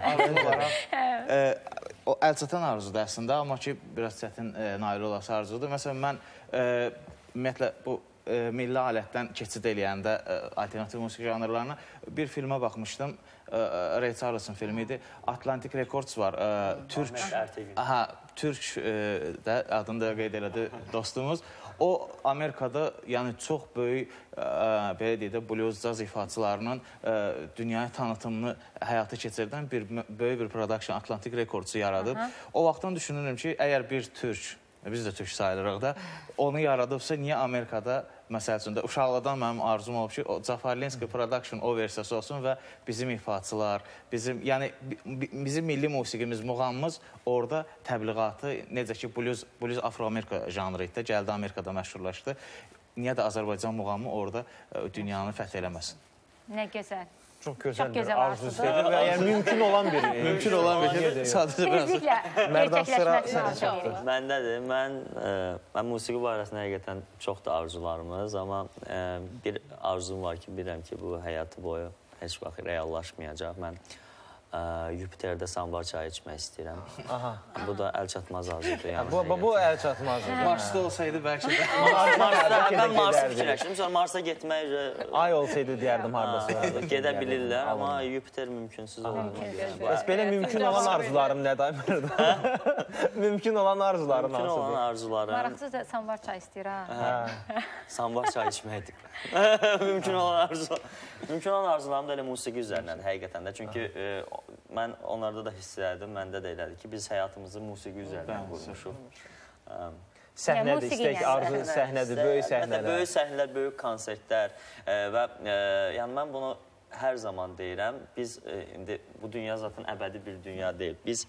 O əl çatan arzudur əslində, amma ki, biraz çətin nail olası arzudur. Məsələn, mən ümumiyyətlə bu milli alətdən keçid eləyəndə alternativ musiqi janrlarına bir filmə baxmışdım. Ray Charles'ın filmi idi. Atlantic Records var. Türk Türk də adını da qeyd elədi dostumuz. O Amerikada yəni çox böyük belə deyək də blues, caz ifaçılarının dünyaya tanıtımını həyata keçirdən bir böyük bir production Atlantic Records'u yaradıb. O vaxtdan düşünürüm ki, əgər bir türk, biz də türk sayılırıq da, onu yaradıbsa, niyə Amerikada, məsəl üçün də, uşaqlardan mənim arzum olub ki, Zafarlinski Production o versiyası olsun və bizim ifaçılar, bizim, yəni, bizim milli musiqimiz, muğamımız orada təbliğatı, necə ki, blues, blues Afro-Amerika janrı idi, gəldi Amerikada məşhurlaşdı. Niyə də Azərbaycan muğamı orada dünyanı fəth eləməsin? Nə gözəl. Çox gözəl bir arzu istədir və yəni mümkün olan bir mümkün olan bir şey. Sadəcə Tezliklə gerçəkləşməsini arzu edir. Məndədir. Mən mən musiqi barəsində həqiqətən çoxdur arzularımız, amma bir arzum var ki, bilirəm ki, bu həyatı boyu heç vaxt reallaşmayacaq. Mən Yupiterdə sambar çayı içmək istəyirəm. Bu da əl çatmaz arzudur. Bu əl çatmazdır. Marsda olsaydı bəlkə də. Mən Marsda fikirləşdim, sonra Marsa getmək... Ay olsaydı deyərdim haradasa. Gedə bilirlər, amma Yupiter mümkünsüz olur. Bəs belə mümkün olan arzularım nədir? Mümkün olan arzularım hansıdır? Mümkün olan arzularım... Maraqsız da sambar çay istəyir, ha? Sambar çay içməkdir. Mümkün olan arzularım. Mümkün olan arzularım da elə musiqi üzərindədir, həqiqətən də. Çünki mən onlarda da hiss elədim, məndə də elədi ki, biz həyatımızı musiqi üzərindən qurmuşuq. Səhnədir, istək arzu səhnədir, böyük səhnələr. Böyük səhnələr, böyük konsertlər və yəni mən bunu hər zaman deyirəm, biz indi bu dünya zaten əbədi bir dünya deyil. Biz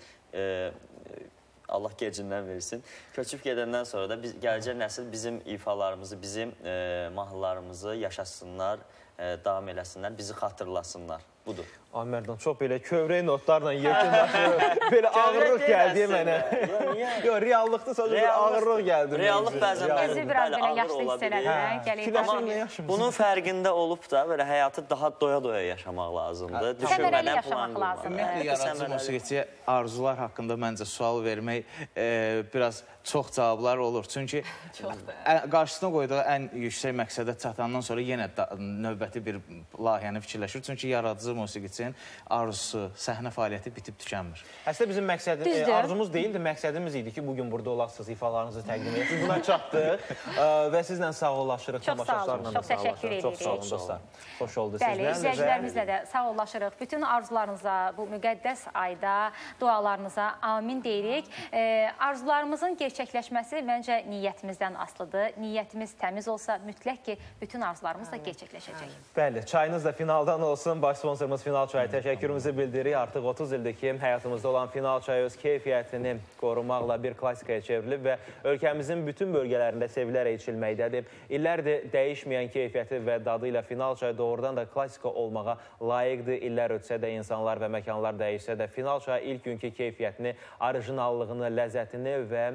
Allah gecindən versin. Köçüb gedəndən sonra da gələcək nəsil bizim ifalarımızı, bizim mahnılarımızı yaşasınlar, davam eləsinlər, bizi xatırlasınlar. Budur. Ay Mərdan, çox belə kövrək notlarla yekunlaşır. Belə ağırlıq gəldi mənə. Yox, reallıqda sadəcə bir ağırlıq gəldi. Reallıq bəzən bizi biraz belə yaşlı hiss elədir. Amma bunun fərqində olub da belə həyatı daha doya-doya yaşamaq lazımdır. Səmərəli yaşamaq lazımdır. Ümumiyyətlə, yaradıcı musiqiçiyə arzular haqqında məncə sual vermək biraz çox cavablar olur. Çünki qarşısına qoyduğu ən yüksək məqsədə çatandan sonra yenə növbəti bir layihəni fikirləşir. Çünki yaradıcı musiqiçinin arzusu, səhnə fəaliyyəti bitib tükənmir. Əslində bizim məqsədimiz, arzumuz deyildi, məqsədimiz idi ki, bugün burada olasınız, ifalarınızı təqdim edirsiniz. Buna çatdıq və sizlə sağollaşırıq. Çox sağ olun, çox təşəkkür edirik. Çox sağ olun, dostlar. Xoş oldu sizlərlə. Bəli, izləyicilərimizlə də sağollaşırıq. Bütün arzularınıza, bu müqəddəs ayda dualarınıza amin deyirik. Arzularımızın gerçəkləşməsi məncə niyyətimizdən asılıdır. Niyyətimiz təmiz olsa, mütləq ki, bütün arzularımız da gerçəkləşəcək. Bəli, çayınız da finaldan olsun. Baş sponsorumuz Final Çayı təşəkkürümüzü bildiririk. Artıq otuz ildir ki, həyatımızda olan Final Çayı öz keyfiyyətini qorumaqla bir klassikaya çevrilib və ölkəmizin bütün bölgələrində sevilərək içilməkdədir. İllərdir dəyişməyən keyfiyyəti və dadı ilə Final Çayı doğrudan da klassika olmağa layiqdir. İllər ötsə də, insanlar və məkanlar dəyişsə də Final Çayı ilk günkü keyfiyyətini, orijinallığını, ləzzətini və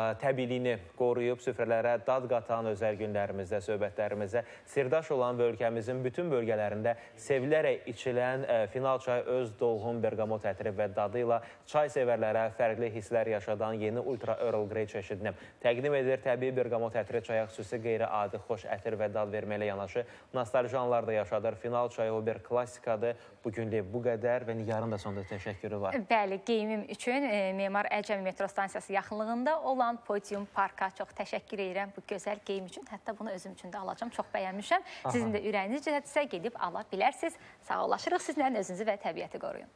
təbiiliyini qoruyub süfrələrə dad qatan özəl günlərimizdə, söhbətlərimizdə sirdaş olan və ölkəmizdə ölkəmizin bütün bölgələrində sevilərək içilən final çay öz dolğun bergamot ətri və dadı ilə çay sevərlərə fərqli hisslər yaşadan yeni Ultra Earl Grey çeşidini təqdim edir. Təbii bergamot ətri çaya xüsusi qeyri-adi xoş ətir və dad verməklə yanaşı nostalji anlar da yaşadır. Final çayı o bir klassikadır. Bugünlük bu qədər və Nigarın da sonunda təşəkkürü var. Bəli, geyimim üçün e, Memar Əcəmi metro stansiyası yaxınlığında olan Podium Parka çox təşəkkür edirəm bu gözəl geyim üçün. Hətta bunu özüm üçün də alacağım. Çox bəyənmişəm. Aha. Sizin də ürəyiniz cəhətsə gedib ala bilərsiniz. Sağollaşırıq sizlə, özünüzü və təbiəti qoruyun.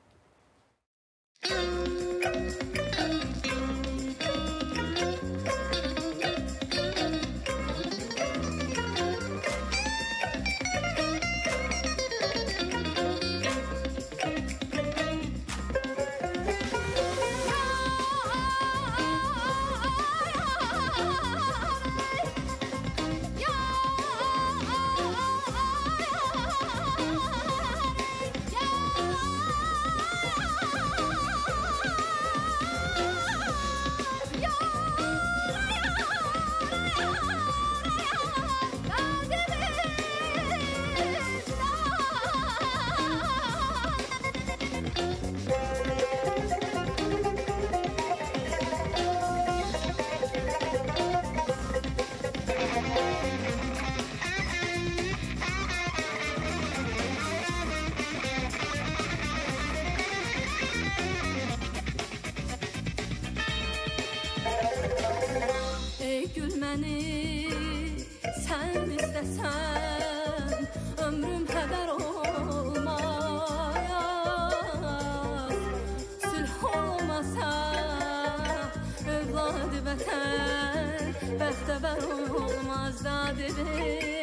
Sen istesen ömrüm heder olmaz. Sülh olmasa evladı vətən bəxtəvər olmaz da dedi.